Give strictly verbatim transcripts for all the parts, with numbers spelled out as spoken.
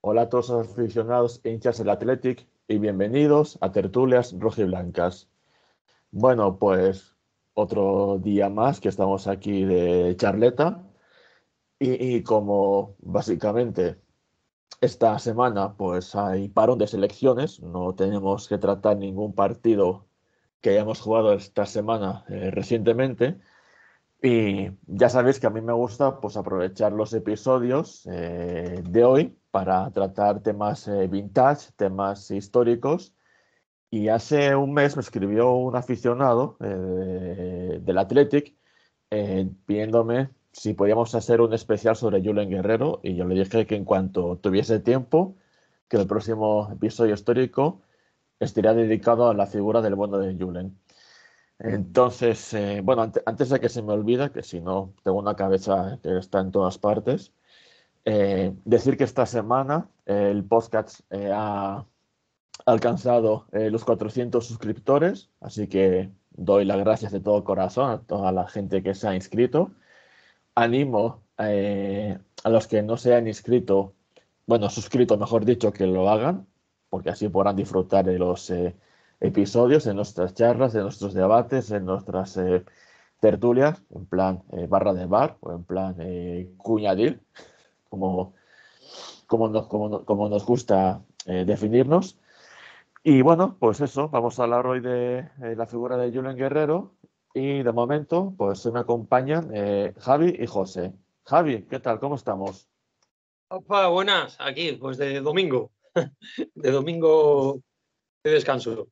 Hola a todos los aficionados e hinchas del Athletic y bienvenidos a Tertulias Rojiblancas. Bueno, pues otro día más que estamos aquí de charleta y, y como básicamente esta semana pues hay parón de selecciones, no tenemos que tratar ningún partido que hayamos jugado esta semana eh, recientemente. Y ya sabéis que a mí me gusta pues, aprovechar los episodios eh, de hoy para tratar temas eh, vintage, temas históricos. Y hace un mes me escribió un aficionado eh, del Athletic eh, pidiéndome si podíamos hacer un especial sobre Julen Guerrero. Y yo le dije que en cuanto tuviese tiempo, que el próximo episodio histórico estaría dedicado a la figura del bueno de Julen. Entonces, eh, bueno, ante- antes de que se me olvide, que si no tengo una cabeza que está en todas partes, eh, decir que esta semana eh, el podcast eh, ha alcanzado eh, los cuatrocientos suscriptores, así que doy las gracias de todo corazón a toda la gente que se ha inscrito. Animo eh, a los que no se han inscrito, bueno, suscrito, mejor dicho, que lo hagan, porque así podrán disfrutar de los eh, episodios, de nuestras charlas, de nuestros debates, de nuestras eh, tertulias, en plan eh, barra de bar o en plan eh, cuñadil, como, como, nos, como, no- como nos gusta eh, definirnos. Y bueno, pues eso, vamos a hablar hoy de eh, la figura de Julen Guerrero y de momento pues me acompañan eh, Javi y José. Javi, ¿qué tal? ¿Cómo estamos? Opa, buenas, aquí, pues de domingo, de domingo de descanso.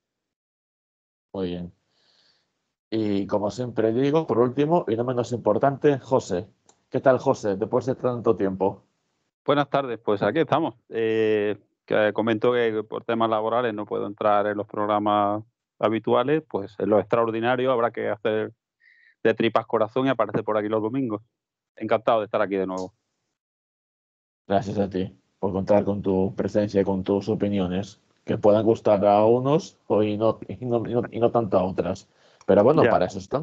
Muy bien. Y como siempre digo, por último y no menos importante, José. ¿Qué tal, José, después de tanto tiempo? Buenas tardes, pues aquí estamos. Eh, que comento que por temas laborales no puedo entrar en los programas habituales, pues en lo extraordinario habrá que hacer de tripas corazón y aparecer por aquí los domingos. Encantado de estar aquí de nuevo. Gracias a ti por contar con tu presencia y con tus opiniones, que puedan gustar a unos o y no, y no, y no, y no tanto a otras. Pero bueno, Ya, para eso están.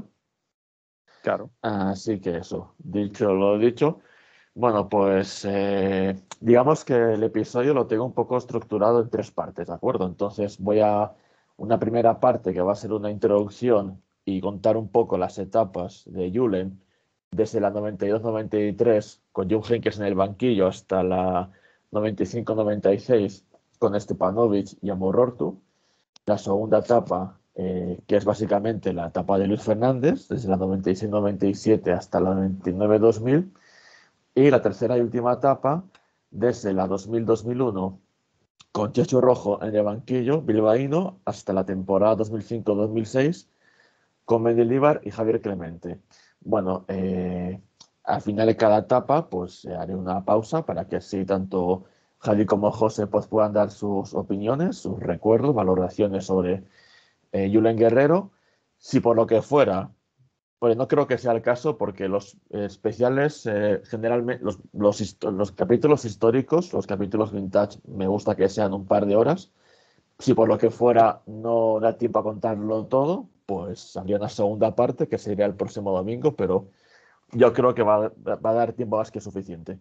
claro. Así que eso, dicho lo dicho, bueno, pues eh, digamos que el episodio lo tengo un poco estructurado en tres partes, ¿de acuerdo? Entonces voy a una primera parte que va a ser una introducción y contar un poco las etapas de Julen desde la noventa y dos noventa y tres con Jupp Heynckes en el banquillo hasta la noventa y cinco noventa y seis con Stepanovic y Amorortu. La segunda etapa, eh, que es básicamente la etapa de Luis Fernández, desde la noventa y seis noventa y siete hasta la noventa y nueve dos mil. Y la tercera y última etapa, desde la dos mil dos mil uno, con Checho Rojo en el banquillo bilbaíno, hasta la temporada dos mil cinco dos mil seis, con Mendilibar y Javier Clemente. Bueno, eh, al final de cada etapa, pues eh, haré una pausa para que así tanto Javi como José pues, puedan dar sus opiniones, sus recuerdos, valoraciones sobre eh, Julen Guerrero. Si por lo que fuera, pues no creo que sea el caso porque los eh, especiales, eh, generalmente, los, los, histo- los capítulos históricos, los capítulos vintage, me gusta que sean un par de horas. Si por lo que fuera no da tiempo a contarlo todo, pues habría una segunda parte que sería el próximo domingo, pero yo creo que va, va a dar tiempo más que suficiente.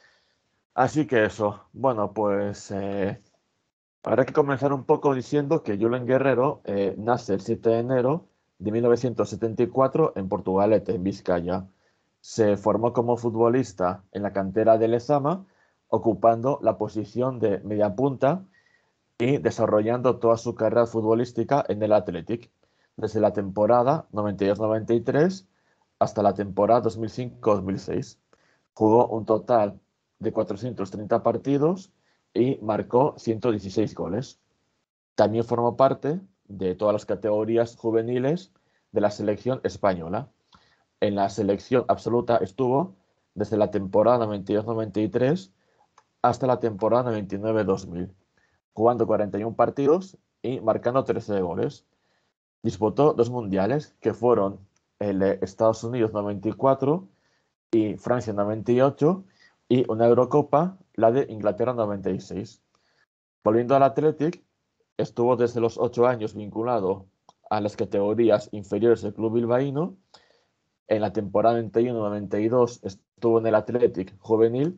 Así que eso, bueno, pues eh, habrá que comenzar un poco diciendo que Julen Guerrero eh, nace el siete de enero de mil novecientos setenta y cuatro en Portugalete, en Vizcaya. Se formó como futbolista en la cantera de Lezama, ocupando la posición de mediapunta y desarrollando toda su carrera futbolística en el Athletic, desde la temporada noventa y dos noventa y tres hasta la temporada dos mil cinco dos mil seis. Jugó un total de cuatrocientos treinta partidos y marcó ciento dieciséis goles. También formó parte de todas las categorías juveniles de la selección española. En la selección absoluta estuvo desde la temporada noventa y dos noventa y tres hasta la temporada noventa y nueve dos mil, jugando cuarenta y uno partidos y marcando trece goles. Disputó dos mundiales, que fueron el de Estados Unidos noventa y cuatro y Francia noventa y ocho, y una Eurocopa, la de Inglaterra noventa y seis. Volviendo al Athletic, estuvo desde los ocho años vinculado a las categorías inferiores del club bilbaíno. En la temporada noventa y uno noventa y dos estuvo en el Athletic juvenil,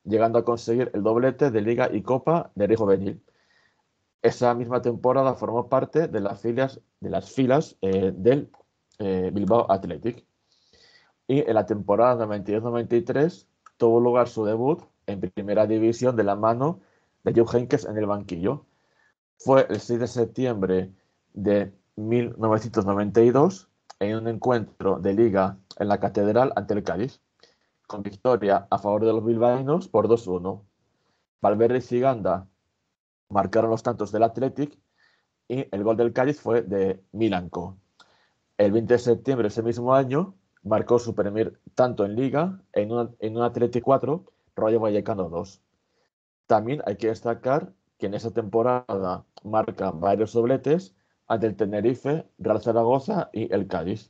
llegando a conseguir el doblete de Liga y Copa de Río Juvenil. Esa misma temporada formó parte de las filas, de las filas eh, del eh, Bilbao Athletic. Y en la temporada noventa y dos noventa y tres tuvo lugar su debut en primera división de la mano de Jupp Heynckes en el banquillo. Fue el seis de septiembre de mil novecientos noventa y dos en un encuentro de liga en la Catedral ante el Cádiz, con victoria a favor de los bilbaínos por dos uno. Valverde y Ziganda marcaron los tantos del Athletic y el gol del Cádiz fue de Milanko. El veinte de septiembre de ese mismo año marcó su primer tanto en Liga en un, en un Athletic cuatro, Rayo Vallecano dos. También hay que destacar que en esa temporada marca varios dobletes ante el Tenerife, Real Zaragoza y el Cádiz.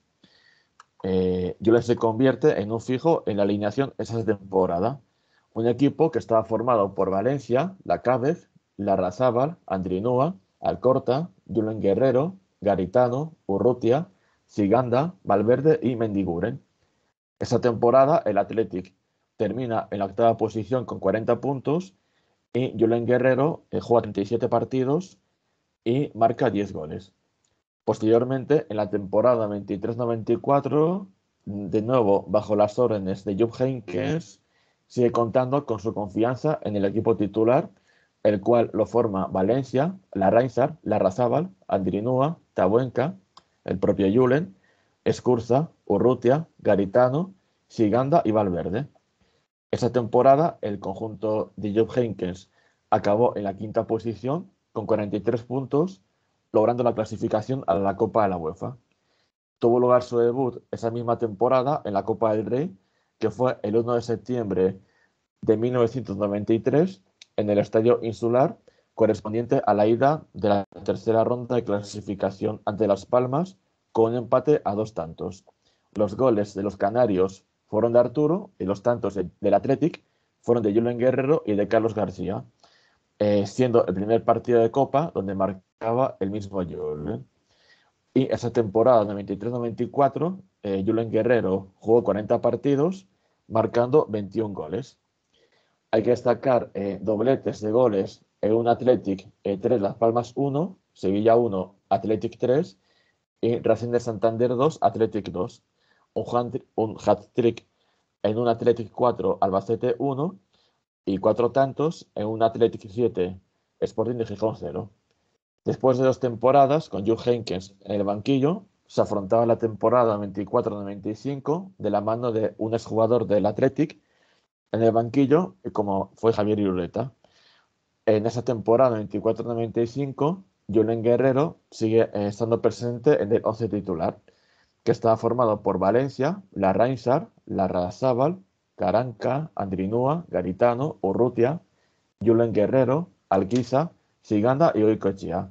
Eh, Julen se convierte en un fijo en la alineación esa temporada. Un equipo que estaba formado por Valencia, Lacábez, Larrazábal, Andrinúa, Alcorta, Julen Guerrero, Garitano, Urrutia, Ziganda, Valverde y Mendiguren. Esa temporada el Athletic termina en la octava posición con cuarenta puntos y Julen Guerrero eh, juega treinta y siete partidos y marca diez goles. Posteriormente, en la temporada veintitrés noventa y cuatro, de nuevo bajo las órdenes de Jupp Heynckes, sigue contando con su confianza en el equipo titular, el cual lo forma Valencia, Larraizar, Larrazábal, Andrinúa, Tabuenca, el propio Julen, Escurza, Urrutia, Garitano, Ziganda y Valverde. Esa temporada, el conjunto de Jupp Heynckes acabó en la quinta posición con cuarenta y tres puntos, logrando la clasificación a la Copa de la UEFA. Tuvo lugar su debut esa misma temporada en la Copa del Rey, que fue el uno de septiembre de mil novecientos noventa y tres en el Estadio Insular, correspondiente a la ida de la tercera ronda de clasificación ante Las Palmas, con un empate a dos tantos. Los goles de los canarios fueron de Arturo y los tantos del Athletic fueron de Julen Guerrero y de Carlos García, eh, siendo el primer partido de Copa donde marcaba el mismo Julen. Y esa temporada noventa y tres noventa y cuatro, eh, Julen Guerrero jugó cuarenta partidos, marcando veintiún goles. Hay que destacar eh, dobletes de goles en un Athletic eh, tres, Las Palmas uno, Sevilla uno, Athletic tres y Racing de Santander dos, Athletic dos. Un hat-trick en un Athletic cuatro, Albacete uno y cuatro tantos en un Athletic siete, Sporting de Gijón cero. Después de dos temporadas con Jupp Heynckes en el banquillo, se afrontaba la temporada noventa y cuatro noventa y cinco de la mano de un exjugador del Athletic en el banquillo, como fue Javier Irureta. En esa temporada noventa y cuatro noventa y cinco, Julen Guerrero sigue eh, estando presente en el once titular, que estaba formado por Valencia, Larraizar, Larrazábal, Caranca, Andrinúa, Garitano, Urrutia, Julen Guerrero, Alquiza, Ziganda y Goicoechea.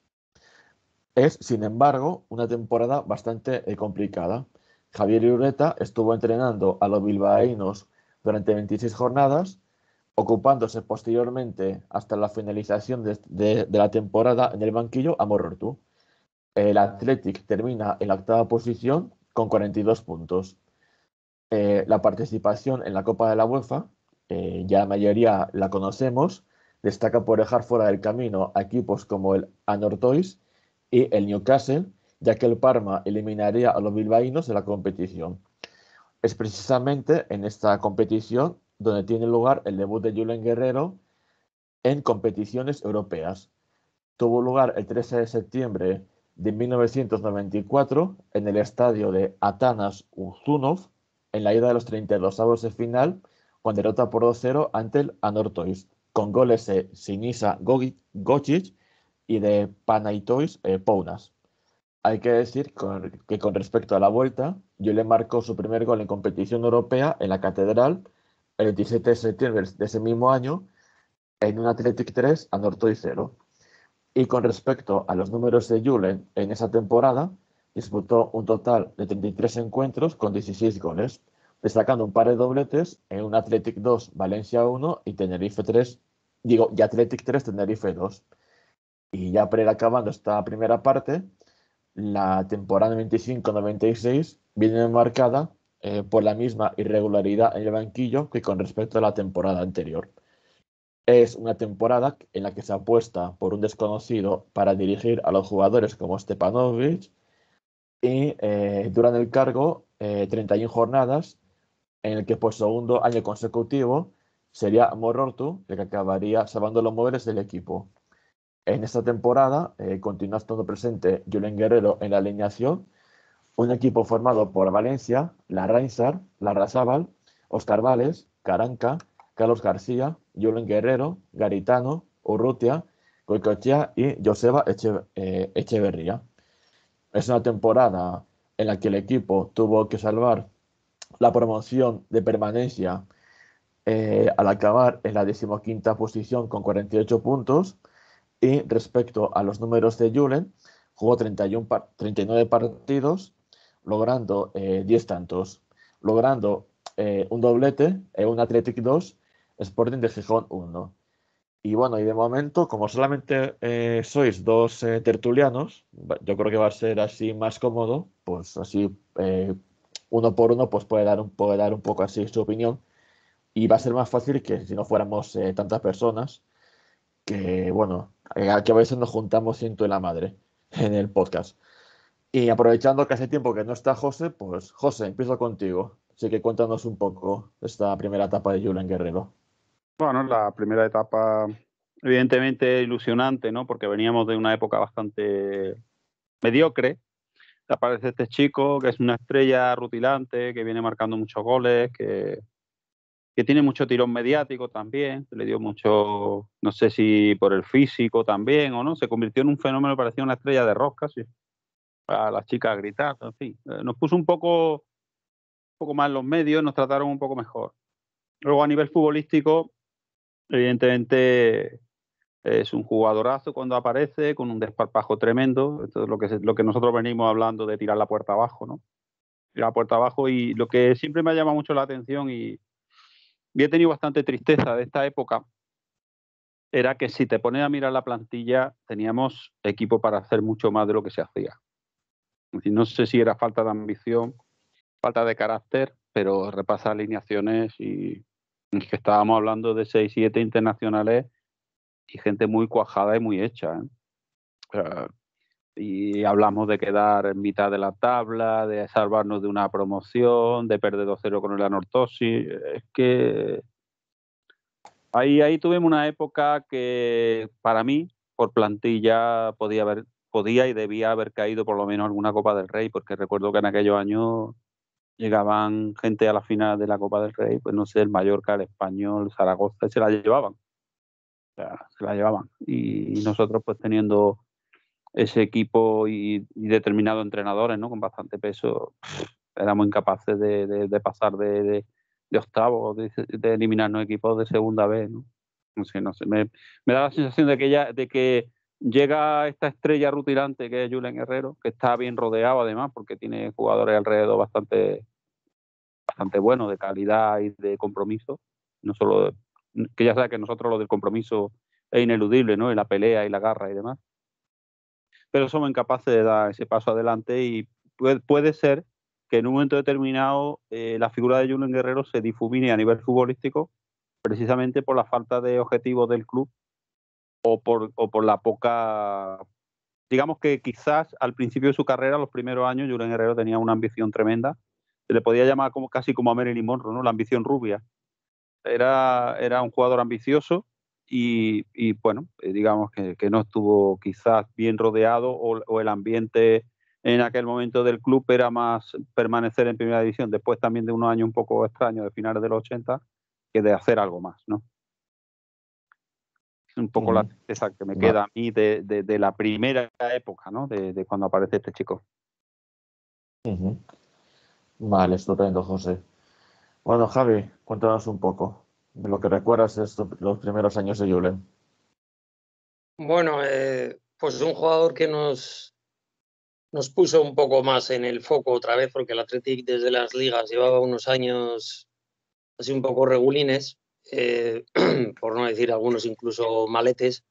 Es, sin embargo, una temporada bastante eh, complicada. Javier Irureta estuvo entrenando a los bilbaínos durante veintiséis jornadas, ocupándose posteriormente hasta la finalización de, de, de la temporada en el banquillo a Morortu. El Athletic termina en la octava posición con cuarenta y dos puntos. Eh, la participación en la Copa de la UEFA, eh, ya la mayoría la conocemos, destaca por dejar fuera del camino a equipos como el Anortois y el Newcastle, ya que el Parma eliminaría a los bilbaínos de la competición. Es precisamente en esta competición donde tiene lugar el debut de Julen Guerrero en competiciones europeas. Tuvo lugar el trece de septiembre de mil novecientos noventa y cuatro en el estadio de Atanas Uzunov, en la ida de los treinta y dos avos de final, con derrota por dos cero ante el Anortois, con goles de Sinisa Gocic y de Panaitois eh, Pounas. Hay que decir con, que con respecto a la vuelta, Julen marcó su primer gol en competición europea en la Catedral el veintisiete de septiembre de ese mismo año en un Athletic tres, Anortois cero. Y con respecto a los números de Julen en esa temporada, disputó un total de treinta y tres encuentros con dieciséis goles, destacando un par de dobletes en un Athletic dos, Valencia uno y Tenerife tres, digo, y Athletic tres, Tenerife dos. Y ya para ir acabando esta primera parte, la temporada noventa y cinco noventa y seis viene marcada eh, por la misma irregularidad en el banquillo que con respecto a la temporada anterior. Es una temporada en la que se apuesta por un desconocido para dirigir a los jugadores como Stepanovic y eh, duran el cargo eh, treinta y una jornadas, en el que por segundo año consecutivo sería Morortu el que acabaría salvando los móviles del equipo. En esta temporada eh, continúa estando presente Julen Guerrero en la alineación, un equipo formado por Valencia, Larrainzar, Larrazábal, Óscar Vales, Caranca, Carlos García, Julen Guerrero, Garitano, Urrutia, Goicoechea y Joseba Eche, eh, Echeverría. Es una temporada en la que el equipo tuvo que salvar la promoción de permanencia eh, al acabar en la decimoquinta posición con cuarenta y ocho puntos. Y respecto a los números de Julen, jugó treinta y uno, treinta y nueve partidos, logrando eh, diez tantos, logrando eh, un doblete, eh, un Athletic dos, Sporting de Gijón uno. Y bueno, y de momento, como solamente eh, sois dos eh, tertulianos, yo creo que va a ser así más cómodo, pues así eh, uno por uno pues puede dar, un, puede dar un poco así su opinión. Y va a ser más fácil que si no fuéramos eh, tantas personas, que bueno, eh, que a veces nos juntamos ciento y la madre en el podcast. Y aprovechando que hace tiempo que no está José, pues José, empiezo contigo. Así que cuéntanos un poco esta primera etapa de Julen Guerrero. Bueno, la primera etapa, evidentemente ilusionante, ¿no? Porque veníamos de una época bastante mediocre. Aparece este chico que es una estrella rutilante, que viene marcando muchos goles, que, que tiene mucho tirón mediático también, le dio mucho, no sé si por el físico también o no, se convirtió en un fenómeno, parecía una estrella de rock casi, a las chicas gritando, en fin. Nos puso un poco, un poco más en los medios, nos trataron un poco mejor. Luego a nivel futbolístico, evidentemente es un jugadorazo cuando aparece, con un desparpajo tremendo. Esto es lo que, lo que nosotros venimos hablando de tirar la puerta abajo, ¿no? Tirar la puerta abajo, y lo que siempre me ha llamado mucho la atención, y, y he tenido bastante tristeza de esta época, era que si te pones a mirar la plantilla, teníamos equipo para hacer mucho más de lo que se hacía. Es decir, no sé si era falta de ambición, falta de carácter, pero repasa alineaciones y es que estábamos hablando de seis, siete internacionales y gente muy cuajada y muy hecha, ¿eh? O sea, y hablamos de quedar en mitad de la tabla, de salvarnos de una promoción, de perder dos cero con el Anorthosis. Es que ahí, ahí tuvimos una época que para mí, por plantilla, podía haber, podía y debía haber caído por lo menos alguna Copa del Rey, porque recuerdo que en aquellos años llegaban gente a la final de la Copa del Rey, pues no sé, el Mallorca, el Español, el Zaragoza, se la llevaban. O sea, se la llevaban. Y nosotros pues teniendo ese equipo y, y determinados entrenadores, ¿no? Con bastante peso, éramos incapaces de, de, de pasar de, de, de octavos, de, de eliminarnos equipos de segunda vez, ¿no? No sé, no sé. Me, me da la sensación de que ya, de que llega esta estrella rutilante que es Julen Guerrero, que está bien rodeado además, porque tiene jugadores alrededor bastante, bastante buenos, de calidad y de compromiso. No solo de, que ya sabes que nosotros lo del compromiso es ineludible, ¿no? Y la pelea y la garra y demás. Pero somos incapaces de dar ese paso adelante, y puede, puede ser que en un momento determinado eh, la figura de Julen Guerrero se difumine a nivel futbolístico precisamente por la falta de objetivos del club, o por, o por la poca... Digamos que quizás al principio de su carrera, los primeros años, Julen Guerrero tenía una ambición tremenda. Se le podía llamar como, casi como a Marilyn Monroe, ¿no? La ambición rubia. Era, era un jugador ambicioso. Y, y bueno, eh, digamos que, que no estuvo quizás bien rodeado, o, o el ambiente en aquel momento del club era más permanecer en primera división, después también de unos años un poco extraños de finales de los ochenta, que de hacer algo más, ¿no? Es un poco uh-huh. la tristeza que me queda a mí de, de, de la primera época, ¿no? De, de cuando aparece este chico. Uh-huh. Vale, estupendo, José. Bueno, Javi, cuéntanos un poco de lo que recuerdas de estos, los primeros años de Julen. Bueno, eh, pues es un jugador que nos, nos puso un poco más en el foco otra vez, porque el Athletic desde las ligas llevaba unos años así un poco regulines, eh, por no decir algunos incluso maletes,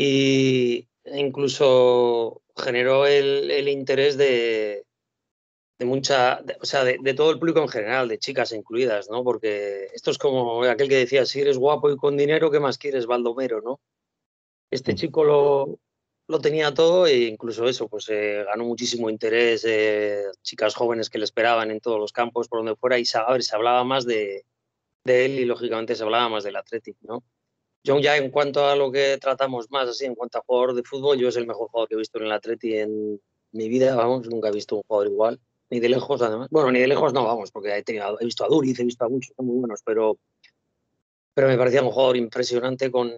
y incluso generó el, el interés de, de mucha, de, o sea, de, de todo el público en general, de chicas incluidas, ¿no? Porque esto es como aquel que decía, si eres guapo y con dinero, ¿qué más quieres, Baldomero, no? Este chico lo, lo tenía todo e incluso eso, pues eh, ganó muchísimo interés, eh, chicas jóvenes que le esperaban en todos los campos, por donde fuera, y se, a ver, se hablaba más de, de él y lógicamente se hablaba más del Athletic, ¿no? Yo ya en cuanto a lo que tratamos más, así, en cuanto a jugador de fútbol, yo es el mejor jugador que he visto en el Atleti en mi vida, vamos, nunca he visto un jugador igual, ni de lejos además. Bueno, ni de lejos no, vamos, porque he, tenido, he visto a Duriz, he visto a muchos, son muy buenos, pero, pero me parecía un jugador impresionante con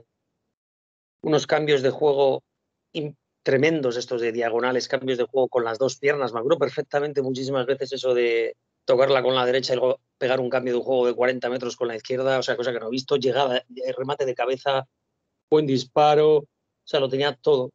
unos cambios de juego tremendos, estos de diagonales, cambios de juego con las dos piernas. Me acuerdo perfectamente muchísimas veces eso de tocarla con la derecha y luego pegar un cambio de un juego de cuarenta metros con la izquierda, o sea, cosa que no he visto, llegada, remate de cabeza, buen disparo, o sea, lo tenía todo.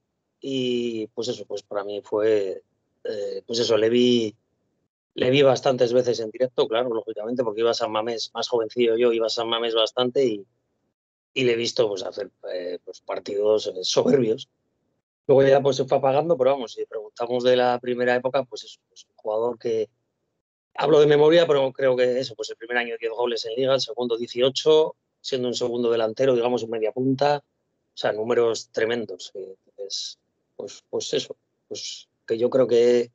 Y pues eso, pues para mí fue, eh, pues eso, le vi, le vi bastantes veces en directo, claro, lógicamente, porque iba a San Mamés, más jovencillo yo, iba a San Mamés bastante y, y le he visto pues hacer eh, pues, partidos eh, soberbios. Luego ya pues se fue apagando, pero vamos, si preguntamos de la primera época, pues es pues, un jugador que, hablo de memoria, pero creo que eso, pues el primer año diez goles en Liga, el segundo dieciocho, siendo un segundo delantero, digamos, en media punta, o sea, números tremendos. Entonces, pues, pues eso, pues que yo creo que,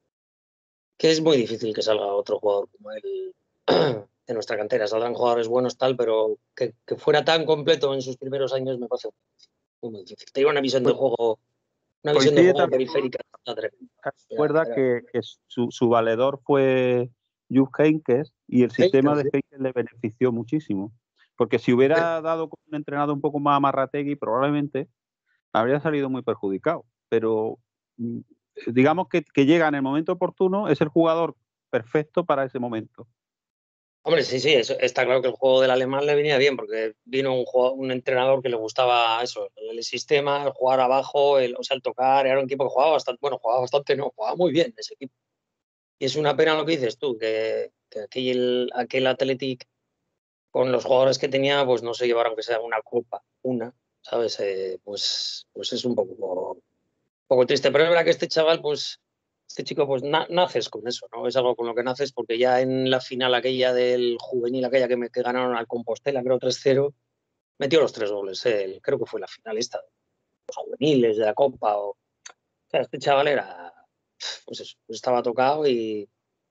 que es muy difícil que salga otro jugador como él de nuestra cantera. Saldrán jugadores buenos tal, pero que, que fuera tan completo en sus primeros años me parece muy, muy difícil. Tenía una visión de Pues, juego, una visión de coincide juego también, periférica tremenda. recuerda que, que su, su valedor fue Jupp Heynckes y el sistema de Heynckes le benefició muchísimo. Porque si hubiera dado con un entrenador un poco más Amarrategui, probablemente habría salido muy perjudicado. Pero mm, digamos que, que llega en el momento oportuno, es el jugador perfecto para ese momento. Hombre, sí, sí, eso, está claro que el juego del alemán le venía bien, porque vino un, jugador, un entrenador que le gustaba eso, el sistema, el jugar abajo, el, o sea, el tocar, era un equipo que jugaba bastante, bueno, jugaba bastante, no, jugaba muy bien ese equipo. Y es una pena lo que dices tú, que, que aquel, aquel Athletic, con los jugadores que tenía, pues no se llevaron aunque sea una copa, una, ¿sabes? Eh, pues, pues es un poco, un poco triste, pero es verdad que este chaval, pues este chico, pues na naces con eso, ¿no? Es algo con lo que naces porque ya en la final aquella del juvenil, aquella que, me, que ganaron al Compostela, creo tres cero, metió los tres goles. Él, creo que fue la finalista de los juveniles, de la Copa. O, o sea, este chaval era, pues eso, pues estaba tocado y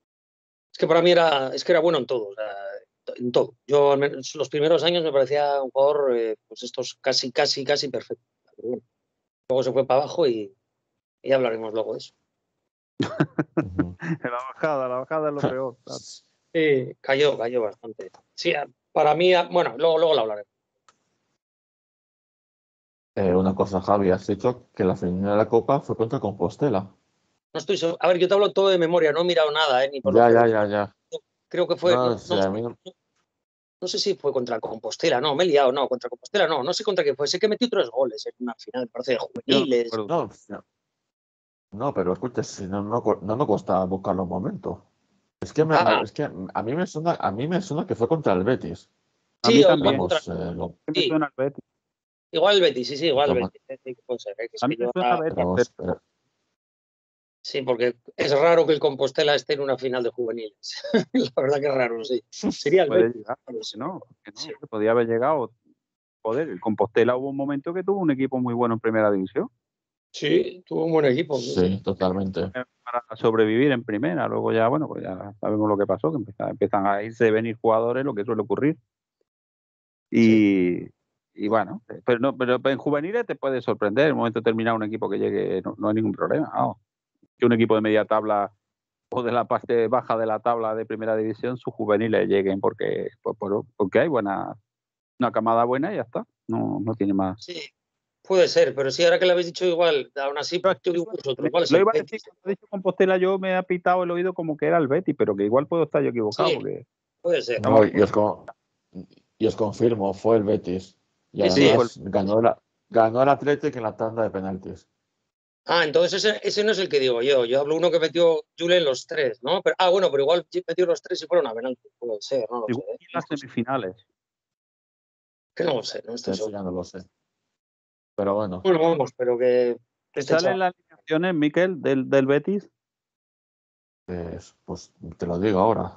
es que para mí era, es que era bueno en todo, o sea, en todo. Yo, al menos, los primeros años me parecía un jugador, eh, pues estos casi, casi, casi perfecto. Pero bueno, luego se fue para abajo y, y ya hablaremos luego de eso. La bajada, la bajada es lo peor. Sí, cayó, cayó bastante. Sí, para mí, bueno, luego, luego lo hablaremos. Eh, una cosa, Javi, has dicho que la final de la Copa fue contra Compostela. No estoy seguro. A ver, yo te hablo todo de memoria, no he mirado nada, ¿eh? Ni por Ya, los ya, dedos. ya, ya. Creo que fue, No, no, sí, no, a mí no. no sé si fue contra Compostela, no, me he liado, no, contra Compostela no, no sé contra qué fue, sé que metió tres goles en una final, parece de Yo no juveniles. recuerdo. No, no, no, pero escucha, si no, no, no me cuesta buscar los momentos. Es que, me, Ah, es que a mí me suena, a mí me suena que fue contra el Betis. A sí, mí o igual también. contra, Vamos, eh, lo, Me sí, suena el Betis. igual el Betis, sí, sí, igual el toma, Betis, sí, que puede ser, ¿eh? Que es A mí que me yo suena ahora, Betis, pero, pero pero, sí, porque es raro que el Compostela esté en una final de juveniles, la verdad que es raro, sí. Sería el puede Betis. llegar. No lo sé. Que no, que no, Sí. que podía haber llegado. Joder, el Compostela hubo un momento que tuvo un equipo muy bueno en primera división. Sí, tuvo un buen equipo. Sí, sí. sí, totalmente. Para sobrevivir en primera. Luego ya, bueno, pues ya sabemos lo que pasó, que empiezan, empiezan a irse, venir jugadores, lo que suele ocurrir. Y, sí. y bueno, pero no, pero en juveniles te puede sorprender. En el momento determinado un equipo que llegue, no, no hay ningún problema. No. Que un equipo de media tabla o de la parte baja de la tabla de primera división, sus juveniles lleguen porque, por, por, porque hay buena, una camada buena y ya está. No, no tiene más. Sí, puede ser, pero sí, ahora que lo habéis dicho igual, aún así, Pero yo digo vosotros, me- igual es lo el iba a decir, Betis. cuando he dicho Compostela, yo me ha pitado el oído como que era el Betis, pero que igual puedo estar yo equivocado, Sí, porque puede ser. No, estamos. y os, con- y os confirmo, fue el Betis. Y Sí, Sí, sí. fue el- además ganó, la, ganó el Athletic en la tanda de penaltis. Ah, entonces ese, ese no es el que digo yo. Yo hablo uno que metió Julen los tres, ¿no? Pero, ah, bueno, pero igual metió los tres y fueron a penalti. Puede ser, no lo sé. igual ¿Eh? en las semifinales. Que no lo sé, no estoy Eso seguro. ya no lo sé. Pero bueno, Bueno, vamos, pero que ¿Te este salen chaval. las alineaciones, Miquel, del, del Betis? Pues, pues te lo digo ahora.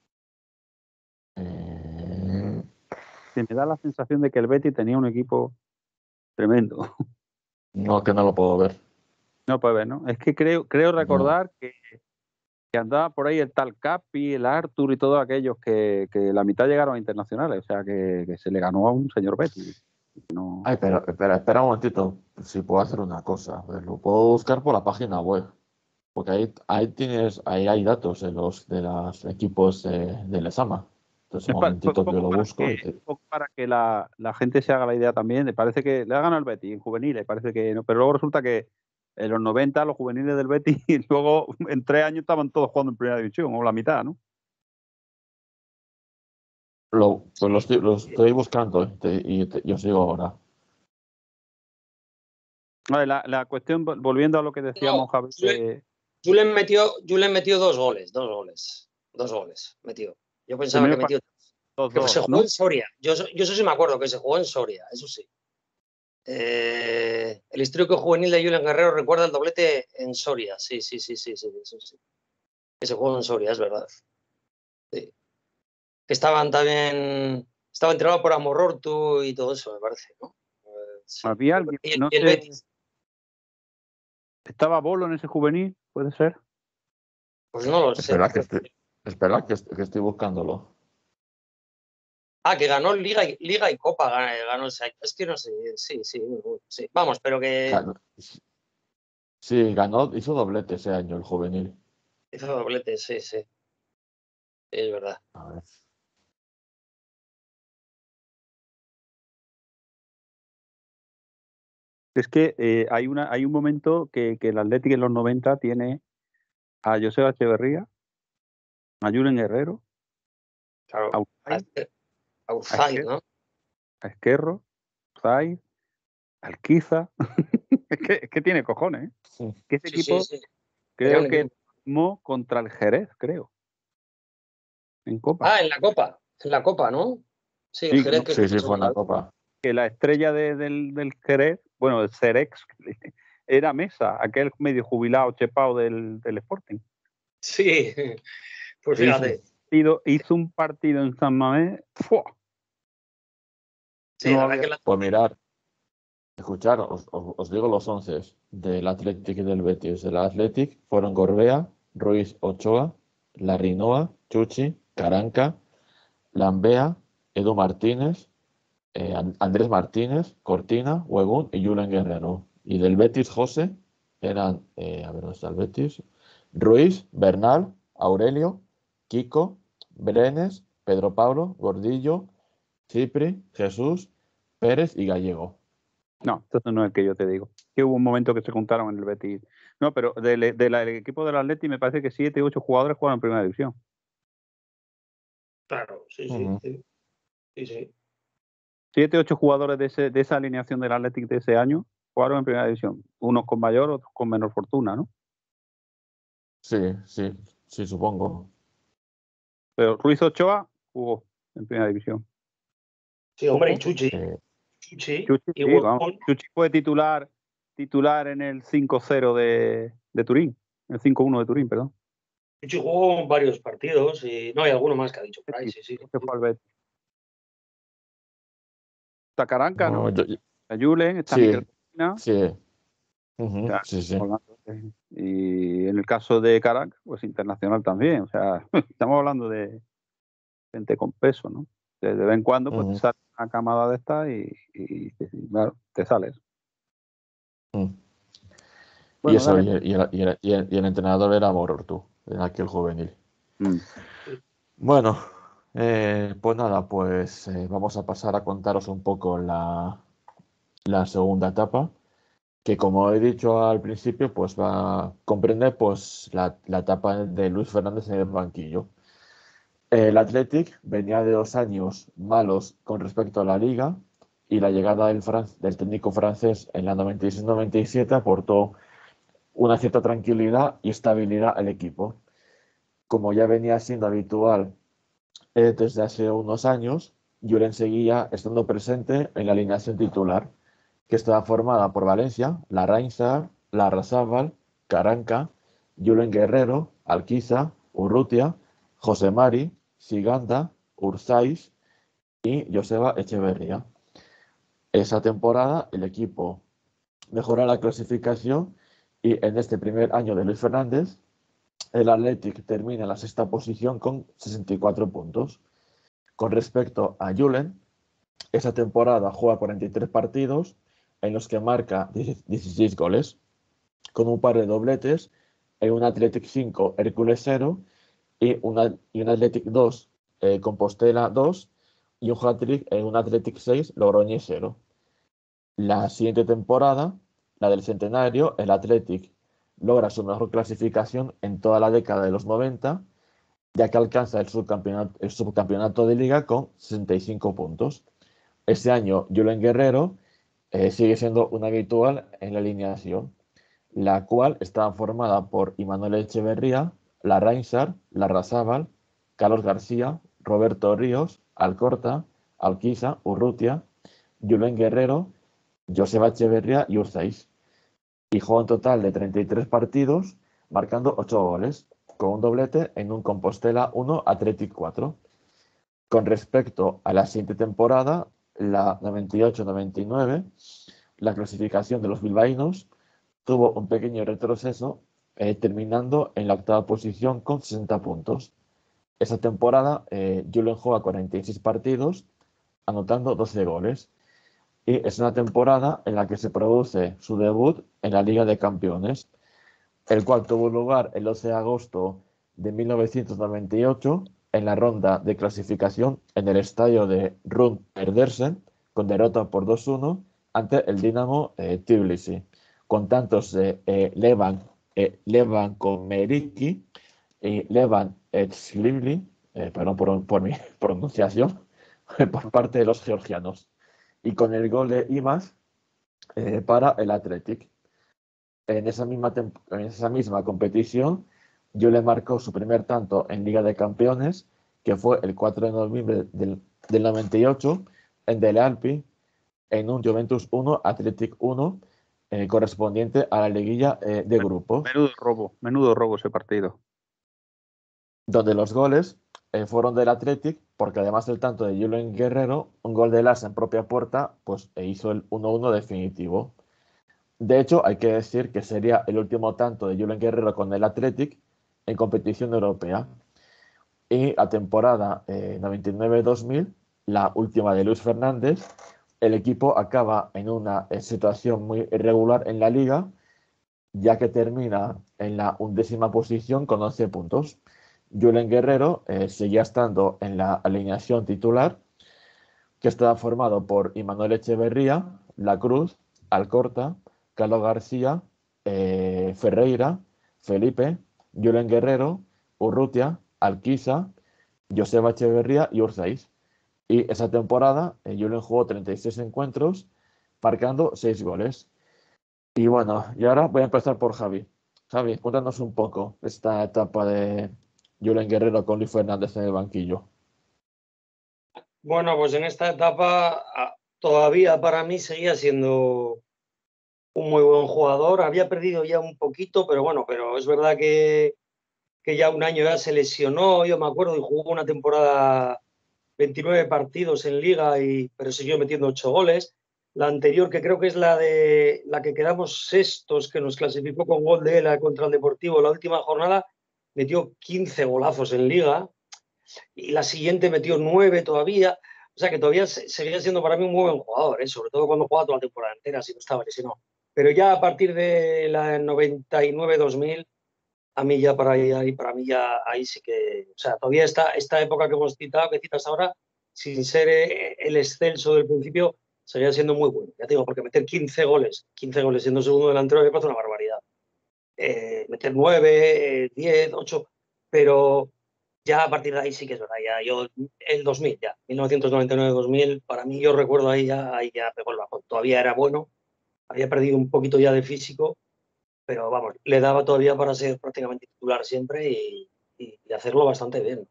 Eh, Se me da la sensación de que el Betis tenía un equipo tremendo. no, que no lo puedo ver. No puede ver, ¿no? Es que creo, creo No. recordar que, que andaba por ahí el tal Capi, el Artur y todos aquellos que, que la mitad llegaron a internacionales. O sea, que, que se le ganó a un señor Betis. No. Ay, pero, espera, espera un momentito. Si puedo hacer una cosa. Pues lo puedo buscar por la página web. Porque ahí, ahí tienes, ahí hay datos de los de los equipos de, de Lezama. Entonces, Es un pa- fue un momentito que poco lo para busco y que, te- un poco para que la, la gente se haga la idea también. Me parece que le ha ganado el Betis en juveniles, parece que no, pero luego resulta que en los noventa los juveniles del Betis y luego en tres años estaban todos jugando en primera división, o la mitad, ¿no? lo, pues lo estoy, lo estoy buscando y, te- y te- y os digo ahora. Vale, la, la cuestión, vol- volviendo a lo que decíamos, No, Javi, Julen, que Julen metió, Julen metió dos goles, dos goles, dos goles metió. Yo pensaba primer que metió partido que se dos, jugó ¿no? en Soria. Yo, yo eso sí me acuerdo, que se jugó en Soria, eso sí. Eh, el histórico juvenil de Julen Guerrero recuerda el doblete en Soria. Sí, sí, sí, sí, sí, eso sí. Que se jugó en Soria, es verdad. Sí. Que estaban también, estaba entrenado por Amorortu y todo eso, me parece, ¿no? Eh, sí. Había alguien, Y, no y el sé, Betis, estaba Bolo en ese juvenil, puede ser. pues no lo sé. Espera que estoy, espera que, est- que estoy buscándolo. Ah, que ganó Liga y, Liga y Copa, ganó, ganó ese año. Es que no sé, sí, sí, sí. Vamos, pero que Ganó- sí, ganó, hizo doblete ese año el juvenil. hizo doblete, sí, sí, es verdad. A ver. Es que eh, hay, una, hay un momento que, que el Atlético en los noventa tiene a Joseba Echeverría, a Julen Guerrero, a Claro, a, Unai, a a Urzaiz, Esquer- ¿no? a Esquerro, Zay, Alquiza. es, que, es que tiene cojones, ¿eh? Sí. Que ese Sí, sí, equipo sí. Era un creo que equipo. firmó contra el Jerez, creo, en Copa. Ah, en la Copa, en la Copa, ¿no? Sí, el Sí, Jerez no, que Sí, sí, fue en la claro. Copa. que la estrella de- del, del Jerez, bueno, el Cerex, era Mesa, aquel medio jubilado, chepao del, del Sporting. Sí, pues Sí, sí. fíjate. Hizo, hizo un partido en San Mamés. ¡Fua! Sí, No la lo verdad había- que la... Pues mirar, escuchar, os, os- os digo los once del Athletic y del Betis. Del Athletic fueron Gorbea, Ruiz Ochoa, Larrinoa, Chuchi, Caranca, Lambea, Edu Martínez, eh, An- Andrés Martínez, Cortina, Huegún y Julen Guerrero. Y del Betis, José, eran, eh, a ver dónde está el Betis, Ruiz, Bernal, Aurelio, Kiko, Brenes, Pedro Pablo, Gordillo, Cipri, Jesús, Pérez y Gallego. No, entonces no es el que yo te digo. Que hubo un momento que se juntaron en el Betis. No, pero del, del- del equipo del Atleti me parece que siete, ocho jugadores jugaron en primera división. Claro, sí, sí, Ujú. sí, sí, sí. Siete, ocho jugadores de, ese, de esa alineación del Athletic de ese año jugaron en primera división. Unos con mayor, otros con menor fortuna, ¿no? Sí, sí, sí, supongo. Pero Ruiz Ochoa jugó en primera división. Sí, hombre, y Ojo. Chuchi, Eh, Chuchi Chuchi, y sí, vamos. Huevón. Chuchi fue titular, titular en el cinco cero de, de Turín, el cinco uno de Turín, perdón. Chuchi jugó varios partidos y no hay alguno más que ha dicho por ahí, sí, sí. Creo que fue al Betis. Está Caranca, no, ¿no? yo- Está Julen, está sí, Miquel Cristina. sí, ujú, O sea, sí, sí. estamos hablando de- y en el caso de Caranca, pues internacional también. O sea, estamos hablando de gente con peso, ¿no? De, de vez en cuando, pues te Ujú, sale una camada de estas y, y, y, claro, te sales. ujú. Y Bueno, eso, dale. y el, y el- y el- y el- y el entrenador era Morortu, en aquel juvenil. Mm. Bueno, eh, pues nada, pues eh, vamos a pasar a contaros un poco la, la segunda etapa, que como he dicho al principio, pues va a comprender pues, la, la etapa de Luis Fernández en el banquillo. El Athletic venía de dos años malos con respecto a la liga y la llegada del, fran- del técnico francés en la noventa y seis noventa y siete aportó una cierta tranquilidad y estabilidad al equipo. Como ya venía siendo habitual eh, desde hace unos años, Julen seguía estando presente en la alineación titular, que estaba formada por Valencia, Larrainzar, Larrazábal, Caranca, Julen Guerrero, Alquiza, Urrutia, José Mari, Siganda, Ursáis y Joseba Echeverría. Esa temporada el equipo mejora la clasificación y en este primer año de Luis Fernández el Athletic termina en la sexta posición con sesenta y cuatro puntos. Con respecto a Julen, esa temporada juega cuarenta y tres partidos en los que marca dieciséis goles, con un par de dobletes en un Athletic cinco, Hércules cero y, una, y un Athletic dos, eh, Compostela dos y un hat-trick en un Athletic seis, Logroñés cero. La siguiente temporada, la del centenario, el Athletic logra su mejor clasificación en toda la década de los noventa, ya que alcanza el subcampeonato, el subcampeonato de liga con sesenta y cinco puntos. Ese año, Julen Guerrero eh, sigue siendo un habitual en la alineación, la cual estaba formada por Imanol Echeverría, Larraínsar, Larrazábal, Carlos García, Roberto Ríos, Alcorta, Alquiza, Urrutia, Julen Guerrero, Joseba Echeverría y Urzáis. Y jugó un total de treinta y tres partidos, marcando ocho goles, con un doblete en un Compostela uno, Athletic cuatro. Con respecto a la siguiente temporada, la noventa y ocho noventa y nueve, la clasificación de los bilbaínos tuvo un pequeño retroceso, eh, terminando en la octava posición con sesenta puntos. Esa temporada, eh, Julen juega cuarenta y seis partidos, anotando doce goles. Y es una temporada en la que se produce su debut en la Liga de Campeones, el cual tuvo lugar el doce de agosto de mil novecientos noventa y ocho en la ronda de clasificación en el estadio de Rund-Erdersen, con derrota por dos uno ante el Dinamo eh, Tbilisi, con tantos de eh, Levan, eh, Levan Komeriki y Levan Etslivli, eh, perdón por, por mi pronunciación, por parte de los georgianos, y con el gol de Imaz eh, para el Athletic. En esa, misma en esa misma competición, Julen marcó su primer tanto en Liga de Campeones, que fue el cuatro de noviembre del, del noventa y ocho, en Dele Alpi, en un Juventus uno, Athletic uno, eh, correspondiente a la liguilla eh, de grupos. Menudo robo, menudo robo ese partido. Donde los goles eh, fueron del Athletic, porque además del tanto de Julen Guerrero, un gol de Lassa en propia puerta, pues e hizo el uno uno definitivo. De hecho, hay que decir que sería el último tanto de Julen Guerrero con el Athletic en competición europea. Y a temporada eh, noventa y nueve dos mil, la última de Luis Fernández, el equipo acaba en una eh, situación muy irregular en la liga, ya que termina en la undécima posición con once puntos. Julen Guerrero eh, seguía estando en la alineación titular, que estaba formado por Imanol Echeverría, La Cruz, Alcorta, Carlos García, eh, Ferreira, Felipe, Julen Guerrero, Urrutia, Alquiza, Joseba Echeverría y Urzáis. Y esa temporada eh, Julen jugó treinta y seis encuentros, marcando seis goles. Y bueno, y ahora voy a empezar por Javi. Javi, cuéntanos un poco esta etapa de Julen Guerrero con Luis Fernández en el banquillo. Bueno, pues en esta etapa todavía para mí seguía siendo un muy buen jugador. Había perdido ya un poquito, pero bueno, pero es verdad que, que ya un año ya se lesionó, yo me acuerdo, y jugó una temporada veintinueve partidos en Liga, y, pero siguió metiendo ocho goles. La anterior, que creo que es la de la que quedamos sextos, que nos clasificó con gol de él contra el Deportivo, la última jornada, metió quince golazos en Liga, y la siguiente metió nueve todavía. O sea que todavía seguía siendo para mí un muy buen jugador, ¿eh? Sobre todo cuando jugaba toda la temporada entera, si no estaba lesionado. Pero ya a partir de la noventa y nueve dos mil, a mí ya para ahí, para mí ya ahí sí que, o sea, todavía esta, esta época que hemos citado, que citas ahora, sin ser el excelso del principio, seguía siendo muy bueno. Ya te digo, porque meter quince goles, quince goles siendo segundo delantero me parece una barbaridad. Eh, meter nueve, diez, ocho, pero ya a partir de ahí sí que es verdad, ya yo, el dos mil ya, mil novecientos noventa y nueve dos mil, para mí yo recuerdo ahí ya, ahí ya pegó el bajón. Todavía era bueno, había perdido un poquito ya de físico, pero vamos, le daba todavía para ser prácticamente titular siempre y, y, y hacerlo bastante bien.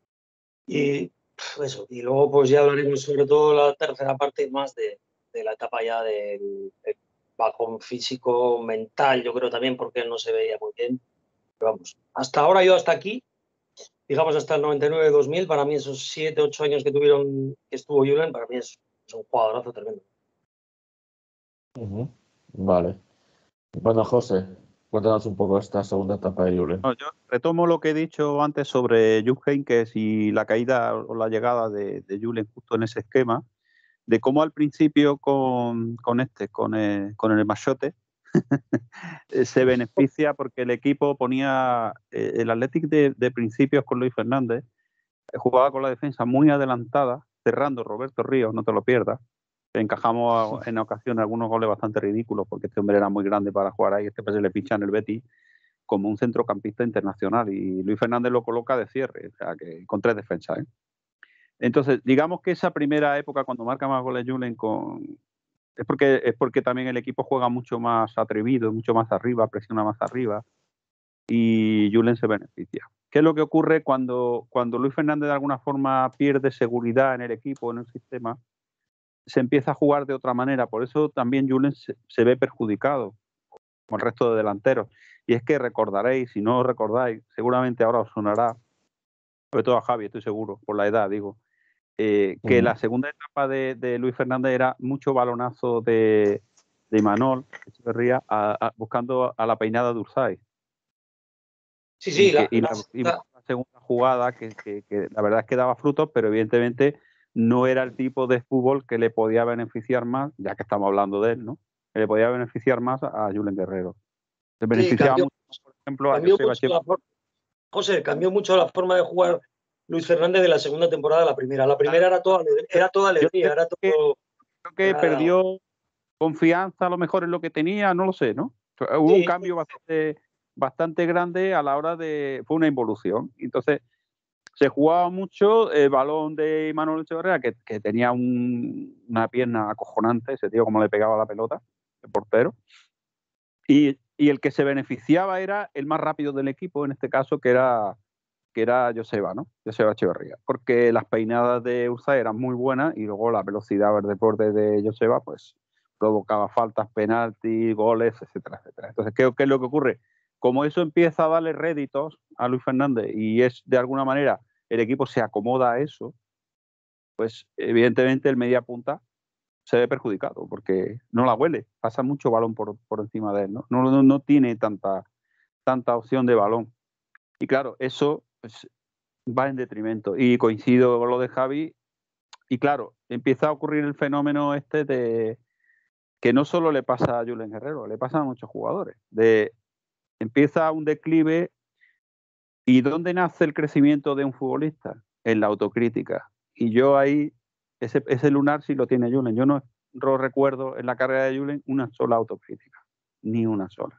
Y eso, y luego pues ya hablaremos sobre todo la tercera parte más de, de la etapa ya del, del bajón físico, mental, yo creo también, porque él no se veía muy bien. vamos, hasta ahora yo hasta aquí, digamos hasta el noventa y nueve dos mil, para mí esos siete ocho años que tuvieron, que estuvo Julen, para mí es, es un jugadorazo tremendo. Uh-huh. Vale. Bueno, José, cuéntanos un poco esta segunda etapa de Julen. No, yo retomo lo que he dicho antes sobre Jupp Heynckes y la caída o la llegada de, de Julen justo en ese esquema, de cómo al principio con, con este, con el, con el machote, se beneficia porque el equipo ponía eh, el Athletic de, de principios con Luis Fernández, eh, jugaba con la defensa muy adelantada, cerrando Roberto Ríos, no te lo pierdas. Encajamos en ocasiones algunos goles bastante ridículos porque este hombre era muy grande para jugar ahí, este pues se le ficha en el Betis como un centrocampista internacional y Luis Fernández lo coloca de cierre, o sea, que con tres defensas, ¿eh? Entonces, digamos que esa primera época cuando marca más goles Julen con es porque es porque también el equipo juega mucho más atrevido, mucho más arriba, presiona más arriba y Julen se beneficia. ¿Qué es lo que ocurre cuando, cuando Luis Fernández de alguna forma pierde seguridad en el equipo, en el sistema? Se empieza a jugar de otra manera, por eso también Julen se, se ve perjudicado con el resto de delanteros. Y es que recordaréis, si no os recordáis, seguramente ahora os sonará, sobre todo a Javi, estoy seguro, por la edad, digo, eh, que uh-huh. la segunda etapa de, de Luis Fernández era mucho balonazo de, de Imanol Echeverría a, a, buscando a la peinada de Urzay. Sí, sí, y, la, que, y, la, y la segunda jugada que, que, que la verdad es que daba frutos, pero evidentemente no era el tipo de fútbol que le podía beneficiar más, ya que estamos hablando de él, ¿no? Que le podía beneficiar más a, a Julen Guerrero. Se beneficiaba sí, cambió, mucho, por ejemplo, a José mucho for- José, cambió mucho la forma de jugar Luis Fernández de la segunda temporada a la primera. La primera era toda, era toda alegría, era todo... Que, creo que era... perdió confianza a lo mejor en lo que tenía, no lo sé, ¿no? Hubo sí, un cambio sí. bastante, bastante grande a la hora de... Fue una involución. Entonces, se jugaba mucho el balón de Imanol Echeverría, que, que tenía un, una pierna acojonante, ese tío como le pegaba la pelota, el portero. Y, y el que se beneficiaba era el más rápido del equipo, en este caso, que era, que era Joseba, ¿no? Joseba Echeverría. Porque las peinadas de Urzay eran muy buenas y luego la velocidad del deporte de Joseba, pues provocaba faltas, penaltis, goles, etcétera, etcétera. Entonces, ¿qué, ¿qué es lo que ocurre? Como eso empieza a darle réditos a Luis Fernández y es de alguna manera el equipo se acomoda a eso, pues evidentemente el media punta se ve perjudicado porque no la huele, pasa mucho balón por, por encima de él, ¿no? No, no, no tiene tanta, tanta opción de balón. Y claro, eso pues, va en detrimento. Y coincido con lo de Javi, y claro, empieza a ocurrir el fenómeno este de que no solo le pasa a Julen Guerrero, le pasa a muchos jugadores. De, empieza un declive. ¿Y dónde nace el crecimiento de un futbolista? En la autocrítica. Y yo ahí, ese, ese lunar sí lo tiene Julen. Yo no, no recuerdo en la carrera de Julen una sola autocrítica. Ni una sola.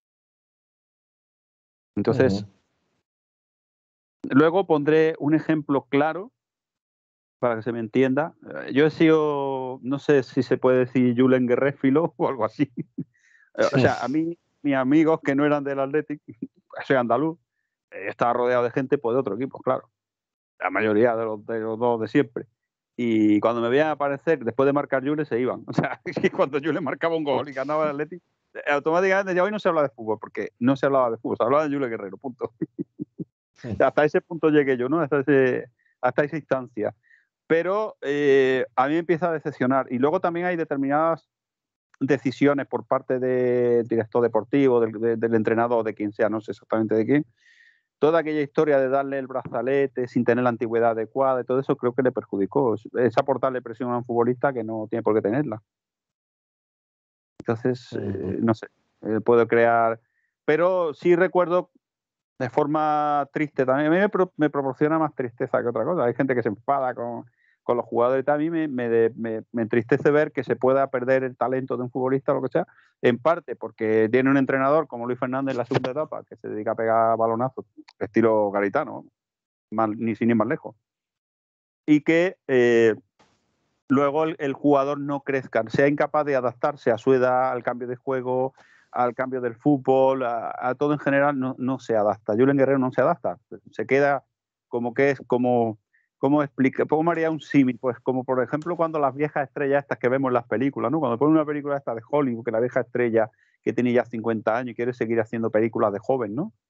Entonces, uh-huh. luego pondré un ejemplo claro para que se me entienda. Yo he sido, no sé si se puede decir Julen guerréfilo o algo así. O sea, a mí, mis amigos que no eran del Athletic, soy andaluz, estaba rodeado de gente pues, de otro equipo, claro. La mayoría de los, de los dos de siempre. Y cuando me veían aparecer, después de marcar Julen, se iban. O sea, cuando Julen marcaba un gol y ganaba el Athletic, automáticamente ya hoy no se habla de fútbol, porque no se hablaba de fútbol, se hablaba de Julen Guerrero, punto. Sí. Hasta ese punto llegué yo, ¿no? Hasta, ese, hasta esa instancia. Pero eh, a mí me empieza a decepcionar. Y luego también hay determinadas decisiones por parte del director deportivo, del, de, del entrenador, de quien sea, no sé exactamente de quién. Toda aquella historia de darle el brazalete sin tener la antigüedad adecuada y todo eso creo que le perjudicó. Es aportarle presión a un futbolista que no tiene por qué tenerla. Entonces, uh-huh. eh, no sé, eh, puedo crear... Pero sí recuerdo de forma triste también. A mí me, pro, me proporciona más tristeza que otra cosa. Hay gente que se enfada con, con los jugadores y tal. A mí me, me, me, me entristece ver que se pueda perder el talento de un futbolista o lo que sea, en parte porque tiene un entrenador como Luis Fernández en la segunda etapa que se dedica a pegar balonazos, estilo Garitano, más, ni sin ir más lejos. Y que eh, luego el, el jugador no crezca, sea incapaz de adaptarse a su edad, al cambio de juego, al cambio del fútbol, a, a todo en general, no, no se adapta. Julen Guerrero no se adapta, se queda como que es como, ¿cómo explica? ¿Cómo haría un símil? Pues como por ejemplo cuando las viejas estrellas estas que vemos en las películas, ¿no? Cuando ponen una película esta de Hollywood, que la vieja estrella que tiene ya cincuenta años y quiere seguir haciendo películas de joven, ¿no?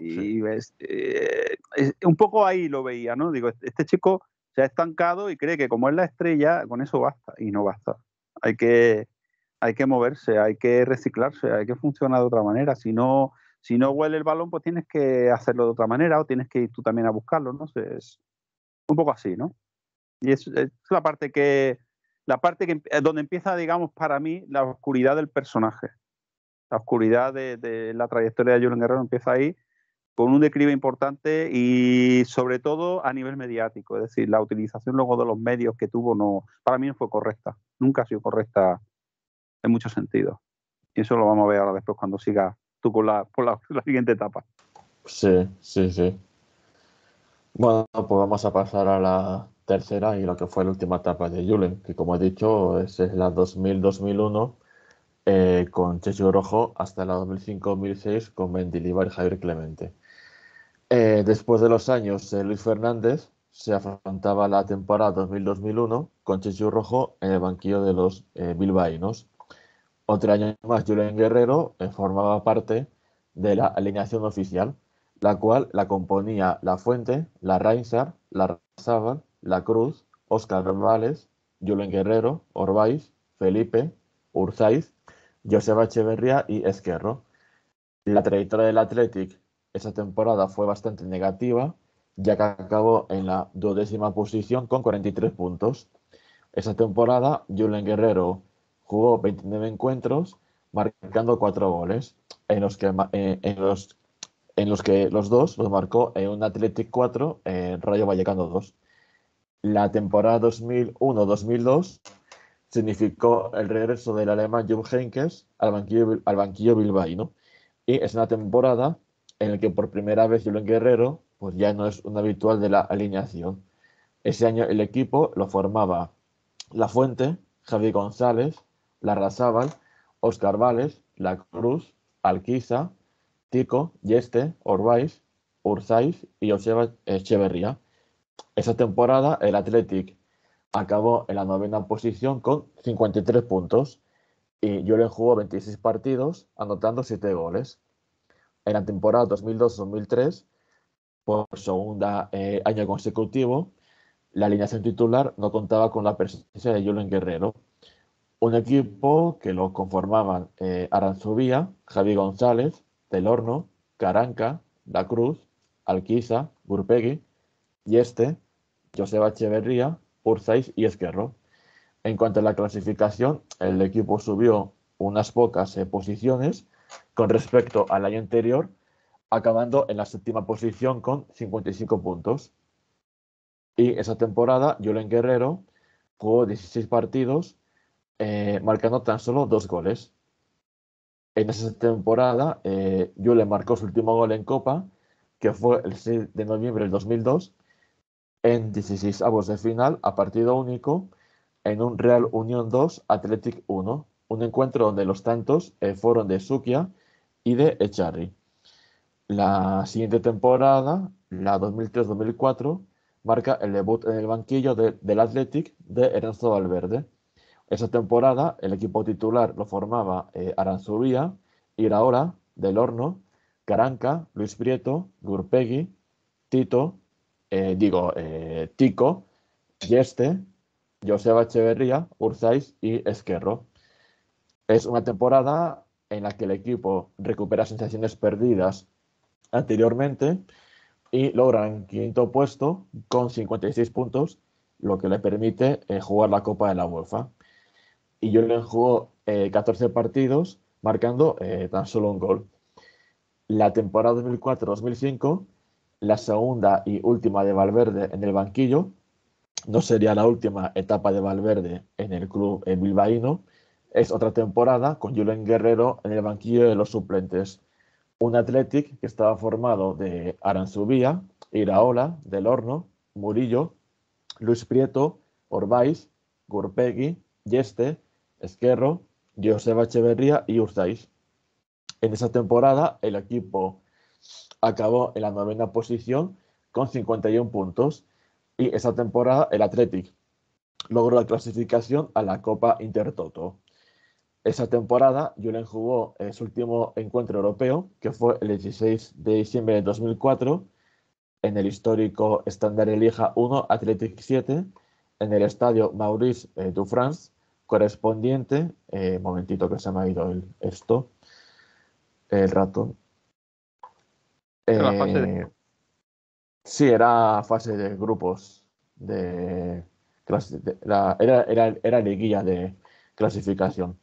Y Sí. ves, eh, es- un poco ahí lo veía, ¿no? Digo, este chico se ha estancado y cree que como es la estrella, con eso basta. Y no basta. Hay que, hay que moverse, hay que reciclarse, hay que funcionar de otra manera. Si no, si no huele el balón, pues tienes que hacerlo de otra manera o tienes que ir tú también a buscarlo, ¿no? Es un poco así, ¿no? Y es, es la parte que, la parte que eh, donde empieza, digamos, para mí, la oscuridad del personaje. La oscuridad de, de la trayectoria de Julen Guerrero empieza ahí, con un declive importante y sobre todo a nivel mediático. Es decir, la utilización luego de los medios que tuvo no, para mí no fue correcta. Nunca ha sido correcta en muchos sentidos. Y eso lo vamos a ver ahora después cuando siga tú con la, por la, la siguiente etapa. Sí, sí, sí. Bueno, pues vamos a pasar a la tercera y lo que fue la última etapa de Julen, que como he dicho es la dos mil dos mil uno eh, con Chechu Rojo hasta la dos mil cinco dos mil seis con Mendilibar y Javier Clemente. Eh, después de los años de Luis Fernández, se afrontaba la temporada dos mil dos mil uno con Chechu Rojo en el banquillo de los eh, bilbaínos. Otro año más, Julen Guerrero eh, formaba parte de la alineación oficial, la cual la componía La Fuente, La Reinsar, La Sábal, La Cruz, Óscar Vales, Julen Guerrero, Orbaiz, Felipe, Urzaiz, Joseba Echeverría y Esquerro. La trayectoria del Athletic esa temporada fue bastante negativa, ya que acabó en la duodécima posición con cuarenta y tres puntos. Esa temporada, Julen Guerrero jugó veintinueve encuentros, marcando cuatro goles, en los que, eh, en los, en los, que los dos los marcó en un Athletic cuatro, en Rayo Vallecano dos. La temporada dos mil uno dos mil dos significó el regreso del alemán Jupp Heynckes al banquillo, al banquillo bilbaíno. Y es una temporada en la que por primera vez Julen Guerrero pues ya no es un habitual de la alineación. Ese año el equipo lo formaba La Fuente, Javi González, Larrazábal, Óscar Vales, La Cruz, Alquiza, Tico, Yeste, Orbaiz, Urzaiz y Joseba Echeverría. Esa temporada el Athletic acabó en la novena posición con cincuenta y tres puntos y Julen jugó veintiséis partidos, anotando siete goles. En la temporada dos mil dos dos mil tres, por segundo eh, año consecutivo, la alineación titular no contaba con la presencia de Julen Guerrero. Un equipo que lo conformaban eh, Aranzubía, Javi González, Del Horno, Caranca, La Cruz, Alquiza, Gurpegui, Yeste, Joseba Echeverría, Urzaiz y Esquerro. En cuanto a la clasificación, el equipo subió unas pocas eh, posiciones con respecto al año anterior, acabando en la séptima posición con cincuenta y cinco puntos. Y esa temporada, Julen Guerrero jugó dieciséis partidos, eh, marcando tan solo dos goles. En esa temporada, eh, Julen marcó su último gol en Copa, que fue el seis de noviembre del dos mil dos, en dieciséis avos de final a partido único, en un Real Unión dos, Athletic uno, un encuentro donde los tantos eh, fueron de Suquia y de Echarri. La siguiente temporada, la dos mil tres dos mil cuatro, marca el debut en el banquillo de, del Athletic de Ernesto Valverde. Esa temporada el equipo titular lo formaba eh, Aranzubía, Iraola, Del Horno, Caranca, Luis Prieto, Gurpegui, Tito, eh, digo, eh, Tico, Yeste, Joseba Echeverría, Urzaiz y Esquerro. Es una temporada en la que el equipo recupera sensaciones perdidas anteriormente y logran quinto puesto con cincuenta y seis puntos, lo que le permite eh, jugar la Copa de la UEFA. Y Julen jugó eh, catorce partidos, marcando eh, tan solo un gol. La temporada dos mil cuatro dos mil cinco, la segunda y última de Valverde en el banquillo, no sería la última etapa de Valverde en el club eh, bilbaíno, es otra temporada con Julen Guerrero en el banquillo de los suplentes. Un Athletic que estaba formado de Aranzubía, Iraola, Del Horno, Murillo, Luis Prieto, Orbaiz, Gurpegui, Yeste, Esquerro, Joseba Echeverría y Urzaiz. En esa temporada el equipo acabó en la novena posición con cincuenta y uno puntos y esa temporada el Athletic logró la clasificación a la Copa Intertoto. Esa temporada, Julen jugó eh, su último encuentro europeo, que fue el dieciséis de diciembre de dos mil cuatro, en el histórico Standard Lieja uno Athletic siete, en el estadio Maurice eh, Dufrance, correspondiente, eh, momentito que se me ha ido el, esto, el ratón. En la fase de... Eh, sí, era fase de grupos de, clasi- de- la- era, era, era liguilla de clasificación.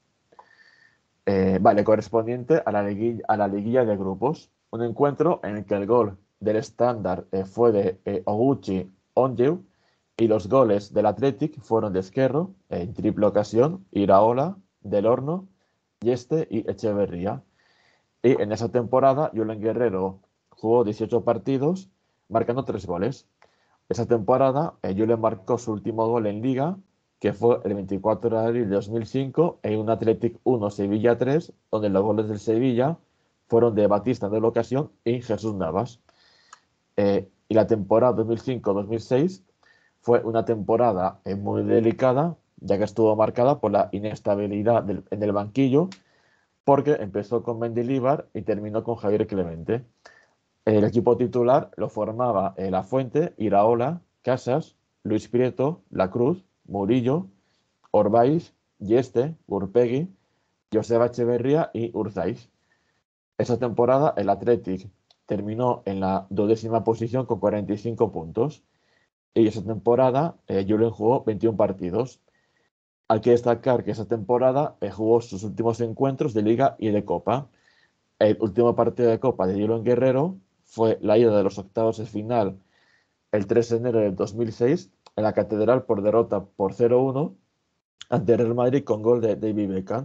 Eh, vale, correspondiente a la liguilla, a la liguilla de grupos. Un encuentro en el que el gol del estándar eh, fue de eh, Oguchi Onyewu y los goles del Athletic fueron de Esquerro, en triple ocasión, Iraola, Del Horno, Yeste y Echeverría. Y en esa temporada, Julen Guerrero jugó dieciocho partidos, marcando tres goles. Esa temporada, eh, Julen marcó su último gol en Liga, que fue el veinticuatro de abril de dos mil cinco en un Athletic uno Sevilla tres, donde los goles del Sevilla fueron de Batista en la ocasión y Jesús Navas. Eh, y la temporada dos mil cinco dos mil seis fue una temporada eh, muy delicada, ya que estuvo marcada por la inestabilidad del, en el banquillo, porque empezó con Mendilibar y terminó con Javier Clemente. El equipo titular lo formaba eh, La Fuente, Iraola, Casas, Luis Prieto, La Cruz, Murillo, Orbaiz, Yeste, Urpegui, Joseba Echeverría y Urzaiz. Esa temporada el Athletic terminó en la duodécima posición con cuarenta y cinco puntos y esa temporada eh, Julen jugó veintiún partidos. Hay que destacar que esa temporada eh, jugó sus últimos encuentros de Liga y de Copa. El último partido de Copa de Julen Guerrero fue la ida de los octavos de final el tres de enero de dos mil seis en la Catedral por derrota por cero uno ante el Real Madrid con gol de David Beckham.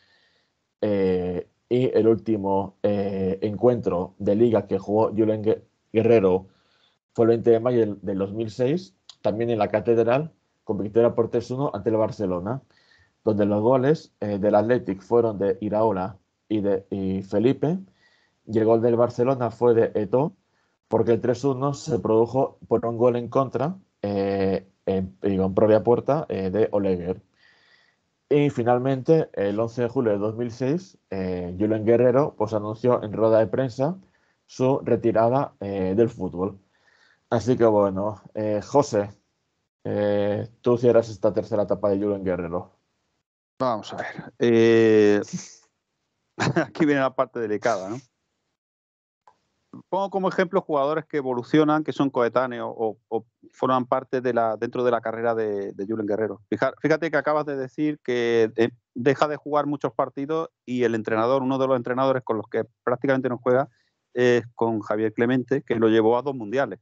Eh, y el último eh, encuentro de liga que jugó Julen Guerrero fue el veinte de mayo del, del dos mil seis, también en la Catedral, con victoria por tres uno ante el Barcelona, donde los goles eh, del Athletic fueron de Iraola y de y Felipe, y el gol del Barcelona fue de Eto'o, porque el tres uno se produjo por un gol en contra eh, en, en propia puerta eh, de Oleguer. Y finalmente, el once de julio de dos mil seis, eh, Julen Guerrero pues, anunció en rueda de prensa su retirada eh, del fútbol. Así que bueno, eh, José, eh, tú cierras esta tercera etapa de Julen Guerrero. Vamos a ver. Eh... Aquí viene la parte delicada, ¿no? Pongo como ejemplo jugadores que evolucionan, que son coetáneos o, o forman parte de la, dentro de la carrera de, de Julen Guerrero. Fíjate, fíjate que acabas de decir que eh, deja de jugar muchos partidos y el entrenador, uno de los entrenadores con los que prácticamente no juega, es con Javier Clemente, que lo llevó a dos mundiales.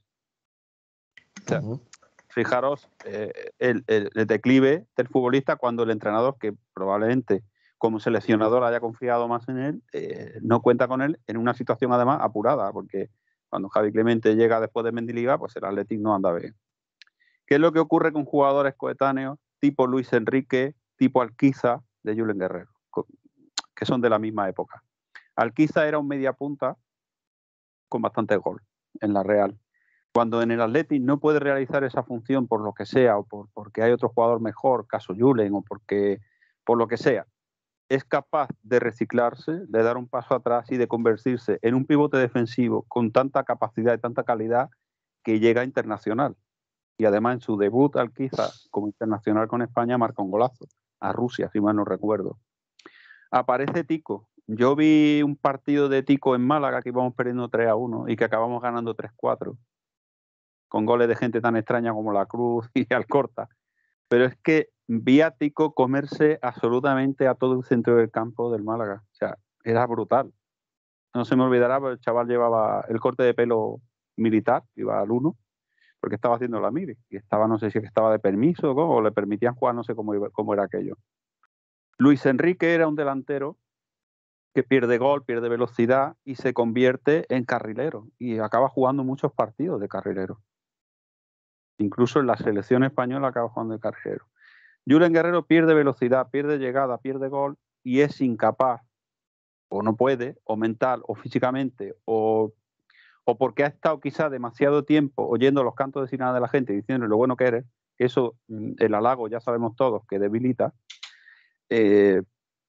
O sea, uh-huh. Fijaros eh, el, el, el declive del futbolista cuando el entrenador, que probablemente como seleccionador haya confiado más en él, eh, no cuenta con él en una situación además apurada, porque cuando Javi Clemente llega después de Mendilibar, pues el Athletic no anda bien. ¿Qué es lo que ocurre con jugadores coetáneos tipo Luis Enrique, tipo Alquiza de Julen Guerrero, que son de la misma época? Alquiza era un mediapunta con bastante gol en la Real. Cuando en el Athletic no puede realizar esa función por lo que sea, o por, porque hay otro jugador mejor, caso Julen, o porque por lo que sea, es capaz de reciclarse, de dar un paso atrás y de convertirse en un pivote defensivo con tanta capacidad y tanta calidad que llega a internacional. Y además en su debut, Alquiza, como internacional con España, marca un golazo a Rusia, si mal no recuerdo. Aparece Tico. Yo vi un partido de Tico en Málaga que íbamos perdiendo tres a uno y que acabamos ganando tres cuatro, con goles de gente tan extraña como La Cruz y Alcorta. Pero es que vi a Tico comerse absolutamente a todo el centro del campo del Málaga. O sea, era brutal. No se me olvidará, pero el chaval llevaba el corte de pelo militar, iba al uno, porque estaba haciendo la mili. Y estaba, no sé si estaba de permiso o, o le permitían jugar, no sé cómo, iba, cómo era aquello. Luis Enrique era un delantero que pierde gol, pierde velocidad y se convierte en carrilero. Y acaba jugando muchos partidos de carrilero. Incluso en la selección española acaba jugando de carrilero. Julen Guerrero pierde velocidad, pierde llegada, pierde gol y es incapaz, o no puede, o mental, o físicamente, o, o porque ha estado quizá demasiado tiempo oyendo los cantos de sirena de la gente diciendo lo bueno que eres, que eso, el halago ya sabemos todos que debilita, eh,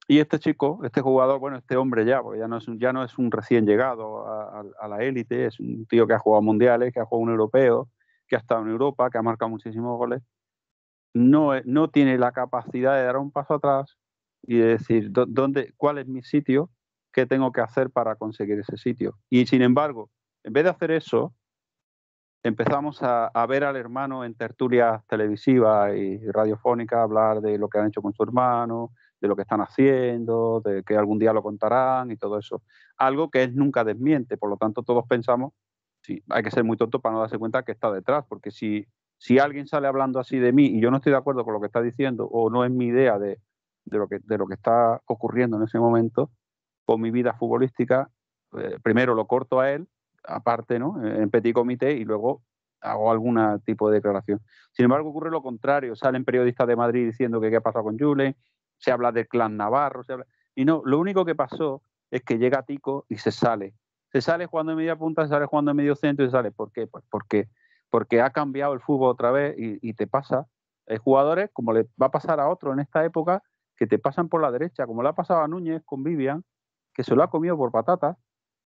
Y este chico, este jugador, bueno, este hombre ya, porque ya no es un, ya no es un recién llegado a, a, a la élite, es un tío que ha jugado mundiales, que ha jugado un europeo, que ha estado en Europa, que ha marcado muchísimos goles, no, no tiene la capacidad de dar un paso atrás y de decir dónde, cuál es mi sitio, qué tengo que hacer para conseguir ese sitio. Y sin embargo, en vez de hacer eso, empezamos a, a ver al hermano en tertulias televisivas y radiofónicas hablar de lo que han hecho con su hermano, de lo que están haciendo, de que algún día lo contarán y todo eso. Algo que él nunca desmiente, por lo tanto todos pensamos, sí, hay que ser muy tonto para no darse cuenta que está detrás, porque si, si alguien sale hablando así de mí y yo no estoy de acuerdo con lo que está diciendo o no es mi idea de, de, lo, que, de lo que está ocurriendo en ese momento con mi vida futbolística, eh, primero lo corto a él, aparte, ¿no? En petit comité, y luego hago algún tipo de declaración. Sin embargo, ocurre lo contrario. Salen periodistas de Madrid diciendo que qué ha pasado con Julen, se habla del clan Navarro, se habla... y no, lo único que pasó es que llega Tico y se sale. Se sale jugando en media punta, se sale jugando en medio centro y se sale. ¿Por qué? Pues porque, porque ha cambiado el fútbol otra vez y, y te pasa. Hay jugadores, como le va a pasar a otros en esta época, que te pasan por la derecha, como le ha pasado a Núñez con Vivian, que se lo ha comido por patatas,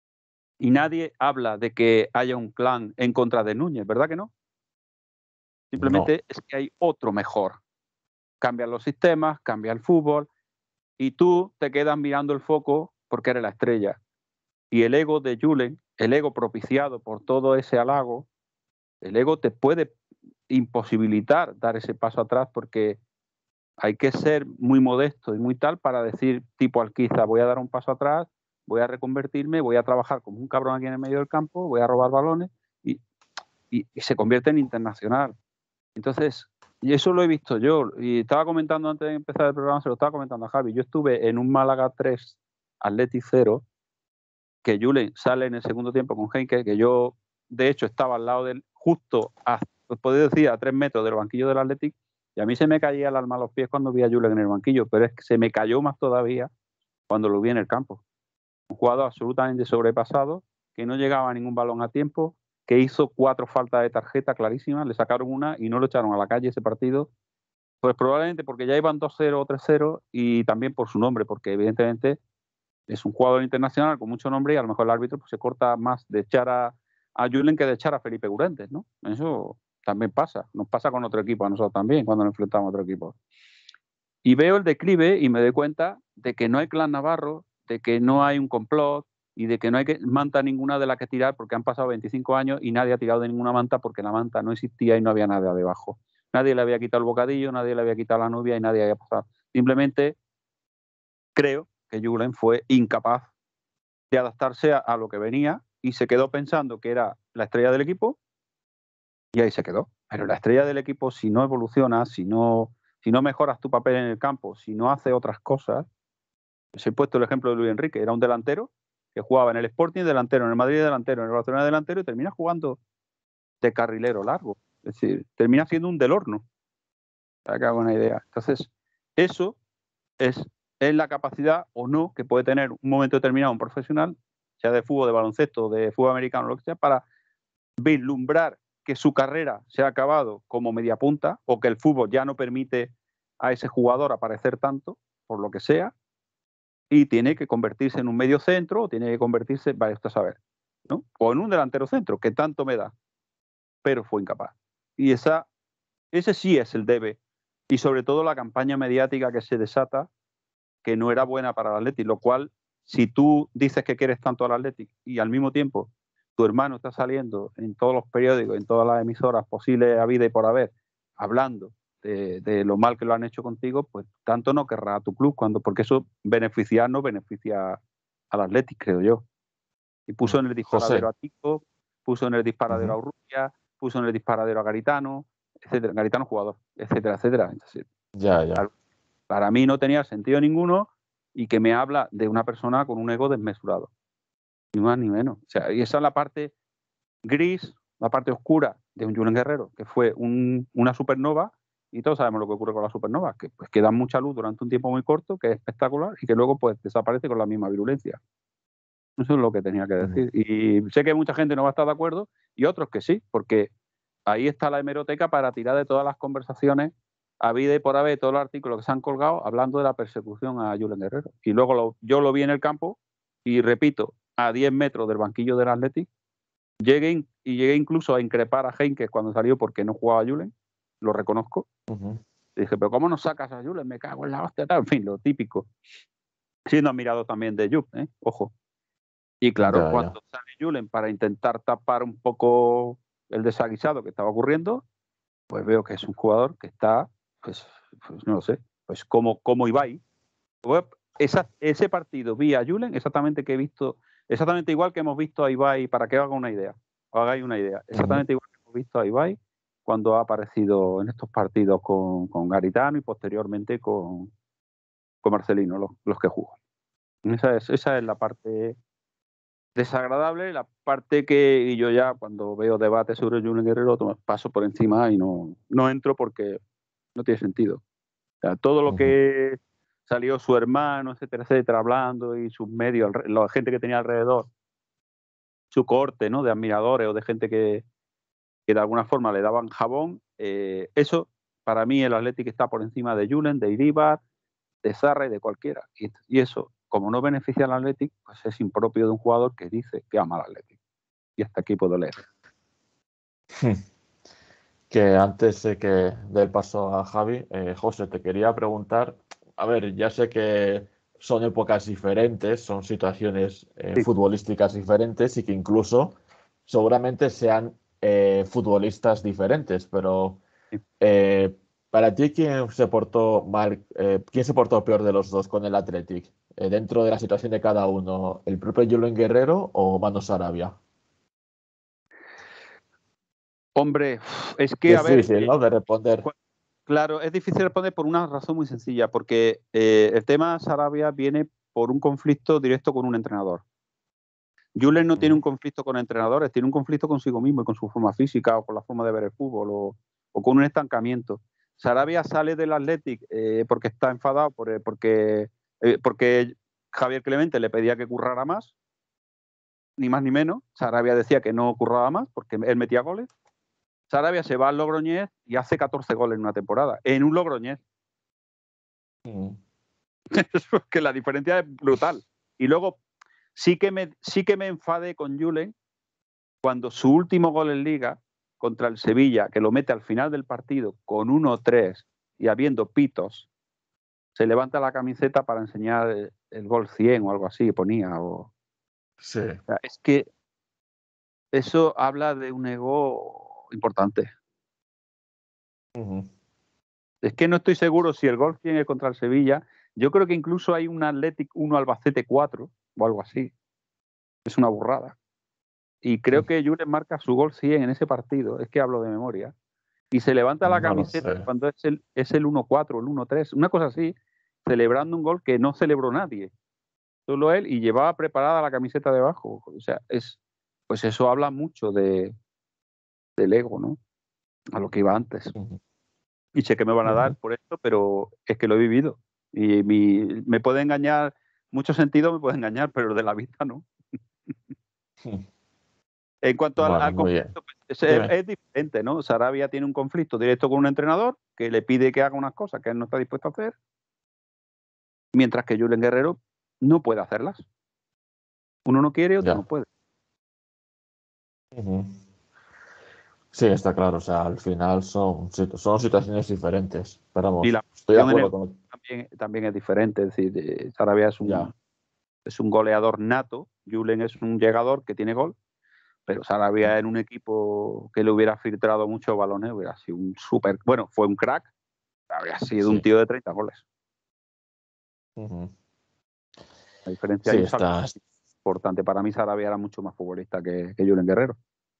y nadie habla de que haya un clan en contra de Núñez, ¿verdad que no? Simplemente no. Es que hay otro mejor. Cambian los sistemas, cambia el fútbol, y tú te quedas mirando el foco porque eres la estrella. Y el ego de Julen, el ego propiciado por todo ese halago, el ego te puede imposibilitar dar ese paso atrás porque hay que ser muy modesto y muy tal para decir, tipo Alquiza, voy a dar un paso atrás, voy a reconvertirme, voy a trabajar como un cabrón aquí en el medio del campo, voy a robar balones y, y, y se convierte en internacional. Entonces, y eso lo he visto yo, y estaba comentando antes de empezar el programa, se lo estaba comentando a Javi, yo estuve en un Málaga tres, Atleti cero, que Julen sale en el segundo tiempo con Heinke, que yo, de hecho, estaba al lado de él, justo, a, os podéis decir, a tres metros del banquillo del Athletic, y a mí se me caía el alma a los pies cuando vi a Julen en el banquillo, pero es que se me cayó más todavía cuando lo vi en el campo. Un jugador absolutamente sobrepasado, que no llegaba a ningún balón a tiempo, que hizo cuatro faltas de tarjeta clarísimas, le sacaron una y no lo echaron a la calle ese partido, pues probablemente porque ya iban dos cero o tres cero y también por su nombre, porque evidentemente es un jugador internacional con mucho nombre y a lo mejor el árbitro pues, se corta más de echar a, a Julen que de echar a Felipe Gurentes, ¿no? Eso también pasa, nos pasa con otro equipo, a nosotros también, cuando nos enfrentamos a otro equipo. Y veo el declive y me doy cuenta de que no hay clan Navarro, de que no hay un complot y de que no hay que, manta ninguna de la que tirar porque han pasado veinticinco años y nadie ha tirado de ninguna manta porque la manta no existía y no había nada debajo. Nadie le había quitado el bocadillo, nadie le había quitado la novia y nadie había pasado. Simplemente creo que Julen fue incapaz de adaptarse a, a lo que venía y se quedó pensando que era la estrella del equipo y ahí se quedó. Pero la estrella del equipo, si no evoluciona, si no, si no mejoras tu papel en el campo, si no hace otras cosas, pues he puesto el ejemplo de Luis Enrique, era un delantero que jugaba en el Sporting delantero, en el Madrid delantero, en el Barcelona delantero y termina jugando de carrilero largo. Es decir, termina siendo un del horno. Para que haga una idea. Entonces, eso es, es la capacidad o no que puede tener un momento determinado un profesional, sea de fútbol, de baloncesto, de fútbol americano, lo que sea, para vislumbrar que su carrera se ha acabado como media punta o que el fútbol ya no permite a ese jugador aparecer tanto, por lo que sea, y tiene que convertirse en un medio centro o tiene que convertirse, vaya usted a saber, ¿no? O en un delantero centro, que tanto me da, pero fue incapaz. Y esa, ese sí es el debe. Y sobre todo la campaña mediática que se desata, que no era buena para el Athletic, lo cual, si tú dices que quieres tanto al Athletic y al mismo tiempo tu hermano está saliendo en todos los periódicos, en todas las emisoras posibles a vida y por haber, hablando de, de lo mal que lo han hecho contigo, pues tanto no querrá a tu club, cuando, porque eso beneficia no beneficia al Athletic, creo yo. Y puso en el disparadero José. a Tico, puso en el disparadero uh-huh. a Urrutia, puso en el disparadero a Garitano, etcétera, Garitano jugador, etcétera, etcétera. Entonces, ya, ya. Para mí no tenía sentido ninguno y que me habla de una persona con un ego desmesurado. Ni más ni menos. O sea, y esa es la parte gris, la parte oscura de un Julen Guerrero, que fue un, una supernova, y todos sabemos lo que ocurre con las supernovas, que, pues, que dan mucha luz durante un tiempo muy corto, que es espectacular, y que luego pues desaparece con la misma virulencia. Eso es lo que tenía que decir. Y sé que mucha gente no va a estar de acuerdo, y otros que sí, porque ahí está la hemeroteca para tirar de todas las conversaciones habida y por haber todos los artículos que se han colgado hablando de la persecución a Julen Guerrero. Y luego lo, yo lo vi en el campo y, repito, a diez metros del banquillo del Athletic, llegué y llegué incluso a increpar a Heynckes cuando salió porque no jugaba a Julen, lo reconozco. Uh-huh. Y dije, pero ¿cómo no sacas a Julen? Me cago en la hostia, tal. En fin, lo típico. Siendo admirado también de Jupp, ¿eh? Ojo. Y claro, ya, cuando ya. sale Julen para intentar tapar un poco el desaguisado que estaba ocurriendo, pues veo que es un jugador que está, pues, pues no lo sé, pues como, como Ibai. Pues esa, ese partido vi a Julen exactamente que he visto, exactamente igual que hemos visto a Ibai, para que haga una idea, hagáis una idea, exactamente uh-huh. igual que hemos visto a Ibai cuando ha aparecido en estos partidos con, con Garitano y posteriormente con, con Marcelino, los, los que jugó. Esa es, esa es la parte desagradable, la parte que y yo ya cuando veo debates sobre Julen Guerrero paso por encima y no, no entro porque no tiene sentido. O sea, todo lo uh-huh. que salió su hermano, etcétera, etcétera, hablando y sus medios, la gente que tenía alrededor, su corte, ¿no? De admiradores o de gente que, que de alguna forma le daban jabón, eh, eso para mí el Athletic está por encima de Julen, de Iribar, de Zarra y de cualquiera. Y, y eso, como no beneficia al Athletic, pues es impropio de un jugador que dice que ama al Athletic. Y hasta aquí puedo leer. Que antes de que dé el paso a Javi, eh, José, te quería preguntar, a ver, ya sé que son épocas diferentes, son situaciones eh, sí. futbolísticas diferentes y que incluso seguramente sean eh, futbolistas diferentes, pero eh, para ti, ¿quién se portó mal, eh, quién se portó peor de los dos con el Athletic? Eh, dentro de la situación de cada uno, ¿el propio Julen Guerrero o Manu Sarabia? Hombre, es que, es a ver... difícil, ¿no?, de responder. Claro, es difícil responder por una razón muy sencilla, porque eh, el tema Sarabia viene por un conflicto directo con un entrenador. Julen no tiene un conflicto con entrenadores, tiene un conflicto consigo mismo y con su forma física o con la forma de ver el fútbol o, o con un estancamiento. Sarabia sale del Athletic eh, porque está enfadado, por, porque, eh, porque Javier Clemente le pedía que currara más, ni más ni menos. Sarabia decía que no curraba más porque él metía goles. Sarabia se va al Logroñés y hace catorce goles en una temporada, en un Logroñés. Mm. Que la diferencia es brutal. Y luego sí que me, sí que me enfadé con Julen cuando su último gol en Liga contra el Sevilla, que lo mete al final del partido con uno tres y habiendo pitos, se levanta la camiseta para enseñar el, el gol cien o algo así, ponía. O... Sí. O sea, es que eso habla de un ego importante. Uh-huh. Es que no estoy seguro si el gol cien es contra el Sevilla. Yo creo que incluso hay un Athletic uno Albacete cuatro o algo así. Es una burrada. Y creo uh-huh. que Julen marca su gol cien en ese partido. Es que hablo de memoria. Y se levanta la no camiseta cuando es el, es el uno cuatro, el uno tres, una cosa así, celebrando un gol que no celebró nadie. Solo él, y llevaba preparada la camiseta debajo. O sea, es, pues eso habla mucho de, del ego, ¿no? A lo que iba antes. Uh-huh. Y sé que me van a dar por esto, pero es que lo he vivido. Y mi, me puede engañar, mucho sentido me puede engañar, pero de la vista no. Sí. En cuanto bueno, al, al conflicto, pues, es, es diferente, ¿no? Sarabia tiene un conflicto directo con un entrenador que le pide que haga unas cosas que él no está dispuesto a hacer, mientras que Julen Guerrero no puede hacerlas. Uno no quiere, otro ya. no puede. Uh-huh. Sí, está claro, o sea, al final son, son situaciones diferentes. Pero vamos, y la estoy de acuerdo con... también, también es diferente, es decir, Sarabia es un, es un goleador nato, Julen es un llegador que tiene gol, pero Sarabia en un equipo que le hubiera filtrado muchos balones hubiera sido un súper, bueno, fue un crack, habría sido sí. un tío de treinta goles. Uh-huh. La diferencia sí, es está... importante. Para mí Sarabia era mucho más futbolista que, que Julen Guerrero.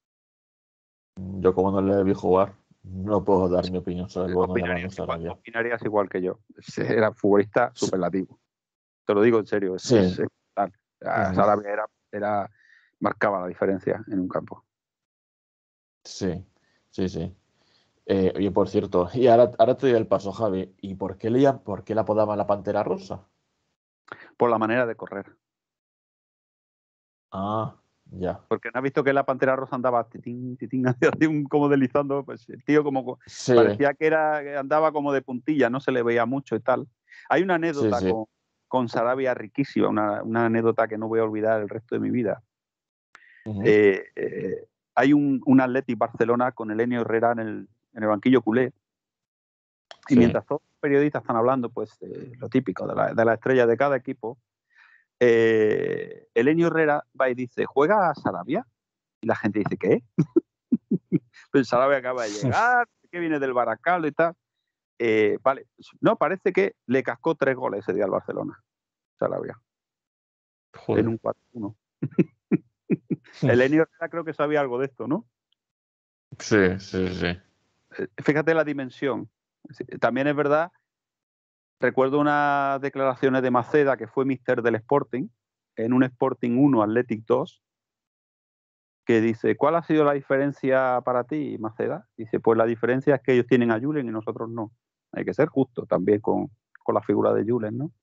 Yo como no le vi jugar, no puedo dar mi opinión sobre el bueno de Manu Sarabia. Opinarías igual que yo. Era futbolista superlativo. Sí. Te lo digo en serio. Es, sí. es, es, uh-huh. Sarabia era, era, marcaba la diferencia en un campo. Sí, sí, sí. Eh, oye, por cierto, y ahora, ahora te doy el paso, Javi. ¿Y por qué, le, por qué la apodaban la Pantera Rosa? Por la manera de correr. Ah, Ya. Porque no has visto que la Pantera Rosa andaba titín, titín, así un- como deslizando, pues el tío como Sí, parecía que era que andaba como de puntilla, no se le veía mucho y tal. Hay una sí, anécdota sí. con, con Sarabia riquísima, una, una anécdota que no voy a olvidar el resto de mi vida. Ujú. Eh, eh, hay un, un Athletic Barcelona con Elenio Herrera en el, en el banquillo culé, y Sí. mientras todos los periodistas están hablando, pues eh, lo típico de la, de la estrella de cada equipo, eh, Elenio Herrera va y dice, ¿juega a Sarabia? Y la gente dice, ¿qué? Pues Sarabia acaba de llegar, que viene del Baracaldo y tal. Eh, vale, no, parece que le cascó tres goles ese día al Barcelona, Sarabia, en Joder. un cuatro uno. Elenio Herrera creo que sabía algo de esto, ¿no? Sí, sí, sí. Eh, Fíjate la dimensión. Sí, también es verdad, recuerdo unas declaraciones de Maceda, que fue míster del Sporting, en un Sporting uno, Athletic dos, que dice, ¿cuál ha sido la diferencia para ti, Maceda? Dice, pues la diferencia es que ellos tienen a Julen y nosotros no. Hay que ser justo también con, con la figura de Julen, ¿no?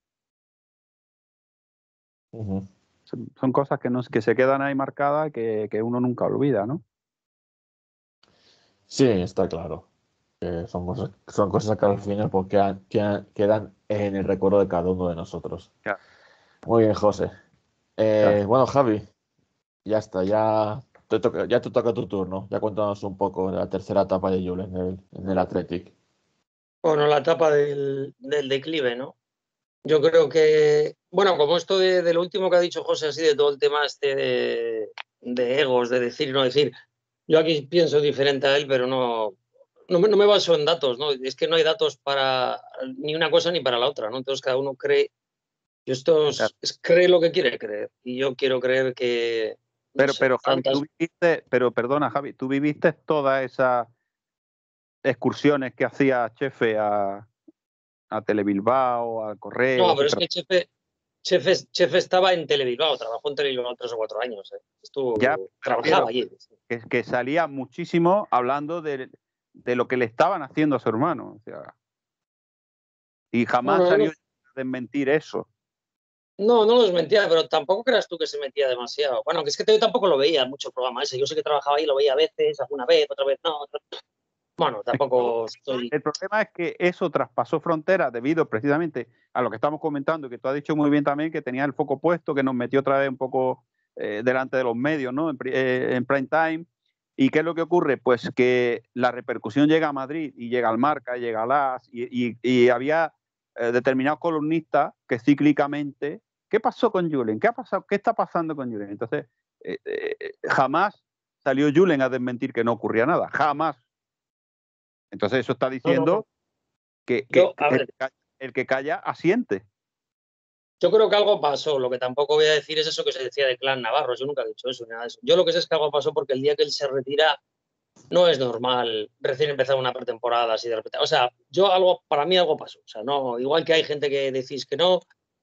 Ujú. Son, son cosas que, no, que se quedan ahí marcadas que, que uno nunca olvida, ¿no? Sí, está claro. Que son cosas, son cosas que al final pues, quedan, quedan, quedan en el recuerdo de cada uno de nosotros. Claro, Muy bien, José. claro. Eh, bueno, Javi, ya está, ya te toca, ya te toca tu turno. Ya cuéntanos un poco de la tercera etapa de Jules en el, en el Athletic. Bueno, la etapa del, del declive, ¿no? Yo creo que, bueno, como esto de, de lo último que ha dicho José, así de todo el tema este de, de egos, de decir y no decir, yo aquí pienso diferente a él, pero no, no, me- no me baso en datos, ¿no? Es que no hay datos para ni una cosa ni para la otra, ¿no? Entonces cada uno cree, yo esto Claro. es, es cree lo que quiere creer, y yo quiero creer que, no Pero, sé, pero Javi, tú tantas... viviste, pero perdona, Javi, tú viviste todas esas excursiones que hacía Chefe a, a Telebilbao, a No, Correos, pero es etcétera. que Chefe, Chefe, Chefe estaba en Telebilbao, trabajó en Telebilbao tres o cuatro años, ¿eh? Ya Estuvo, me refiero trabajaba allí. que, que salía muchísimo hablando de, de lo que le estaban haciendo a su hermano. O sea, y jamás Bueno, él no, salió a desmentir eso. no, no los mentía, pero tampoco creas tú que se metía demasiado. Bueno, que es que yo tampoco lo veía mucho el programa ese. Yo sé que trabajaba ahí, lo veía a veces, alguna vez, otra vez no. Otra... Bueno, tampoco estoy... El problema es que eso traspasó fronteras debido precisamente a lo que estamos comentando, que tú has dicho muy bien también, que tenía el foco puesto, que nos metió otra vez un poco eh, delante de los medios, ¿no? En, eh, en prime time. ¿Y qué es lo que ocurre? Pues que la repercusión llega a Madrid y llega al Marca, llega al AS, y, y, y había eh, determinados columnistas que cíclicamente, ¿qué pasó con Julen? ¿Qué ha pasado? ¿Qué está pasando con Julen? Entonces, eh, eh, jamás salió Julen a desmentir que no ocurría nada, jamás. Entonces eso está No, no, no. diciendo que, que Yo, a el, ver, que calla, el que calla asiente. yo creo que algo pasó. Lo que tampoco voy a decir es eso que se decía de Clan Navarro. Yo nunca he dicho eso, ni nada de eso. Yo lo que sé es que algo pasó porque el día que él se retira no es normal recién empezar una pretemporada así de repente. O sea, yo algo, para mí algo pasó. O sea, no, igual que hay gente que decís que no,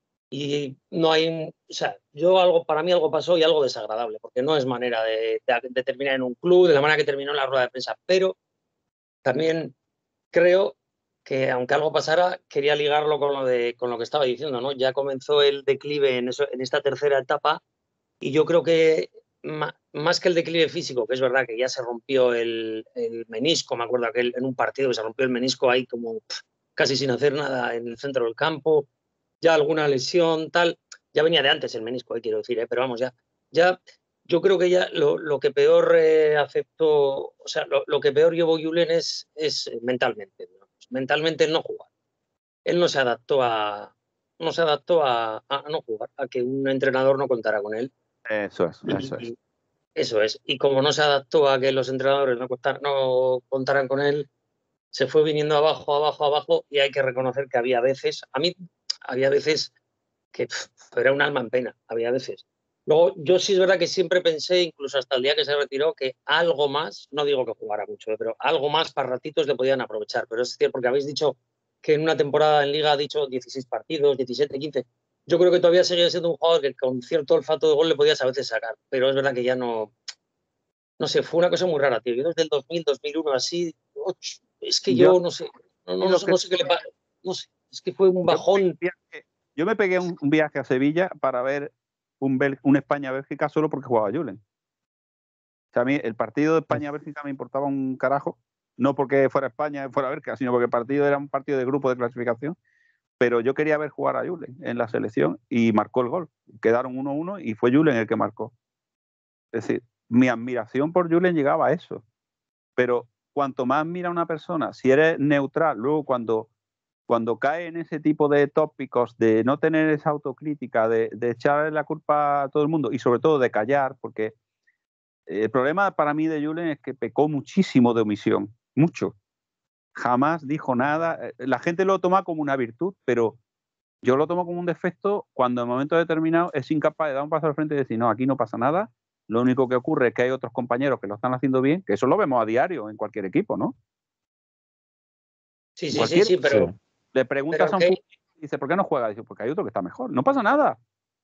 y no hay, o sea, yo algo, para mí algo pasó y algo desagradable, porque no es manera de, de, de terminar en un club, de la manera que terminó en la rueda de prensa, pero también creo que aunque algo pasara, quería ligarlo con lo, de, con lo que estaba diciendo, ¿no? Ya comenzó el declive en, eso, en esta tercera etapa y yo creo que más que el declive físico, que es verdad que ya se rompió el, el menisco, me acuerdo aquel en un partido que se rompió el menisco ahí como pff, casi sin hacer nada en el centro del campo, ya alguna lesión, tal, ya venía de antes el menisco, eh, quiero decir, eh, pero vamos, ya, ya, yo creo que ya lo, lo que peor eh, afectó, o sea, lo, lo, que peor llevó Julen es, es mentalmente, digamos. Mentalmente él no jugar, él no se adaptó a, no se adaptó a, a, no jugar, a que un entrenador no contara con él. Eso es, eso es. Y, eso es, y como no se adaptó a que los entrenadores no, contar, no contaran con él, se fue viniendo abajo, abajo, abajo, y hay que reconocer que había veces, a mí había veces que pff, era un alma en pena, había veces. Luego, yo sí es verdad que siempre pensé, incluso hasta el día que se retiró, que algo más, no digo que jugara mucho, eh, pero algo más para ratitos le podían aprovechar. Pero es cierto, porque habéis dicho que en una temporada en Liga ha dicho dieciséis partidos, diecisiete, quince. Yo creo que todavía seguía siendo un jugador que con cierto olfato de gol le podías a veces sacar, pero es verdad que ya no, no sé, fue una cosa muy rara, tío. Yo desde el dos mil, dos mil uno así, ocho, es que Yo, yo no sé, no, no, no, sé, que, no sé qué le pasa, no sé, es que fue un yo, bajón. yo me pegué un, un viaje a Sevilla para ver un, un España-Bélgica solo porque jugaba Julen. sea, a mí el partido de España-Bélgica me importaba un carajo, no porque fuera España, fuera Bélgica, sino porque el partido era un partido de grupo de clasificación, pero yo quería ver jugar a Julen en la selección y marcó el gol. Quedaron uno uno y fue Julen el que marcó. Es decir, mi admiración por Julen llegaba a eso. Pero cuanto más mira una persona, si eres neutral, luego cuando, cuando cae en ese tipo de tópicos de no tener esa autocrítica, de, de echarle la culpa a todo el mundo y sobre todo de callar, porque el problema para mí de Julen es que pecó muchísimo de omisión, mucho. Jamás dijo nada. La gente lo toma como una virtud, pero yo lo tomo como un defecto cuando en momento determinado es incapaz de dar un paso al frente y decir, no, aquí no pasa nada. Lo único que ocurre es que hay otros compañeros que lo están haciendo bien, que eso lo vemos a diario en cualquier equipo, ¿no? Sí, sí, cualquier, sí, sí, pero... sí. Le preguntas pero a un que... futbolista y dice, ¿por qué no juega? Dice, porque hay otro que está mejor. No pasa nada.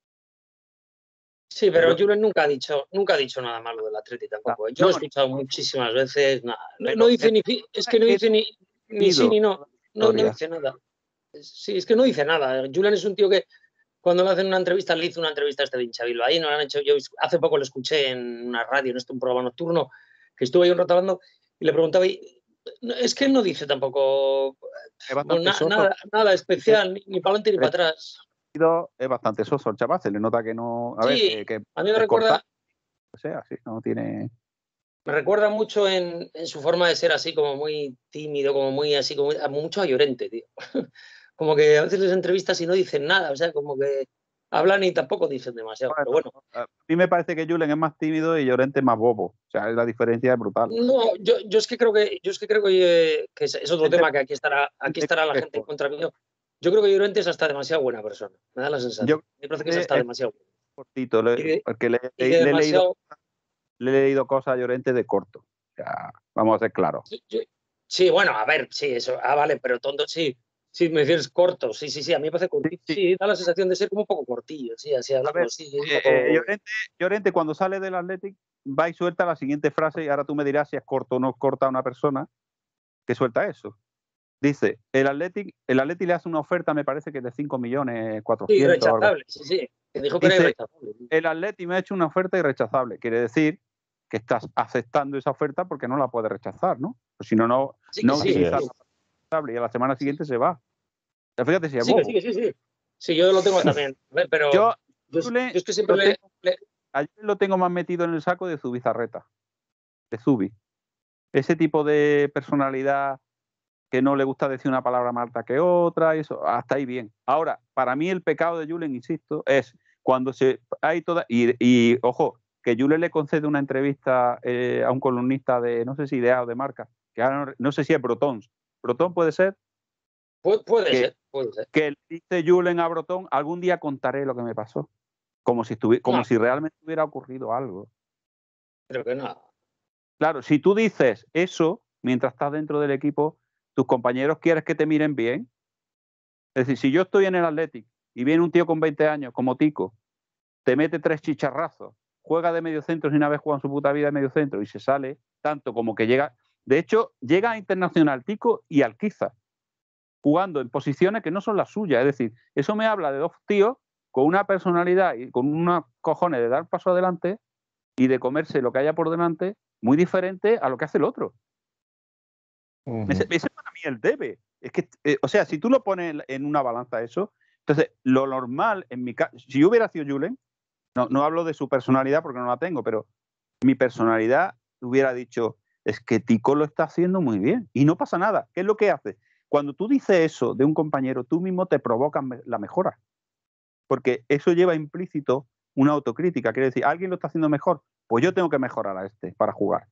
Sí, pero Julen nunca ha dicho, nunca ha dicho nada malo del Atleti tampoco. Yo no, lo he escuchado no, muchísimas veces. Nada. No, pero no dice el, ni es que no dice ni, ni sí ni no. No, no dice nada. Sí, es que no dice nada. Julen es un tío que cuando le hacen una entrevista, le hizo una entrevista a este de Hinchabilba. Ahí no lo han hecho. Yo hace poco lo escuché en una radio, en este un programa nocturno, que estuve ahí un rato hablando y le preguntaba. Y, es que no dice tampoco bueno, na, nada, nada especial, ni, ni para adelante ni para atrás. Es bastante soso el chaval, se le nota que no. A sí, ver, que, que a mí me recuerda. O sea, sí, no tiene. Me recuerda mucho en, en su forma de ser así, como muy tímido, como muy así, como mucho a Llorente, tío. Como que a veces les entrevistas y no dicen nada, o sea, como que hablan y tampoco dicen demasiado, bueno, pero bueno. A mí me parece que Julen es más tímido y Llorente es más bobo. O sea, la diferencia es brutal. No, yo, yo es que creo que, yo es que creo que, que es, es otro tema que aquí estará, aquí estará la gente en contra mío. Yo creo que Llorente es hasta demasiado buena persona, me da la sensación. Yo, me parece que es hasta es demasiado buena. Cortito, le, de, porque le, le, le, demasiado... he leído, le he leído cosas a Llorente de corto. O sea, vamos a ser claros. Sí, yo, sí, bueno, a ver, sí, eso, ah, vale, pero tonto, sí. Sí, me decís corto, sí, sí, sí, a mí me parece cortito. Sí, sí. sí, da la sensación de ser como un poco cortillo, sí, así hablando, ver, sí. Eh, poco... eh, Llorente, Llorente, cuando sale del Athletic, va y suelta la siguiente frase, y ahora tú me dirás si es corto o no corta a una persona que suelta eso. Dice, el Athletic, el Athletic le hace una oferta, me parece que de cinco millones cuatrocientos. Sí, rechazable, sí, sí. Que dijo que Dice, era irrechazable. El Athletic me ha hecho una oferta irrechazable. Quiere decir que estás aceptando esa oferta porque no la puedes rechazar, ¿no? Pues si no, no, sí, no sí, utilizas sí. la y a la semana siguiente sí. se va. Fíjate si es sí, bobo. Sí, sí, sí. Sí, yo lo tengo también. Pero yo, yo, yo es que siempre lo le, tengo, le... Ayer lo tengo más metido en el saco de Zubizarreta. De Zubi. Ese tipo de personalidad que no le gusta decir una palabra más alta que otra, y eso, hasta ahí bien. Ahora, para mí el pecado de Julen, insisto, es cuando se hay toda. Y, y ojo, que Julen le concede una entrevista eh, a un columnista de, no sé si de A o de Marca, que ahora no, no sé si es Brotón. ¿Brotón puede ser? Puede, puede que, ser, puede ser. Que le dice Julen a Brotón, algún día contaré lo que me pasó. Como si, como no. si realmente hubiera ocurrido algo. Creo que no. Claro, si tú dices eso mientras estás dentro del equipo, tus compañeros quieres que te miren bien. Es decir, si yo estoy en el Athletic y viene un tío con veinte años, como Tico, te mete tres chicharrazos, juega de mediocentro sin haber jugado en su puta vida de mediocentro y se sale, tanto como que llega... De hecho, llega a Internacional Tico y Alquiza, jugando en posiciones que no son las suyas. Es decir, eso me habla de dos tíos con una personalidad y con unos cojones de dar paso adelante y de comerse lo que haya por delante muy diferente a lo que hace el otro. Uh-huh. Ese, ese para mí el debe. Es que, eh, o sea, si tú lo pones en una balanza eso, entonces lo normal en mi caso, si yo hubiera sido Julen, no, no hablo de su personalidad porque no la tengo, pero mi personalidad hubiera dicho, es que Tico lo está haciendo muy bien y no pasa nada. ¿Qué es lo que hace? Cuando tú dices eso de un compañero, tú mismo te provocas la mejora, porque eso lleva implícito una autocrítica. Quiere decir, ¿alguien lo está haciendo mejor? Pues yo tengo que mejorar a este para jugar.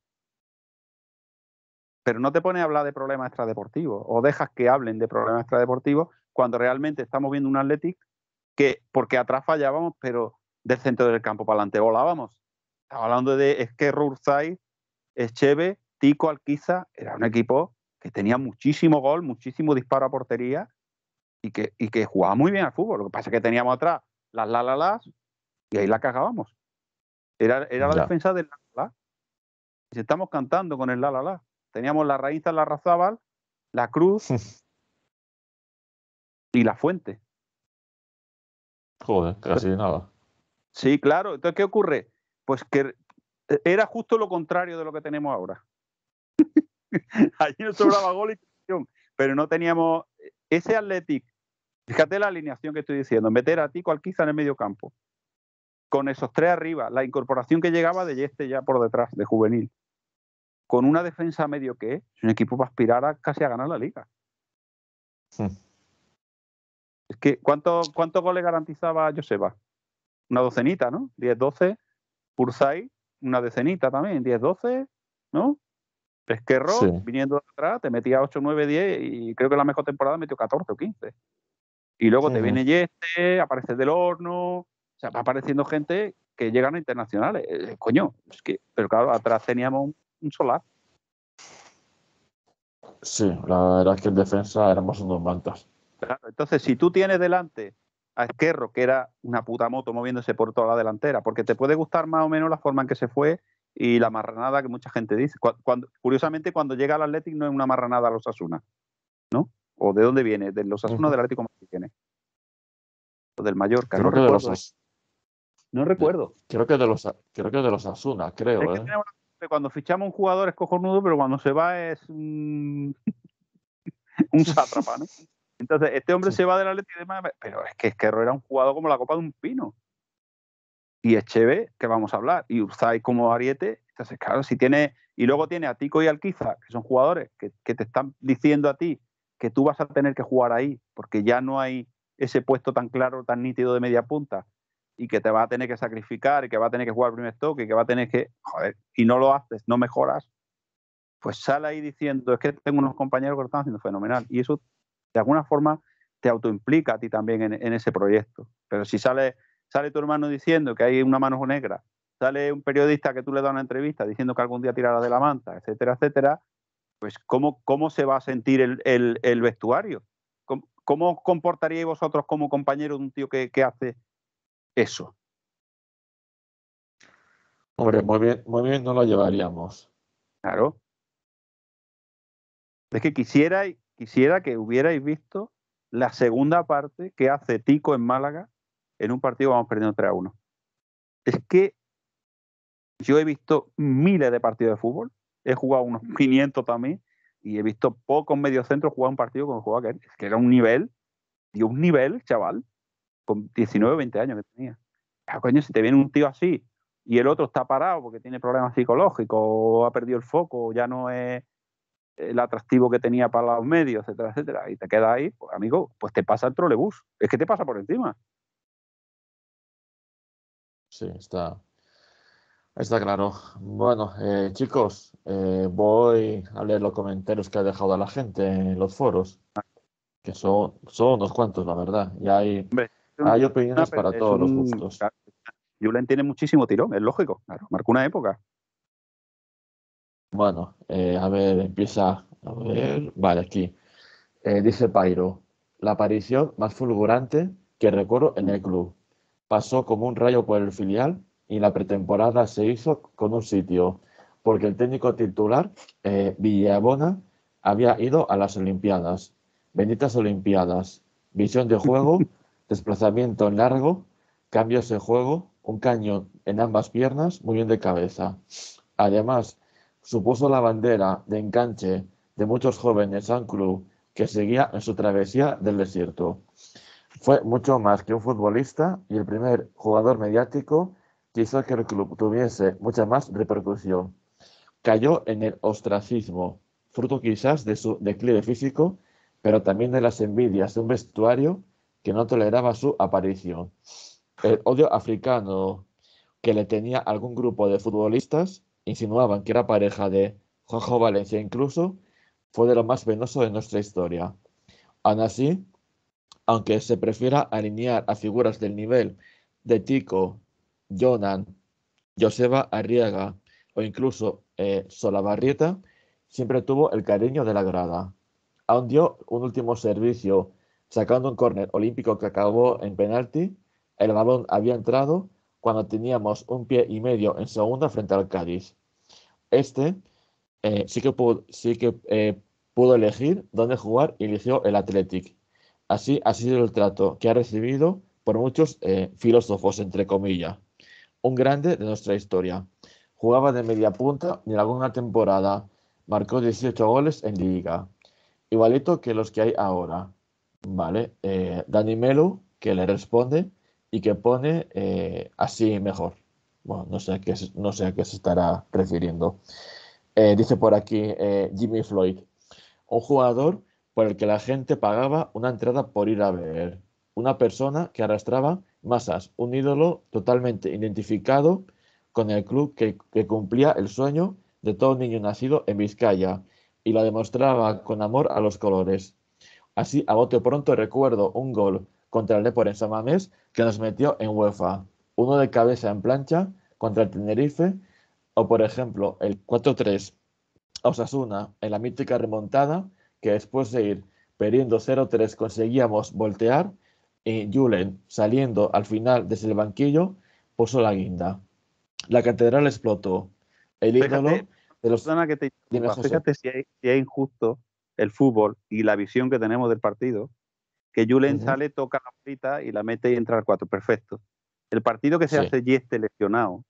Pero no te pones a hablar de problemas extradeportivos o dejas que hablen de problemas extradeportivos cuando realmente estamos viendo un Athletic que, porque atrás fallábamos, pero del centro del campo para adelante volábamos. Estaba hablando de Esquerro, Urzay, Echeve, Tico, Alquiza. Era un equipo que tenía muchísimo gol, muchísimo disparo a portería y que, y que jugaba muy bien al fútbol. Lo que pasa es que teníamos atrás las la la las y ahí la cagábamos. Era, era la ya. defensa del la la la. Y si estamos cantando con el la la la. Teníamos la Raíza, la Razábal, la Cruz y la Fuente. Joder, casi nada. Sí, claro. Entonces, ¿qué ocurre? Pues que era justo lo contrario de lo que tenemos ahora. Allí nos sobraba gol y posición, pero no teníamos ese Athletic. Fíjate la alineación que estoy diciendo, meter a Tico Alquiza en el medio campo, con esos tres arriba, la incorporación que llegaba de Yeste ya por detrás, de juvenil, con una defensa medio que es un equipo para aspirar a casi a ganar la liga. Sí. Es que, ¿cuántos cuánto goles garantizaba Joseba? Una docenita, ¿no? diez doce. Pursay, una decenita también, diez doce, ¿no? Esquerro, sí. Viniendo de atrás, te metía ocho, nueve, diez y creo que la mejor temporada metió catorce o quince. Y luego sí. Te viene Yeste, aparece Del Horno, o sea, va apareciendo gente que llegan a internacionales. Eh, coño, es que, pero claro, atrás teníamos un, un solar. Sí, la verdad es que en defensa éramos unos mantas. Claro, entonces, si tú tienes delante a Esquerro, que era una puta moto moviéndose por toda la delantera, porque te puede gustar más o menos la forma en que se fue y la marranada que mucha gente dice. Cuando, curiosamente, cuando llega al Athletic no es una marranada a los Osasuna, ¿no? ¿O de dónde viene? ¿De los Osasuna uh-huh. del Atlético Madrid viene? ¿O del Mallorca? Creo no que recuerdo. De los, no recuerdo. Creo que de los creo que de los Osasuna, creo. Es que ¿eh? tenemos, cuando fichamos un jugador es cojonudo, pero cuando se va es un, un sátrapa, ¿no? Entonces, este hombre sí. se va del Atlético y demás, pero es que Esquerro era un jugador como la copa de un pino. Y Echeve, que vamos a hablar, y Urzay como ariete. Entonces, claro, si tiene, y luego tiene a Tico y Alquiza, que son jugadores que, que te están diciendo a ti que tú vas a tener que jugar ahí, porque ya no hay ese puesto tan claro, tan nítido de media punta, y que te va a tener que sacrificar, y que va a tener que jugar el primer toque, y que va a tener que, joder, y no lo haces, no mejoras, pues sale ahí diciendo, es que tengo unos compañeros que lo están haciendo fenomenal. Y eso, de alguna forma, te autoimplica a ti también en, en ese proyecto. Pero si sale, sale tu hermano diciendo que hay una mano negra, sale un periodista que tú le das una entrevista diciendo que algún día tirará de la manta, etcétera, etcétera, pues ¿cómo, cómo se va a sentir el, el, el vestuario? ¿Cómo, ¿Cómo comportaríais vosotros como compañero de un tío que, que hace eso? Hombre, muy bien, muy bien no lo llevaríamos. Claro. Es que quisiera, quisiera que hubierais visto la segunda parte que hace Tico en Málaga en un partido que vamos perdiendo tres a uno. Es que yo he visto miles de partidos de fútbol, he jugado unos quinientos también, y he visto pocos mediocentros jugar un partido como jugaba aquel. Es que era un nivel, dio un nivel, chaval, con diecinueve, veinte años que tenía. Ah, coño, si te viene un tío así y el otro está parado porque tiene problemas psicológicos, o ha perdido el foco, o ya no es el atractivo que tenía para los medios, etcétera, etcétera, y te quedas ahí, pues amigo, pues te pasa el trolebús. Es que te pasa por encima. Sí, está, está claro. Bueno, eh, chicos, eh, voy a leer los comentarios que ha dejado la gente en los foros, que son, son unos cuantos, la verdad. Y hay, Hombre, hay opiniones una, para todos un, los gustos. Claro, Julen tiene muchísimo tirón, es lógico, claro, marcó una época. Bueno, eh, a ver, empieza, a ver, vale, aquí. Eh, dice Pairo, la aparición más fulgurante que recuerdo en el club. Pasó como un rayo por el filial y la pretemporada se hizo con un sitio, porque el técnico titular, eh, Villabona, había ido a las Olimpiadas. Benditas Olimpiadas. Visión de juego, desplazamiento en largo, cambios de juego, un cañón en ambas piernas, muy bien de cabeza. Además, supuso la bandera de enganche de muchos jóvenes a un club que seguía en su travesía del desierto. Fue mucho más que un futbolista y el primer jugador mediático que hizo que el club tuviese mucha más repercusión. Cayó en el ostracismo, fruto quizás de su declive físico, pero también de las envidias de un vestuario que no toleraba su aparición. El odio africano que le tenía algún grupo de futbolistas, insinuaban que era pareja de Juanjo Valencia incluso, fue de lo más penoso de nuestra historia. Aún así, aunque se prefiera alinear a figuras del nivel de Tico, Jonan, Joseba Arriaga o incluso eh, Solabarrieta, siempre tuvo el cariño de la grada. Aún dio un último servicio sacando un córner olímpico que acabó en penalti. El balón había entrado cuando teníamos un pie y medio en segunda frente al Cádiz. Este eh, sí que, pudo, sí que eh, pudo elegir dónde jugar y eligió el Athletic. Así ha sido el trato que ha recibido por muchos eh, filósofos, entre comillas. Un grande de nuestra historia. Jugaba de media punta y en alguna temporada marcó dieciocho goles en Liga. Igualito que los que hay ahora. Vale. Eh, Dani Melu, que le responde y que pone eh, así mejor. Bueno, no sé a qué, se- no sé a qué se estará refiriendo. Eh, dice por aquí eh, Jimmy Floyd, un jugador por el que la gente pagaba una entrada por ir a ver. Una persona que arrastraba masas, un ídolo totalmente identificado con el club que, que cumplía el sueño de todo niño nacido en Vizcaya y lo demostraba con amor a los colores. Así, a bote pronto recuerdo un gol contra el Depor en San Mamés que nos metió en UEFA, uno de cabeza en plancha contra el Tenerife, o por ejemplo el cuatro tres a Osasuna en la mítica remontada, que después de ir perdiendo cero tres conseguíamos voltear, y Julen, saliendo al final desde el banquillo, puso la guinda. La catedral explotó. El Fíjate, ídolo de los... perdona que te Dime, interrumpa, José. fíjate si es si es injusto el fútbol y la visión que tenemos del partido, que Julen Ujú. sale, toca la pelota y la mete y entra al cuatro, perfecto. El partido que se Sí. hace Yeste lesionado,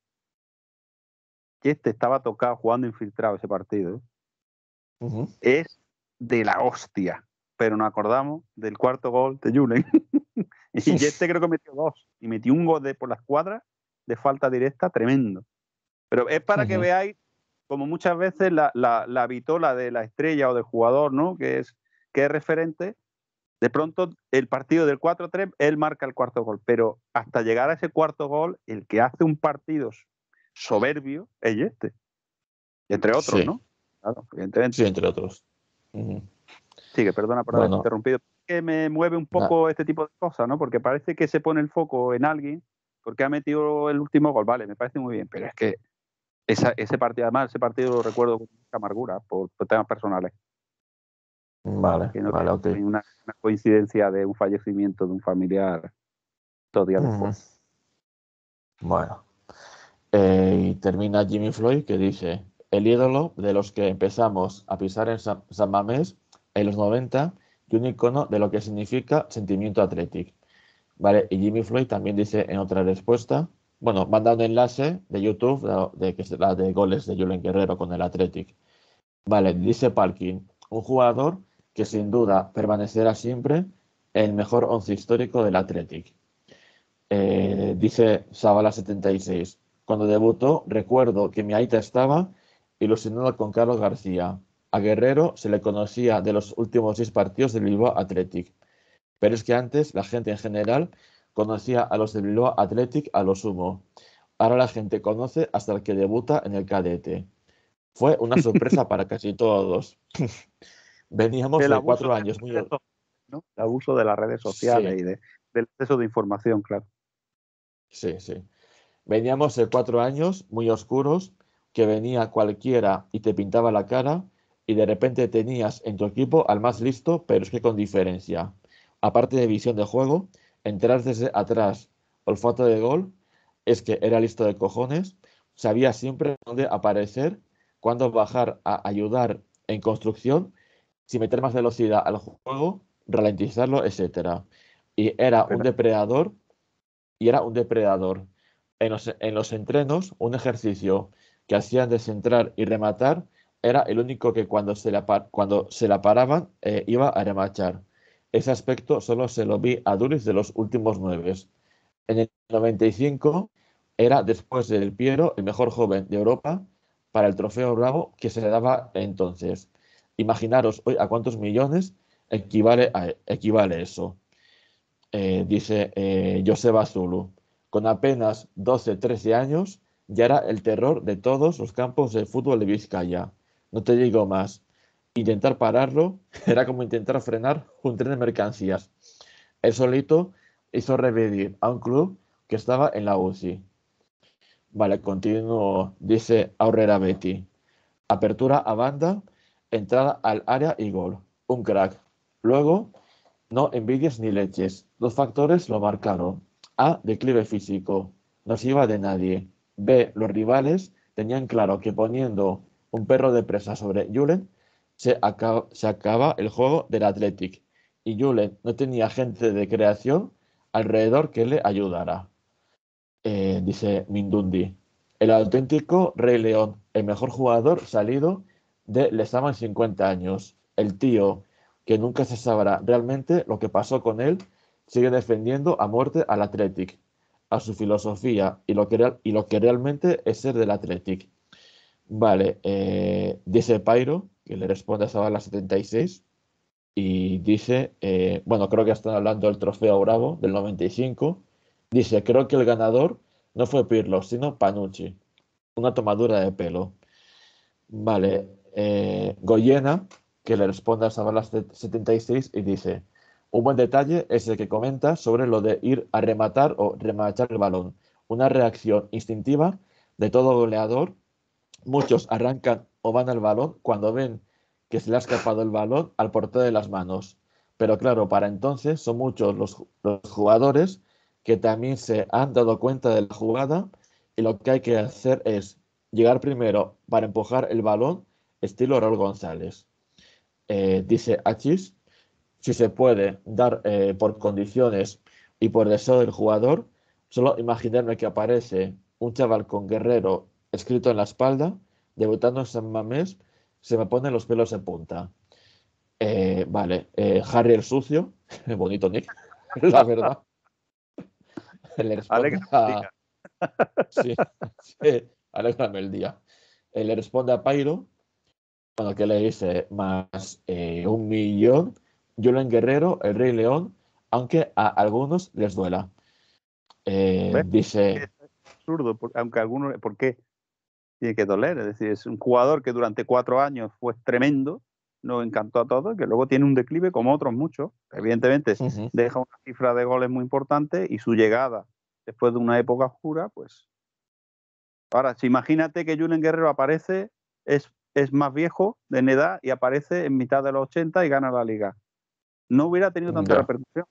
Yeste estaba tocado jugando infiltrado ese partido, Ujú. es de la hostia, pero nos acordamos del cuarto gol de Julen. Y Yeste creo que metió dos, y metió un gol de, por la escuadra de falta directa tremendo. Pero es para que Ujú. veáis como muchas veces la, la, la vitola de la estrella o del jugador, ¿no? Que es, que es referente. De pronto, el partido del cuatro tres, él marca el cuarto gol. Pero hasta llegar a ese cuarto gol, el que hace un partido soberbio es este. Entre otros, Sí, ¿no? Claro, evidentemente. sí, entre otros. Ujú. Sigue, perdona por haber Bueno, interrumpido. Que me mueve un na- poco este tipo de cosas, ¿no? Porque parece que se pone el foco en alguien porque ha metido el último gol. Vale, me parece muy bien, pero es que esa, ese partido, además, ese partido lo recuerdo con mucha amargura por, por temas personales, vale, que no vale, ok. hay una, una coincidencia de un fallecimiento de un familiar dos días Ujú. después. Bueno, eh, y termina Jimmy Floyd que dice, el ídolo de los que empezamos a pisar en San, San Mamés en los noventa y un icono de lo que significa sentimiento atlético. Vale, y Jimmy Floyd también dice en otra respuesta, bueno, manda un enlace de YouTube de, de que es la de goles de Julen Guerrero con el Athletic. Vale, dice Palkin, un jugador que sin duda permanecerá siempre el mejor once histórico del Athletic. Eh, dice Zabala setenta y seis, cuando debutó recuerdo que mi aita estaba ilusionado con Carlos García. A Guerrero se le conocía de los últimos seis partidos del Bilbao Athletic, pero es que antes la gente en general conocía a los del Bilbao Athletic a lo sumo. Ahora la gente conoce hasta el que debuta en el cadete. Fue una sorpresa para casi todos. Veníamos El de abuso cuatro de años las muy... redes sociales, ¿no? El abuso de las redes Sí, sociales y de, del exceso de información, claro. sí, sí. Veníamos de cuatro años muy oscuros, que venía cualquiera y te pintaba la cara, y de repente tenías en tu equipo al más listo, pero es que con diferencia. Aparte de visión de juego, entrar desde atrás, olfato de gol, es que era listo de cojones, sabía siempre dónde aparecer, cuándo bajar a ayudar en construcción, si meter más velocidad al juego, ralentizarlo, etcétera. Y era un Pero, depredador y era un depredador. En los, en los entrenos, un ejercicio que hacían de centrar y rematar era el único que cuando se la, cuando se la paraban eh, iba a remachar. Ese aspecto solo se lo vi a Duris de los últimos nueve. En el noventa y cinco era, después del Piero, el mejor joven de Europa para el trofeo Bravo que se le daba entonces. Imaginaros hoy a cuántos millones equivale, a, equivale eso. Eh, dice eh, Joseba Zulu. Con apenas doce trece años, ya era el terror de todos los campos de fútbol de Vizcaya. No te digo más. Intentar pararlo era como intentar frenar un tren de mercancías. Él solito hizo revivir a un club que estaba en la U C I. Vale, continuo, dice Aurrera Betty. Apertura a banda, entrada al área y gol. Un crack. Luego, no envidias ni leches. Dos factores lo marcaron. A. Declive físico. No se iba de nadie. B. Los rivales tenían claro que poniendo un perro de presa sobre Julen se, acaba, se acaba el juego del Athletic. Y Julen no tenía gente de creación alrededor que le ayudara. Eh, dice Mindundi. el auténtico Rey León, el mejor jugador salido de Les Aman cincuenta años. El tío, que nunca se sabrá realmente lo que pasó con él, sigue defendiendo a muerte al Athletic, a su filosofía y lo que, real- y lo que realmente es ser del Athletic. Vale, eh, dice Pyro, que le responde a Zabala setenta y seis, y dice, eh, bueno, creo que están hablando del trofeo Bravo del noventa y cinco. Dice, creo que el ganador no fue Pirlo, sino Panucci. Una tomadura de pelo. Vale, eh, Goyena, que le responde a Zabala setenta y seis y dice, un buen detalle es el que comenta sobre lo de ir a rematar o remachar el balón. Una reacción instintiva de todo goleador. Muchos arrancan o van al balón cuando ven que se le ha escapado el balón al portero de las manos. Pero claro, para entonces son muchos los, los jugadores que también se han dado cuenta de la jugada y lo que hay que hacer es llegar primero para empujar el balón, estilo Raúl González. Eh, dice Achis, si se puede dar eh, por condiciones y por deseo del jugador, solo imaginarme que aparece un chaval con Guerrero escrito en la espalda, debutando en San Mamés, se me ponen los pelos en punta. Eh, vale, eh, Harry el sucio, bonito nick, la verdad. Le responde Alégrame el a... día. Sí, sí, alégrame el día. Eh, le responde a Pyro, bueno, que le dice más eh, un millón. Julen Guerrero, el Rey León, aunque a algunos les duela. Eh, ¿Ves? dice, Es absurdo, por- aunque algunos, ¿por qué tiene que doler? Es decir, es un jugador que durante cuatro años fue tremendo, nos encantó a todos, que luego tiene un declive como otros muchos. Evidentemente, ujú, deja una cifra de goles muy importante y su llegada después de una época oscura, pues. Ahora, si imagínate que Julen Guerrero aparece, es, es más viejo en edad y aparece en mitad de los ochenta y gana la liga. No hubiera tenido tanta ya, repercusión,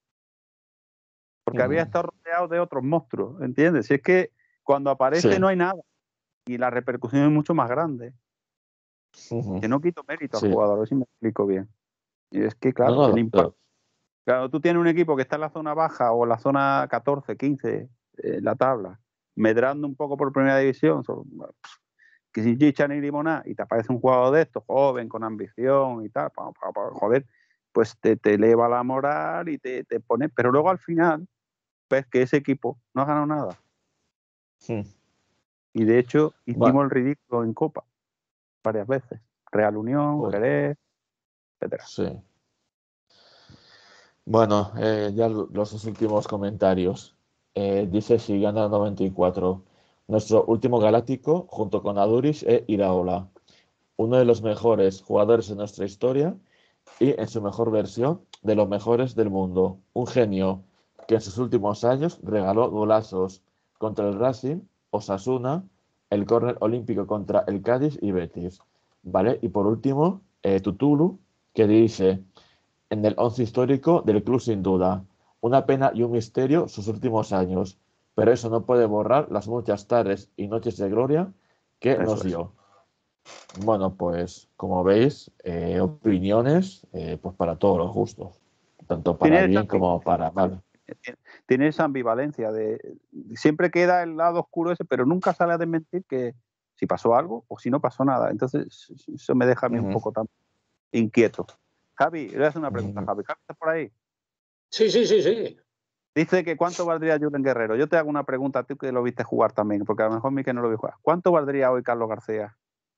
porque había ujú, estado rodeado de otros monstruos, ¿entiendes? Si es que cuando sí, aparece no hay nada y la repercusión es mucho más grande. ujú, Que no quito mérito al sí. jugador, a ver si me explico bien. Y es que, No, claro, el no, impacto. no, Claro, tú tienes un equipo que está en la zona baja o en la zona catorce, quince, eh, la tabla, medrando un poco por primera división, son, que sin chicha ni limonada, y te aparece un jugador de estos, joven, con ambición y tal, pa, pa, pa, joder, pues te, te eleva la moral y te, te pone. Pero luego al final ves que ese equipo no ha ganado nada. mm, Y de hecho, bueno, hicimos el ridículo en Copa varias veces. Real Unión, joder, Jerez, etcétera. sí. Bueno, eh, ya lo- los dos últimos comentarios. Eh, dice si gana noventa y cuatro. Nuestro último galáctico, junto con Aduriz e Iraola. Uno de los mejores jugadores de nuestra historia y en su mejor versión de los mejores del mundo. Un genio que en sus últimos años regaló golazos contra el Racing, Osasuna, el córner olímpico contra el Cádiz y Betis. ¿Vale? Y por último, eh, Tutulu, que dice, en el once histórico del club sin duda, una pena y un misterio sus últimos años, pero eso no puede borrar las muchas tardes y noches de gloria que nos Eso es. dio. Bueno, pues como veis, eh, opiniones eh, pues para todos los gustos, tanto para Tiene esa, bien como para mal. tiene esa ambivalencia de siempre queda el lado oscuro ese, pero nunca sale a desmentir que si pasó algo o si no pasó nada. Entonces, eso me deja a mí un Ujú. poco tan inquieto. Javi, le voy a hacer una pregunta, Ujú. Javi. ¿Javi está por ahí? Sí, sí, sí, sí. Dice que ¿cuánto valdría Julen Guerrero? Yo te hago una pregunta a ti que lo viste jugar también, porque a lo mejor a mí que no lo vi jugar. ¿Cuánto valdría hoy Carlos García?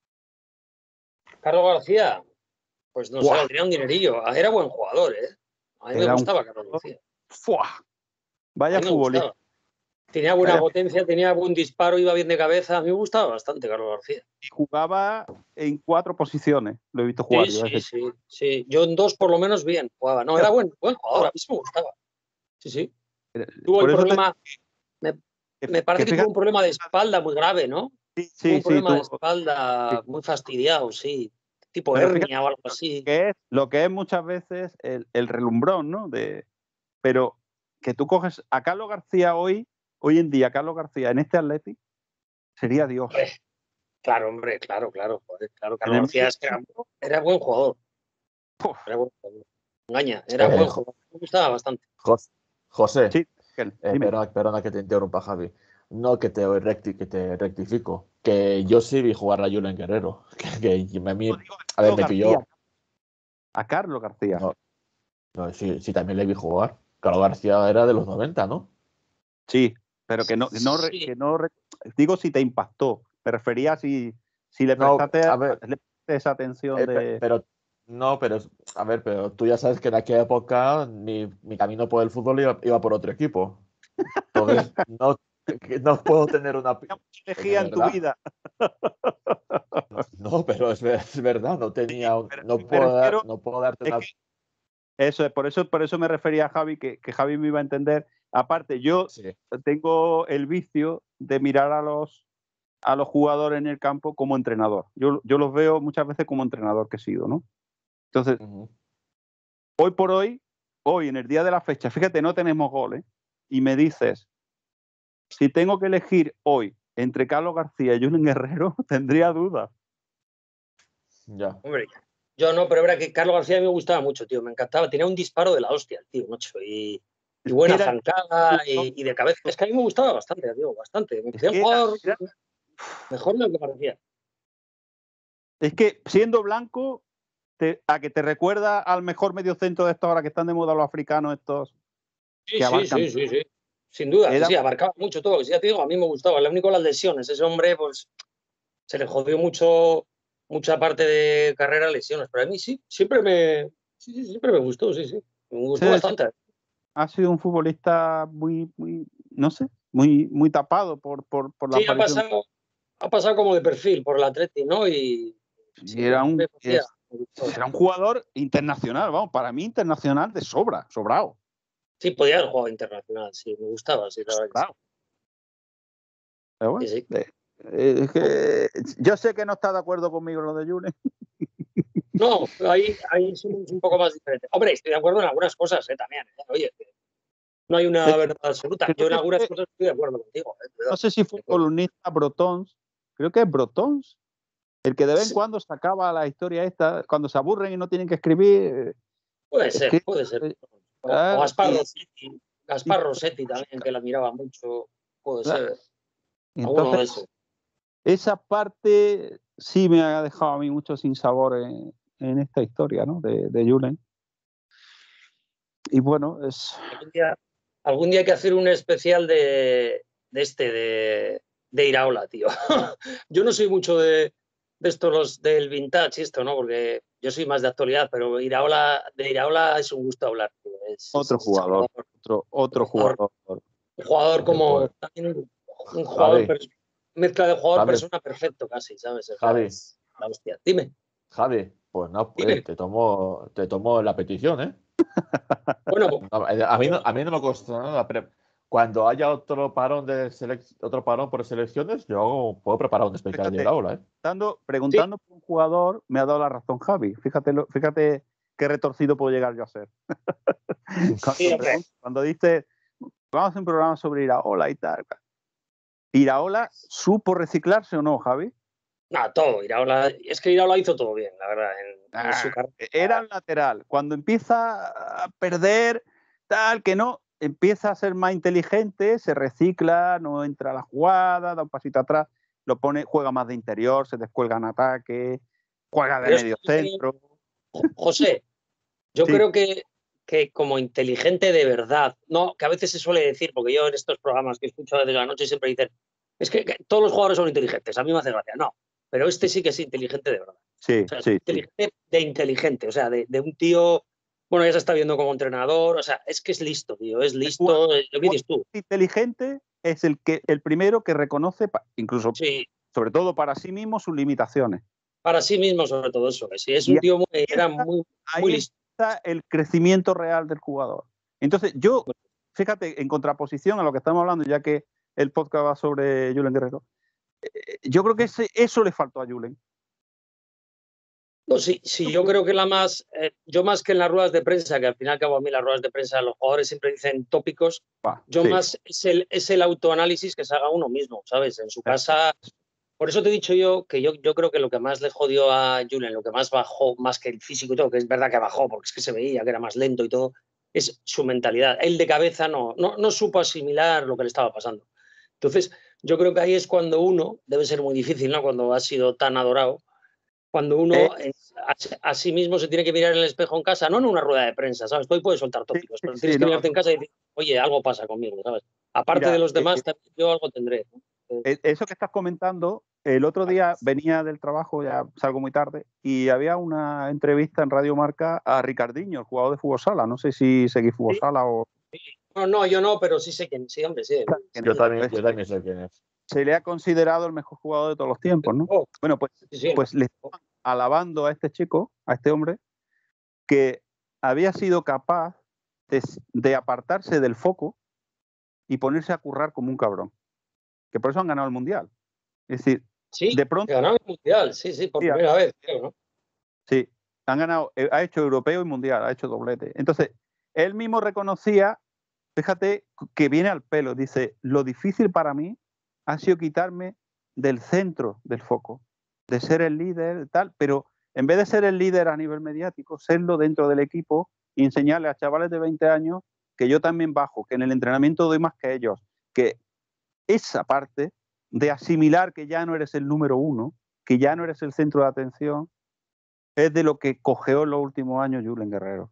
Carlos García, pues no sé, ¡Buah! valdría un dinerillo. Era buen jugador, ¿eh? A mí me Era un gustaba Carlos García. ¡Fua! A Vaya mí me futbolista. gustaba. Tenía buena Vaya, potencia, tenía buen disparo, iba bien de cabeza. A mí me gustaba bastante Carlos García. y jugaba en cuatro posiciones. Lo he visto Sí, jugar yo. sí, Ese. sí, sí. Yo en dos por lo menos bien jugaba. No, era buen, buen jugador, a mí sí me gustaba. Sí, sí. Tuvo Por el eso te problema, me, que, me parece que que tuvo fíjate. un problema de espalda muy grave, ¿no? Sí, Tuvo sí, un sí, problema de tú, sí. espalda muy fastidiado, sí. Tipo Pero fíjate hernia o algo así. que es lo que es muchas veces el, el relumbrón, ¿no? De, pero que tú coges a Carlos García hoy, hoy en día, Carlos García en este Atleti sería Dios. Hombre, claro, hombre, claro, claro. Joder, claro, En Carlos el García medio es que era, campo, era buen jugador. ¡puf! Era buen jugador. Engaña, era Eh, buen Jo- jugador. Me gustaba bastante. Jos- José, Sí, Miquel, eh, dime. perdona, perdona que te interrumpa, Javi. No, que te, recti que te rectifico. Que yo sí vi jugar a Julen Guerrero. Que, que me, No, digo, a ver, Carlos me pilló. García. A Carlos García. No, no, sí, sí, también le vi jugar. Carlos García era de los noventa, ¿no? Sí, pero que no, que no, re- Sí. que no re- digo si te impactó. Me refería a si, si le No, prestaste, a ver, le prestaste esa atención eh, pe- de. pero no, pero a ver, pero tú ya sabes que en aquella época mi, mi camino por el fútbol iba, iba por otro equipo. Entonces, no, que no puedo tener una. ¿Qué Pero elegía de en tu verdad. vida? No, pero es, ver- es verdad, no tenía, Pero no me puedo, dar- refiero, no puedo darte es una. que eso es, por eso, por eso me refería a Javi, que, que Javi me iba a entender. Aparte, yo Sí. tengo el vicio de mirar a los, a los jugadores en el campo como entrenador. Yo, yo los veo muchas veces como entrenador que he sido, ¿no? Entonces, Ujú. hoy por hoy, hoy en el día de la fecha, fíjate, no tenemos goles, y me dices, si tengo que elegir hoy entre Carlos García y Julen Guerrero, tendría dudas. Ya. Hombre, yo no, pero era que Carlos García a mí me gustaba mucho, tío. Me encantaba. Tenía un disparo de la hostia, el tío, macho. Y, y Es buena que era, zancada y, y de cabeza. Es que a mí me gustaba bastante, tío, bastante. Me es parecía un que era- jugador era- mejor de lo que parecía. es que siendo blanco, te- a que te recuerda al mejor mediocentro de estos ahora que están de moda los africanos, estos Sí, que sí, abarcan. sí, sí, sí. Sin duda, sí, Era, sí, abarcaba mucho todo. Sí, ya te digo, a mí me gustaba. Lo único las lesiones. Ese hombre, pues, se le jodió mucho, mucha parte de carrera a lesiones. Pero a mí sí, siempre me, sí, sí, siempre me gustó, sí, sí. Me gustó ese- ese bastante. ha sido un futbolista muy, muy, no sé, muy, muy tapado por, por, por la Sí, ha aparición. pasado, ha pasado como de perfil por el Atleti, ¿no? Y Y sí, era a mí un, me parecía, es- me gustó. era un jugador internacional, vamos, para mí internacional de sobra, sobrado. Sí, podía haber jugado internacional, sí, me gustaba, sí, la verdad que sí. sobrado. Pero bueno, Sí, sí. eh, eh, es que yo sé que no está de acuerdo conmigo en lo de Julen. No, ahí, ahí somos un poco más diferentes. Hombre, estoy de acuerdo en algunas cosas, ¿eh? También. ¿eh? Oye, que no hay una Es- verdad absoluta. creo Yo en que algunas fue- cosas estoy de acuerdo contigo. ¿eh? no Cuidado. sé si fue el columnista Brotons, creo que es Brotons, el que de vez en Sí, cuando sacaba la historia esta, cuando se aburren y no tienen que escribir, puede eh, ser, escriben. puede ser. eh, O, o ah, Gaspar y, Rossetti, y- Gaspar Rossetti también, que la miraba mucho. Puede ah, ser. y Alguno entonces, de esos. esa parte sí me ha dejado a mí mucho sin sabor en, en esta historia, ¿no? De, de Julen. Y bueno, es. Algún día, algún día hay que hacer un especial de, de este, de, de Iraola, tío. Yo no soy mucho de, de estos los del vintage, esto, ¿no? Porque yo soy más de actualidad, pero Iraola, de Iraola es un gusto hablar, tío. Es, es- Otro es un jugador, jugador, otro, otro un jugador, jugador. un jugador Oye, como pues, también un jugador, Javi, per- mezcla de jugador Javi, persona perfecto casi, ¿sabes? O sea, Javi, es la hostia. Dime, Javi, pues no, eh, dime. te tomo, te tomo la petición, ¿eh? Bueno, No, eh, a mí no, a mí no me costó nada. Pero cuando haya otro parón de selec- otro parón por selecciones, yo puedo preparar un especial de Fíjate, Iraola, ¿eh? preguntando, sí, preguntando por un jugador, me ha dado la razón Javi. Fíjate, lo- fíjate qué retorcido puedo llegar yo a ser. sí, Cuando, hombre. pregunto- cuando dice, vamos a hacer un programa sobre Iraola y tal. ¿Iraola supo reciclarse o no, Javi? No, todo. Iraola, es que Iraola hizo todo bien, la verdad, en, en su Ah, carrera. era un lateral. Cuando empieza a perder, tal, que no, empieza a ser más inteligente, se recicla, no entra a la jugada, da un pasito atrás, lo pone, juega más de interior, se descuelga en ataque, juega de Pero es medio que, centro. José, yo Sí, creo que, que como inteligente de verdad, no, que a veces se suele decir, porque yo en estos programas que escucho desde la noche siempre dicen, es que, que todos los jugadores son inteligentes, a mí me hace gracia. No, pero este sí que es inteligente de verdad. sí, O sea, es sí, sí. inteligente de inteligente, o sea, de, de un tío, bueno, ya se está viendo como entrenador, o sea, es que es listo, tío, es El jugador, listo, eh, lo que jugador dices tú. inteligente es el, que, el primero que reconoce, pa- incluso, Sí, sobre todo para sí mismo, sus limitaciones. para sí mismo sobre todo eso, que sí, es Y un ahí tío muy, era empieza, muy, muy ahí listo. empieza el crecimiento real del jugador. Entonces, yo, fíjate, en contraposición a lo que estamos hablando, ya que el podcast va sobre Julen Guerrero, eh, yo creo que ese, eso le faltó a Julen. No, sí, sí, yo creo que la más, eh, yo más que en las ruedas de prensa, que al final cabo a mí las ruedas de prensa, los jugadores siempre dicen tópicos, Va, yo sí, más es el, es el autoanálisis que se haga uno mismo, ¿sabes? En su eso, casa. Por eso te he dicho yo que yo, yo creo que lo que más le jodió a Julen, lo que más bajó, más que el físico y todo, que es verdad que bajó, porque es que se veía que era más lento y todo, es su mentalidad. Él de cabeza no, no, no supo asimilar lo que le estaba pasando. Entonces, yo creo que ahí es cuando uno, debe ser muy difícil, ¿no? Cuando ha sido tan adorado, cuando uno Eh, a, a sí mismo se tiene que mirar en el espejo en casa, no en una rueda de prensa, ¿sabes? Tú puedes soltar sí, tópicos, sí, pero sí, tienes que no, mirarte en no. casa y decir, oye, algo pasa conmigo, ¿sabes? Aparte Mira, de los eh, demás, también yo algo tendré, ¿no? eh, eso que estás comentando, el otro día venía del trabajo, ya salgo muy tarde, y había una entrevista en Radio Marca a Ricardinho, el jugador de fútbol sala. No sé si seguís fútbol Sí. sala o... No, no, yo no, pero sí sé quién, sí, hombre, sí. Yo también, Pues, yo también sé quién es. se le ha considerado el mejor jugador de todos los tiempos, ¿no? Oh, Bueno, pues, sí, sí, pues le estaban alabando a este chico, a este hombre, que había sido capaz de, de apartarse del foco y ponerse a currar como un cabrón. Que por eso han ganado el Mundial. Es decir, sí, de pronto... ganó el Mundial, sí, sí, por Sí, primera vez, creo, ¿no? sí, han ganado, eh, ha hecho europeo y mundial, ha hecho doblete. Entonces, él mismo reconocía, fíjate, que viene al pelo, dice, lo difícil para mí ha sido quitarme del centro del foco, de ser el líder, tal, pero en vez de ser el líder a nivel mediático, serlo dentro del equipo y enseñarle a chavales de veinte años que yo también bajo, que en el entrenamiento doy más que ellos, que esa parte de asimilar que ya no eres el número uno, que ya no eres el centro de atención, es de lo que cojeó en los últimos años Julen Guerrero.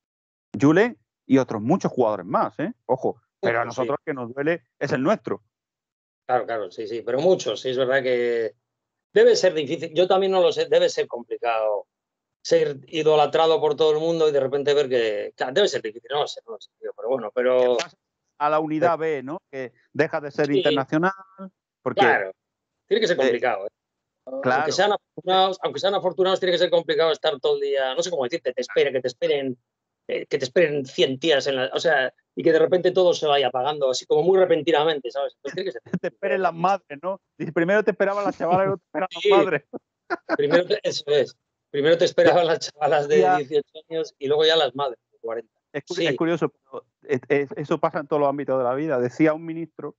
Julen y otros muchos jugadores más, ¿eh? Ojo, pero a nosotros Sí. que nos duele es el nuestro. Claro, claro, sí, sí, pero muchos, sí, es verdad que debe ser difícil, yo también no lo sé, debe ser complicado ser idolatrado por todo el mundo y de repente ver que, claro, debe ser difícil, no lo sé, no lo sé, tío, pero bueno, pero... A la unidad B, ¿no? Que deja de ser Sí, internacional, porque... claro, tiene que ser Eh, complicado, ¿eh? Aunque claro. sean afortunados, aunque sean afortunados, tiene que ser complicado estar todo el día, no sé cómo decirte, te esperen, que te esperen, eh, que te esperen cien tías en la, o sea, y que de repente todo se vaya apagando, así como muy repentinamente, ¿sabes? Entonces tiene que ser. Te esperen las madres, ¿no? Dice, primero te esperaban las chavalas y luego te esperaban Sí, las madres. primero te, eso es. Primero te esperaban las chavalas de Ya, dieciocho años y luego ya las madres de cuarenta. es, cu- es Sí, curioso, pero es- es- eso pasa en todos los ámbitos de la vida. Decía un ministro,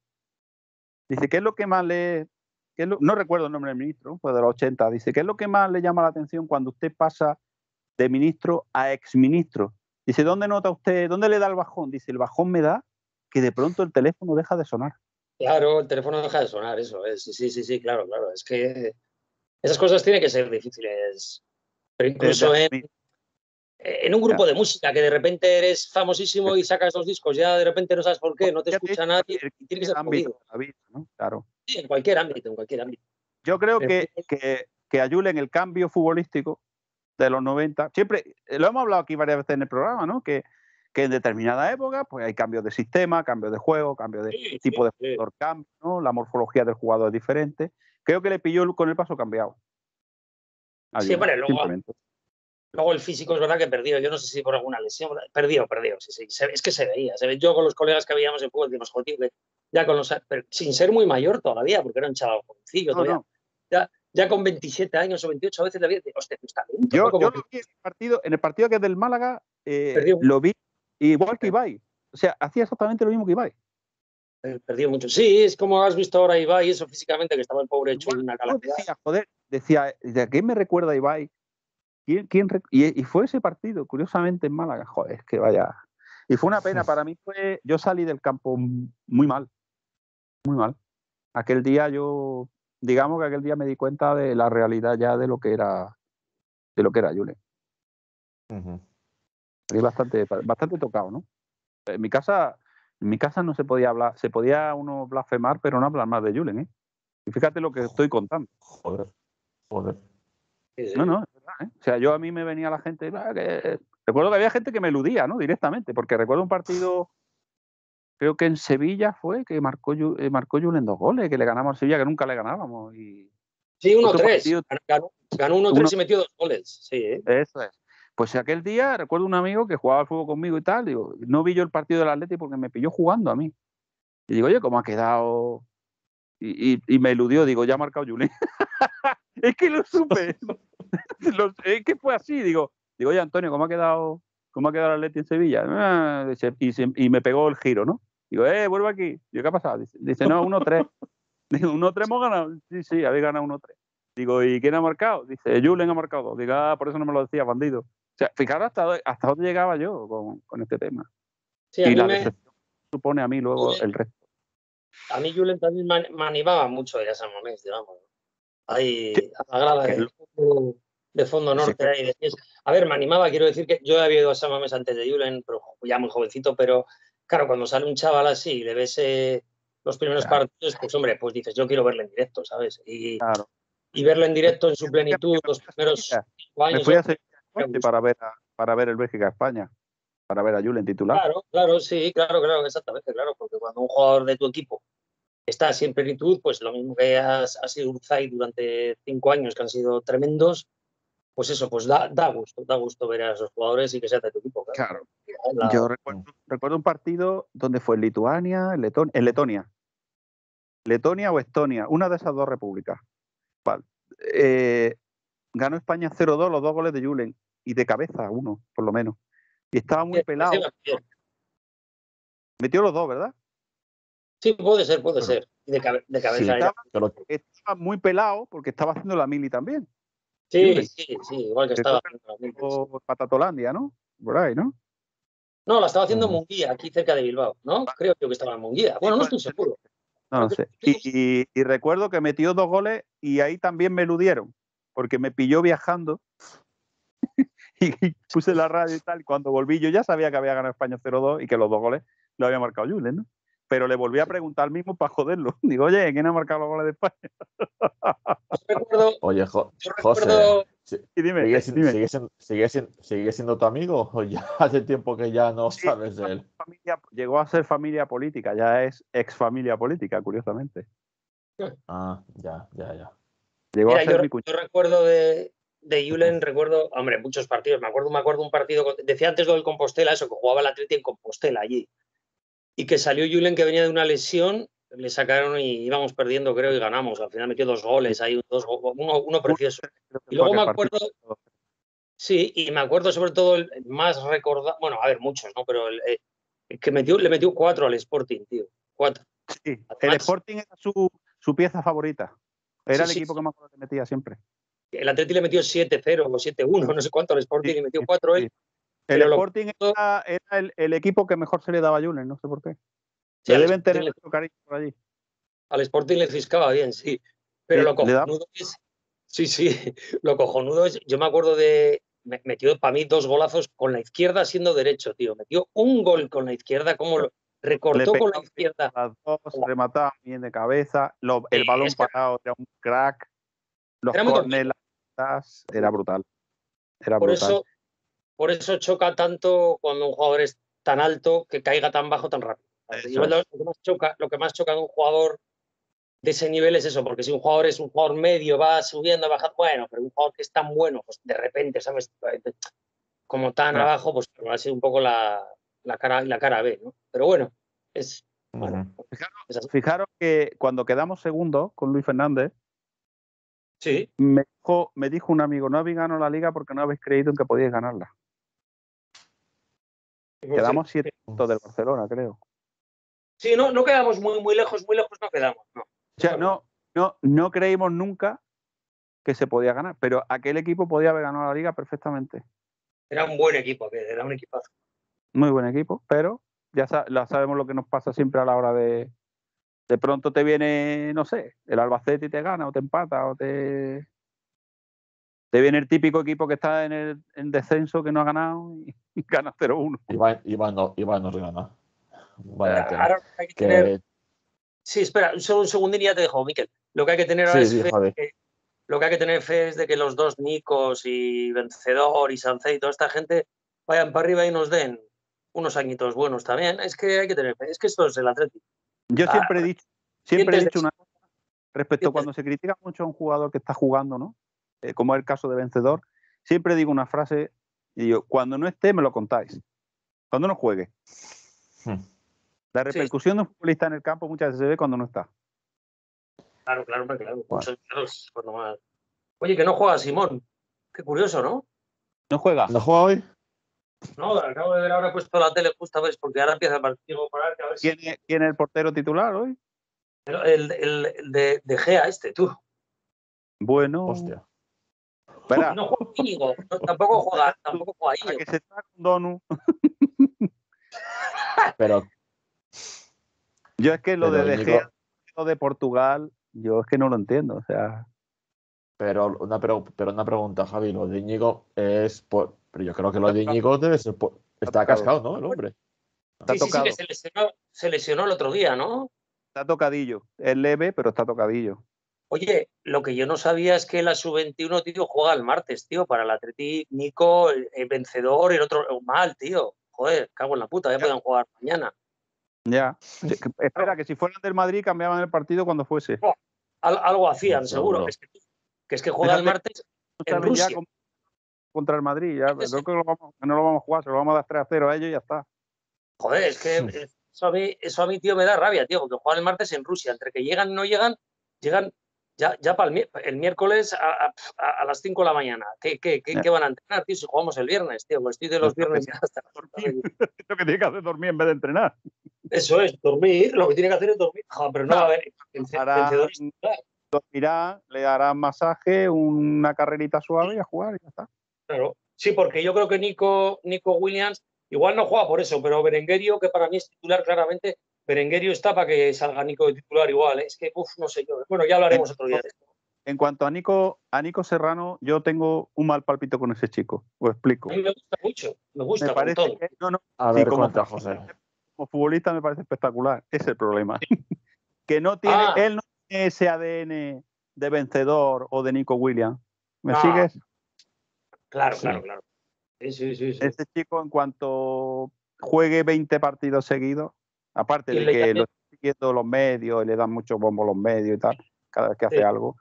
dice, ¿qué es lo que más le... qué es lo- no recuerdo el nombre del ministro, fue de los ochenta, dice, ¿qué es lo que más le llama la atención cuando usted pasa de ministro a exministro? Dice, ¿dónde nota usted, dónde le da el bajón? Dice, el bajón me da que de pronto el teléfono deja de sonar. claro, el teléfono deja de sonar, eso es. Sí, sí, sí, sí, claro, claro. Es que esas cosas tienen que ser difíciles. Pero De, de incluso en, asumir. en un grupo de música, que de repente eres famosísimo y sacas dos discos, ya de repente no sabes por qué, no te Fíjate, escucha nadie el, y tiene que el ser ámbito jodido. de la vida, ¿no? Claro. Sí, en cualquier ámbito, en cualquier ámbito. Yo creo En el que, fútbol, que, que a Julen el cambio futbolístico de los noventa, siempre, eh, lo hemos hablado aquí varias veces en el programa, ¿no? Que, que en determinada época pues hay cambios de sistema, cambios de juego, cambios de sí, tipo sí, de sí. jugador, cambio, ¿no? La morfología del jugador es diferente. Creo que le pilló con el paso cambiado a Sí, Julen, bueno, luego, simplemente. luego el físico es verdad que perdió. Yo no sé si por alguna lesión. Perdió, perdió. Sí, sí. Se, es que se veía. Se ve. Yo con los colegas que veíamos en fútbol, decimos, joder, tío, que ya con los. Pero sin ser muy mayor todavía, porque era un chaval jovencillo No, todavía. no. Ya, ya con veintisiete años o veintiocho a veces le había dicho, hostia, tú estás lento, Yo, ¿no? Como yo que lo vi en el partido, en el partido que es del Málaga, eh, perdió, lo vi igual que Ibai. O sea, hacía exactamente lo mismo que Ibai. perdió mucho. Sí, es como has visto ahora a Ibai, eso físicamente, que estaba el pobre hecho Igual, una yo calamidad. decía, joder, decía, ¿de qué me recuerda Ibai? ¿Quién, quién rec-? y, y fue ese partido, curiosamente, en Málaga. Joder, es que vaya. Y fue una pena, para mí fue, yo salí del campo muy mal, muy mal. Aquel día yo, digamos que aquel día me di cuenta de la realidad ya de lo que era, de lo que era Julen. Ujú. Salí bastante, bastante tocado, ¿no? En mi casa, en mi casa no se podía hablar, se podía uno blasfemar, pero no hablar más de Julen, ¿eh? Y fíjate lo que estoy contando. Joder, joder. Sí, sí. No, no, es verdad, ¿eh? O sea, yo a mí me venía la gente, "Ah, que-". Recuerdo que había gente que me eludía, ¿no? Directamente, porque recuerdo un partido, creo que en Sevilla fue, que marcó, Yu- eh, marcó Julen dos goles, que le ganamos al Sevilla, que nunca le ganábamos. Y Sí, otro uno tres. partido, Ganó, ganó uno uno, tres y metió dos goles. Sí, ¿eh? eso es. Pues aquel día recuerdo un amigo que jugaba al fútbol conmigo y tal, digo, no vi yo el partido del Atleti porque me pilló jugando a mí. Y digo, oye, ¿cómo ha quedado? Y, y- y me eludió, digo, ya ha marcado Julen. Es que lo supe. Lo- es que fue así, digo, digo, oye, Antonio, ¿cómo ha quedado, cómo ha quedado el Atleti en Sevilla? Ah, dice, y, se- y me pegó el giro, ¿no? Digo, eh, vuelve aquí. Digo, ¿qué ha pasado? Dice, dice no, uno tres. Digo, uno tres hemos ganado. Sí, sí, habéis ganado uno tres. Digo, ¿y quién ha marcado? Dice, Julen ha marcado dos. Digo, ah, por eso no me lo decía, bandido. O sea, fijaros hasta, hasta dónde llegaba yo con, con este tema. Sí, a Y mí la me. decepción que supone a mí luego el resto. A mí Julen también me, me animaba mucho a San Mamés, digamos. Ahí, a la grada de fondo, de fondo norte. Ahí, de, a ver, me animaba, quiero decir que yo había ido a San Mamés antes de Julen, pero ya muy jovencito, pero claro, cuando sale un chaval así y le ves eh, los primeros claro. partidos, pues hombre, pues dices, yo quiero verle en directo, ¿sabes? Y, claro. y verlo en directo en su plenitud, los primeros cinco años. Me fui a hacer para ver, a, para ver el Bélgica-España, para ver a Julen titular. Claro, claro, sí, claro, claro, exactamente, claro, porque cuando un jugador de tu equipo está así en plenitud, pues lo mismo que has, has sido Urzay durante cinco años, que han sido tremendos, pues eso, pues da, da gusto, da gusto ver a esos jugadores y que sea de tu equipo. Claro. claro. La... Yo recuerdo, recuerdo un partido donde fue en Lituania, en, Leton en Letonia. Letonia o Estonia, una de esas dos repúblicas. Vale. Eh, ganó España cero dos, los dos goles de Julen, y de cabeza uno, por lo menos. Y estaba muy pelado. Metió los dos, ¿verdad? Sí, puede ser, puede pero, ser. De, cabe de cabeza. Sí, estaba, pero... estaba muy pelado porque estaba haciendo la mili también. Sí, Julen. sí, sí, igual que estaba haciendo la mili. Por Patatolandia, ¿no? Por ahí, ¿no? No, la estaba haciendo en Munguía, aquí cerca de Bilbao, ¿no? Creo que estaba en Munguía. Bueno, no estoy seguro. No, no sé. Y, y, y recuerdo que metió dos goles y ahí también me eludieron, porque me pilló viajando y puse la radio y tal. Y cuando volví, yo ya sabía que había ganado España cero dos y que los dos goles lo había marcado Julen, ¿no? Pero le volví a preguntar al mismo para joderlo. Digo, oye, ¿quién ha marcado los goles de España? Yo recuerdo, oye, jo yo José, recuerdo... sí, y dime, ¿sigue, dime. ¿sigue, siendo, sigue, siendo, ¿sigue siendo tu amigo o ya hace tiempo que ya no sí, sabes de él? Familia, llegó a ser familia política, ya es ex familia política, curiosamente. Ah, ya, ya, ya. Llegó Mira, a ser yo, mi cuñado. yo recuerdo de, de Julen, recuerdo, hombre, muchos partidos. Me acuerdo, me acuerdo un partido, decía antes lo del Compostela, eso, que jugaba el Atleti en Compostela allí. Y que salió Julen que venía de una lesión, le sacaron y íbamos perdiendo, creo, y ganamos. Al final metió dos goles, ahí dos, uno, uno precioso. Y luego me acuerdo, sí, y me acuerdo sobre todo el más recordado, bueno, a ver, muchos, ¿no? Pero el, el que metió, le metió cuatro al Sporting, tío. Cuatro. Sí, el Sporting era su, su pieza favorita. Era sí, el sí, equipo sí. que más le metía siempre. El Atleti le metió siete cero o siete uno, no sé cuánto al Sporting, sí, y metió cuatro él. Sí. El Sporting lo... era, era el, el equipo que mejor se le daba a Julen, no sé por qué. Sí, le deben tener mucho cariño por allí. Al Sporting le ciscaba bien, sí. Pero sí, lo cojonudo es... Sí, sí, lo cojonudo es... Yo me acuerdo de... Metió para mí dos golazos con la izquierda siendo derecho, tío. Metió un gol con la izquierda, como lo recortó con la izquierda. Las dos, remataba bien de cabeza, lo, el sí, balón es que... parado era un crack, los córneres, las era brutal. Era por brutal. Eso, por eso choca tanto cuando un jugador es tan alto que caiga tan bajo tan rápido. Igual lo, lo, que más choca, lo que más choca en un jugador de ese nivel es eso, porque si un jugador es un jugador medio, va subiendo, bajando, bueno, pero un jugador que es tan bueno, pues de repente, ¿sabes? Como tan claro. abajo, pues va a ser un poco la, la, cara, la cara B, ¿no? Pero bueno, es... Bueno, uh-huh. fijaros, es fijaros que cuando quedamos segundos con Luis Fernández, sí. me, dijo, me dijo un amigo, no habéis ganado la liga porque no habéis creído en que podíais ganarla. Quedamos siete puntos del Barcelona, creo. Sí, no, no quedamos muy, muy lejos, muy lejos no quedamos, no. O sea, no, no, no creímos nunca que se podía ganar, pero aquel equipo podía haber ganado la liga perfectamente. Era un buen equipo, era un equipazo. Muy buen equipo, pero ya sa la sabemos lo que nos pasa siempre a la hora de... De pronto te viene, no sé, el Albacete y te gana, o te empata, o te... Te viene el típico equipo que está en el en descenso, que no ha ganado, y, y gana cero uno. Y va, y va, no, y va nos gana. Vaya tela. Ahora hay que, que... tener... Sí, espera, solo un segundín y ya te dejo, Miquel. Lo que hay que tener ahora sí, es fe de que, lo que hay que tener fe es de que los dos Nicos y Vencedor y Sancé y toda esta gente vayan para arriba y nos den unos añitos buenos también. Es que hay que tener fe. Es que esto es el Atlético. Yo siempre ah, he dicho, siempre he dicho una cosa respecto a cuando se critica mucho a un jugador que está jugando, ¿no? Eh, como es el caso de Vencedor, siempre digo una frase y yo, cuando no esté me lo contáis. Cuando no juegue. Hmm. La repercusión sí. de un futbolista en el campo muchas veces se ve cuando no está. Claro, claro, claro. Muchos, claro cuando más. Oye, que no juega Simón. Qué curioso, ¿no? ¿No juega? ¿No juega hoy? No, acabo de ver ahora puesto la tele justo a ver, porque ahora empieza el partido. Para ver, a ver si... ¿Quién, es, ¿Quién es el portero titular hoy? El, el, el, el de, de Gea este, tú. Bueno. Hostia. Verá. No juega Íñigo, no, tampoco juega, tampoco juega Íñigo. Que se está con Donu. Pero Yo es que lo Pero de De Íñigo, Gea, lo de Portugal, yo es que no lo entiendo. O sea, pero una, pregu- pero una pregunta, Javi, lo de Íñigo es por, pero yo creo que lo está de tocado. Íñigo debe ser por, Está está tocado. cascado, ¿no? El hombre. Está Sí, sí, sí, que tocado. se lesionó, se lesionó el otro día, ¿no? Está tocadillo. Es leve, pero está tocadillo. Oye, lo que yo no sabía es que la sub veintiuno, tío, juega el martes, tío, para el Atleti, Nico, el, el vencedor, el otro mal, tío. Joder, cago en la puta, ya Ya. puedan jugar mañana. Ya. Sí, que- espera, que si fueran del Madrid cambiaban el partido cuando fuese. Oh, al- algo hacían, seguro. Seguro. Es que, que es que juega el Fíjate, martes no en salen ya Rusia. con- contra el Madrid. Ya, Martes creo en- que, lo vamos- que no lo vamos a jugar, se lo vamos a dar tres a cero a ellos y ya está. Joder, es que eso a, mí, eso a mí, tío, me da rabia, tío, porque juegan el martes en Rusia. Entre que llegan y no llegan, llegan ya, ya para el, mi- el miércoles a, a- a las cinco de la mañana. ¿Qué, qué, qué, Ya. qué van a entrenar, tío, si jugamos el viernes, tío? Pues estoy de los Lo que viernes tiene ya hasta que dormir. Lo que tiene que hacer es dormir en vez de entrenar. Eso es, dormir, lo que tiene que hacer es dormir. Joder, pero no va a haber vence- Harán, vencedores. Claro, dormirá, le harán masaje, una carrerita suave y a jugar y ya está. claro. Sí, porque yo creo que Nico, Nico Williams igual no juega por eso, pero Berenguerio, que para mí es titular claramente, Berenguerio está para que salga Nico de titular igual. ¿eh? Es que, uff, no sé yo. Bueno, ya hablaremos otro día de esto. En cuanto a Nico, a Nico Serrano, yo tengo un mal palpito con ese chico. Os explico. A mí me gusta mucho, me Me gusta con parece todo. que, no, no, A sí, ver, como, cuenta, José. como futbolista me parece espectacular. Ese es el problema. Que no tiene, Ah, él no tiene ese A D N de vencedor o de Nico Williams. ¿Me Ah. sigues? claro, Sí. claro, claro. Sí, sí, sí. sí. Ese chico, en cuanto juegue veinte partidos seguidos, aparte Y de le que llame- lo están siguiendo los medios y le dan mucho bombo a los medios y tal, cada vez que hace Sí. algo,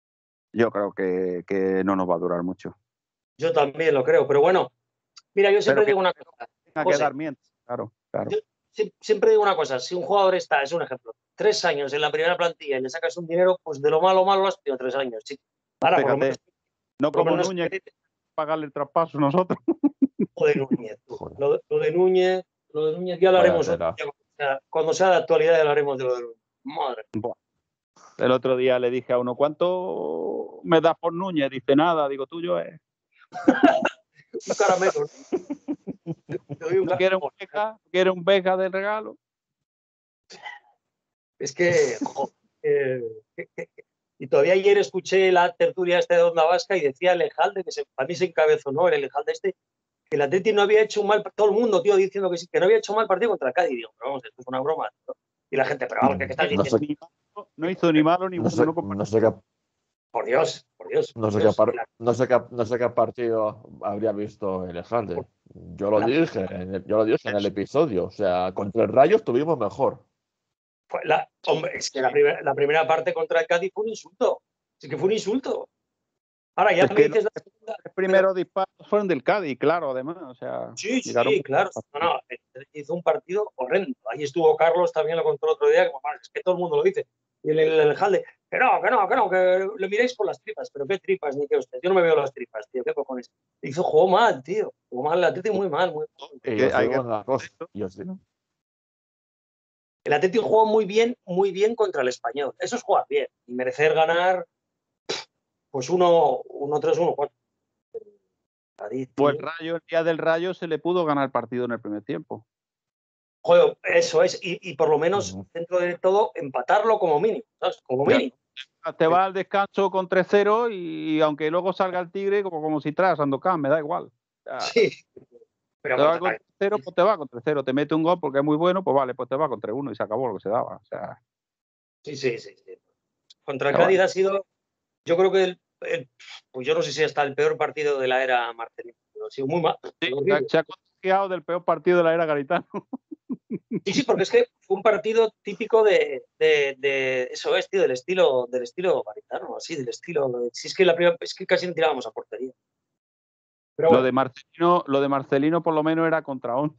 yo creo que, que no nos va a durar mucho. Yo también lo creo, pero bueno, mira, yo siempre Pero que digo una cosa. tenga que José, dar mientras, claro, claro. Yo sie- siempre digo una cosa, si un jugador está, es un ejemplo, tres años en la primera plantilla y le sacas un dinero, pues de lo malo malo lo has tenido tres años, chico. Ahora, por lo Fíjate, menos, no por lo como menos Núñez, pagarle el traspaso nosotros. lo de Núñez. tú. Joder. Lo, de- lo de Núñez, lo de Núñez ya lo Vaya haremos otro tela. día, cuando sea- cuando sea de actualidad ya lo haremos de lo de Núñez. Madre. Buah. El otro día le dije a uno, ¿cuánto me das por Núñez? Dice, nada, digo, tuyo es. Un caramelo. ¿no? Te doy un ¿No quieres un caramelo. beca? ¿No quieres un beca de regalo? Es que, jo, eh, que- que- que- y todavía ayer escuché la tertulia esta de Onda Vasca y decía el Ejalde, que se, a mí se encabezó, ¿no? El Ejalde este, que el Atleti no había hecho un mal, todo el mundo, tío, diciendo que sí, que no había hecho un mal partido contra el Cádiz. Digo, pero vamos, esto es una broma, ¿no? Y la gente, pero vamos, ¿qué, qué estás No diciendo? sé, Ni malo, no hizo ni malo ni no bueno. sé, no comparó. no sé qué, Por Dios, por Dios. no por sé qué, Dios. par- La- no sé qué, no sé qué partido habría visto el Alejandro. Yo lo La- dije, en el, yo lo dije en el episodio. O sea, contra el Rayo estuvimos mejor. fue la- hombre, es que la, primer- la primera parte contra el Cádiz fue un insulto. Es que fue un insulto. Ahora ya Es me que dices la segunda. Los primeros disparos fueron del Cádiz, claro, además. O sea, Sí, llegaron- sí, claro. No, no, hizo un partido horrendo. Ahí estuvo Carlos, también lo contó el otro día, que mamá, es que todo el mundo lo dice. Y el, el, el Jalde, que no, que no, que no, que le miréis por las tripas. Pero qué tripas, ni que usted. Yo no me veo las tripas, tío, qué cojones. Hizo, jugó mal, tío. Jugó mal el Atlético, muy mal, muy mal. Y que os hay digo que- una cosa. y os digo- El Atlético jugó muy bien, muy bien contra el Español. Eso es jugar bien. Y merecer ganar, pues uno, uno tres, uno cuatro. Cádiz, Pues el tío. Rayo, el día del Rayo se le pudo ganar el partido en el primer tiempo. Joder, eso es. Y, y por lo menos, Ujú. dentro de todo, empatarlo como mínimo, ¿sabes? Como Ya. mínimo. Te va al descanso con tres cero y aunque luego salga el Tigre, como, como si traes Sandokan, me da igual. O sea, Sí. Pero te va contra- con tres cero, pues te va con tres cero. Te mete un gol porque es muy bueno, pues vale, pues te va con tres uno y se acabó lo que se daba. O sea, Sí, sí, sí, sí. Contra el Pero Cádiz bueno. ha sido, yo creo que, el, el- pues yo no sé si hasta el peor partido de la era Marcelino, pero ha sido muy mal. sí, lo se digo. ha- se ha contagiado del peor partido de la era Garitano. Sí, sí, porque es que fue un partido típico de, de, de eso es, tío, del estilo, del estilo garitano, así, del estilo. Si es que la primera, es que casi no tirábamos a portería. Pero Lo bueno, de Marcelino, lo de Marcelino por lo menos era contra once.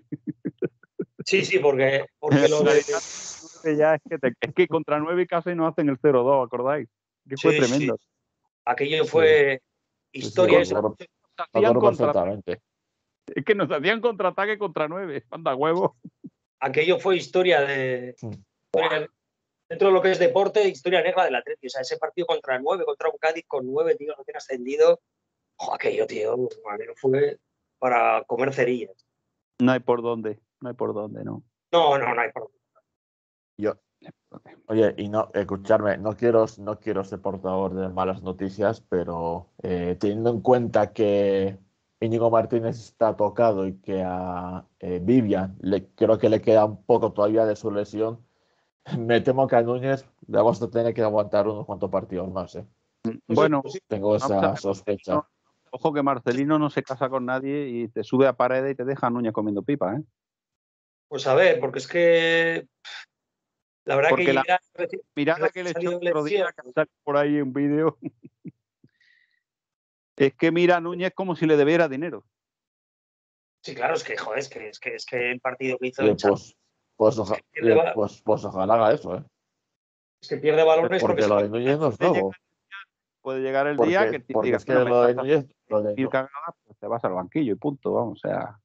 sí, sí, porque, porque lo de. Que ya es, que te- es que contra nueve casi no hacen el cero dos, ¿acordáis? Que fue Sí, tremendo. sí. Aquello Sí. fue Sí, sí, historia me esa. acuerdo- Nos me hacían acuerdo contra- perfectamente. es que nos hacían contraataque contra nueve. Anda huevo. Aquello fue historia de. Sí. historia- dentro de lo que es deporte, historia negra del Atleti. O sea, ese partido contra el nueve, contra un Cádiz con nueve, tío, no tiene ascendido. Jo, aquello, tío, aquello fue para comer cerillas. No hay por dónde, no hay por dónde, no. No, no, no hay problema. Yo, oye, y no, escucharme, no quiero, no quiero ser portador de malas noticias, pero eh, teniendo en cuenta que Íñigo Martínez está tocado y que a eh, Vivian le, creo que le queda un poco todavía de su lesión, me temo que a Núñez le vamos a tener que aguantar unos cuantos partidos más. ¿eh? Bueno, Tengo esa ver, sospecha. no, ojo que Marcelino no se casa con nadie y te sube a pared y te deja a Núñez comiendo pipa, ¿eh? Pues a ver, porque es que la verdad porque que la ya mirada que le echó el otro día, que sale por ahí en vídeo, es que mira a Núñez como si le debiera dinero. Sí, claro, es que, joder, es que, es que, es que el partido que hizo Eh, en pues, pues, oja, eh, pues, pues ojalá haga eso, ¿eh? Es que pierde balones porque, porque lo de Núñez no es nuevo. Puede llegar el porque, día que porque diga, es que bueno, lo de Núñez, lo de mil cagadas, pues te vas al banquillo y punto, vamos, o sea.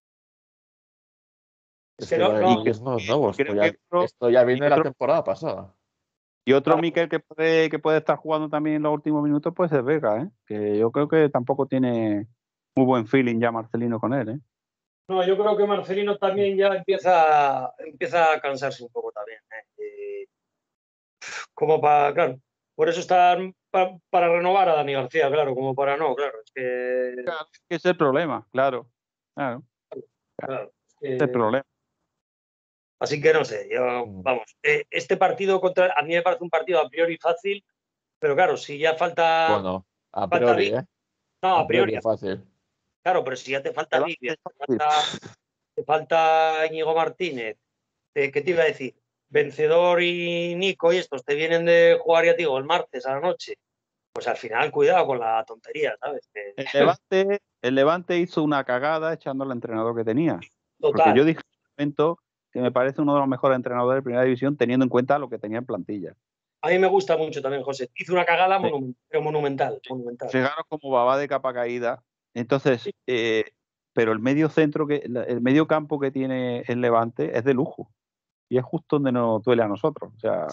Es, es que, que no, lo de no, Núñez no es nuevo, esto ya, otro, esto ya viene otro, la temporada pasada. Y otro claro. Mikel que puede, que puede estar jugando también en los últimos minutos, pues es Vega, ¿eh? Que yo creo que tampoco tiene muy buen feeling ya Marcelino con él, ¿eh? No, yo creo que Marcelino también ya empieza, empieza a cansarse un poco también. ¿eh? Como para, claro, por eso está para, para renovar a Dani García, claro, como para no, claro. Es que, claro, es que es el problema, claro. Claro. claro es, que... es el problema. Así que no sé, yo, vamos, eh, este partido contra, a mí me parece un partido a priori fácil, pero claro, si ya falta. Bueno, a priori, falta, ¿eh? No, a priori es fácil. Claro, pero si ya te falta Vivian, te falta, te falta Íñigo Martínez, te, ¿qué te iba a decir? Vencedor y Nico y estos te vienen de jugar, ya te digo, el martes a la noche. Pues al final, cuidado con la tontería, ¿sabes? Que... El, Levante, el Levante hizo una cagada echando al entrenador que tenía. Total. Porque yo dije en un momento que me parece uno de los mejores entrenadores de primera división teniendo en cuenta lo que tenía en plantilla. A mí me gusta mucho también, José. Hizo una cagada sí. monumental, pero monumental, monumental. Llegaron como baba de capa caída. Entonces, sí. eh, pero el medio centro, que el medio campo que tiene el Levante es de lujo. Y es justo donde nos duele a nosotros. O sea,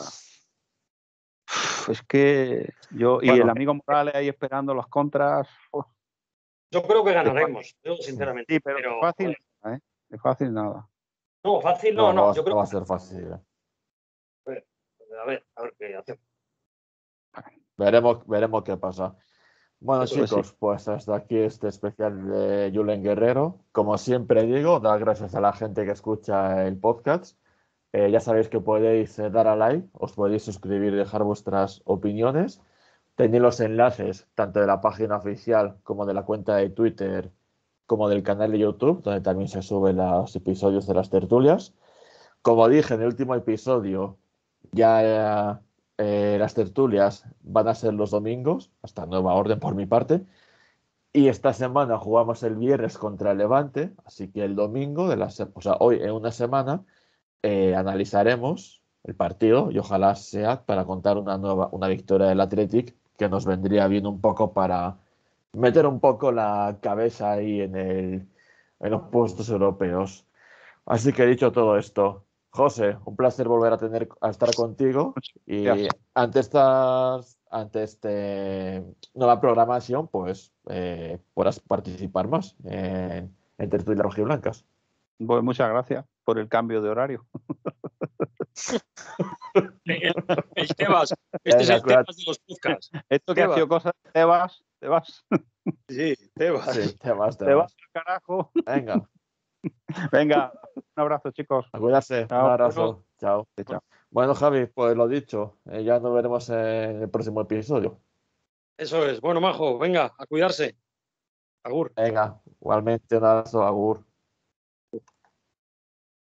es que yo, y bueno, el amigo Morales ahí esperando las contras. Oh. Yo creo que ganaremos, yo, sinceramente. Sí, pero, pero fácil, ¿eh? Es fácil nada. No, fácil no, no. no yo creo no va a ser fácil. ¿eh? A ver, a ver, a ver qué hacemos. Veremos, veremos qué pasa. Bueno, Eso chicos, sí. pues hasta aquí este especial de Julen Guerrero. Como siempre digo, dar gracias a la gente que escucha el podcast. Eh, ya sabéis que podéis eh, dar a like, os podéis suscribir y dejar vuestras opiniones. Tenéis los enlaces tanto de la página oficial como de la cuenta de Twitter, como del canal de YouTube, donde también se suben los episodios de las tertulias. Como dije en el último episodio, ya eh, las tertulias van a ser los domingos, hasta nueva orden por mi parte. Y esta semana jugamos el viernes contra el Levante, así que el domingo, de la o sea, hoy en una semana, eh, analizaremos el partido y ojalá sea para contar una nueva una victoria del Athletic que nos vendría bien un poco para meter un poco la cabeza ahí en, el, en los puestos europeos. Así que dicho todo esto, José, un placer volver a tener a estar contigo y ante esta ante este nueva programación, pues eh, podrás participar más en, en Tertulias Rojiblancas. Pues muchas gracias por el cambio de horario. el, el Tebas, este Venga, es el Tebas de los podcasts. Esto que ha sido cosas, Tebas, Tebas. Sí, Tebas. Sí, Tebas, Tebas. Tebas, carajo. Venga. Venga, un abrazo, chicos. A cuidarse. Chao. Un abrazo. Chao. Chao. Bueno, Javi, pues lo dicho, eh, ya nos veremos en el próximo episodio. Eso es. Bueno, Majo, venga, a cuidarse. Agur. Venga, igualmente un abrazo, agur.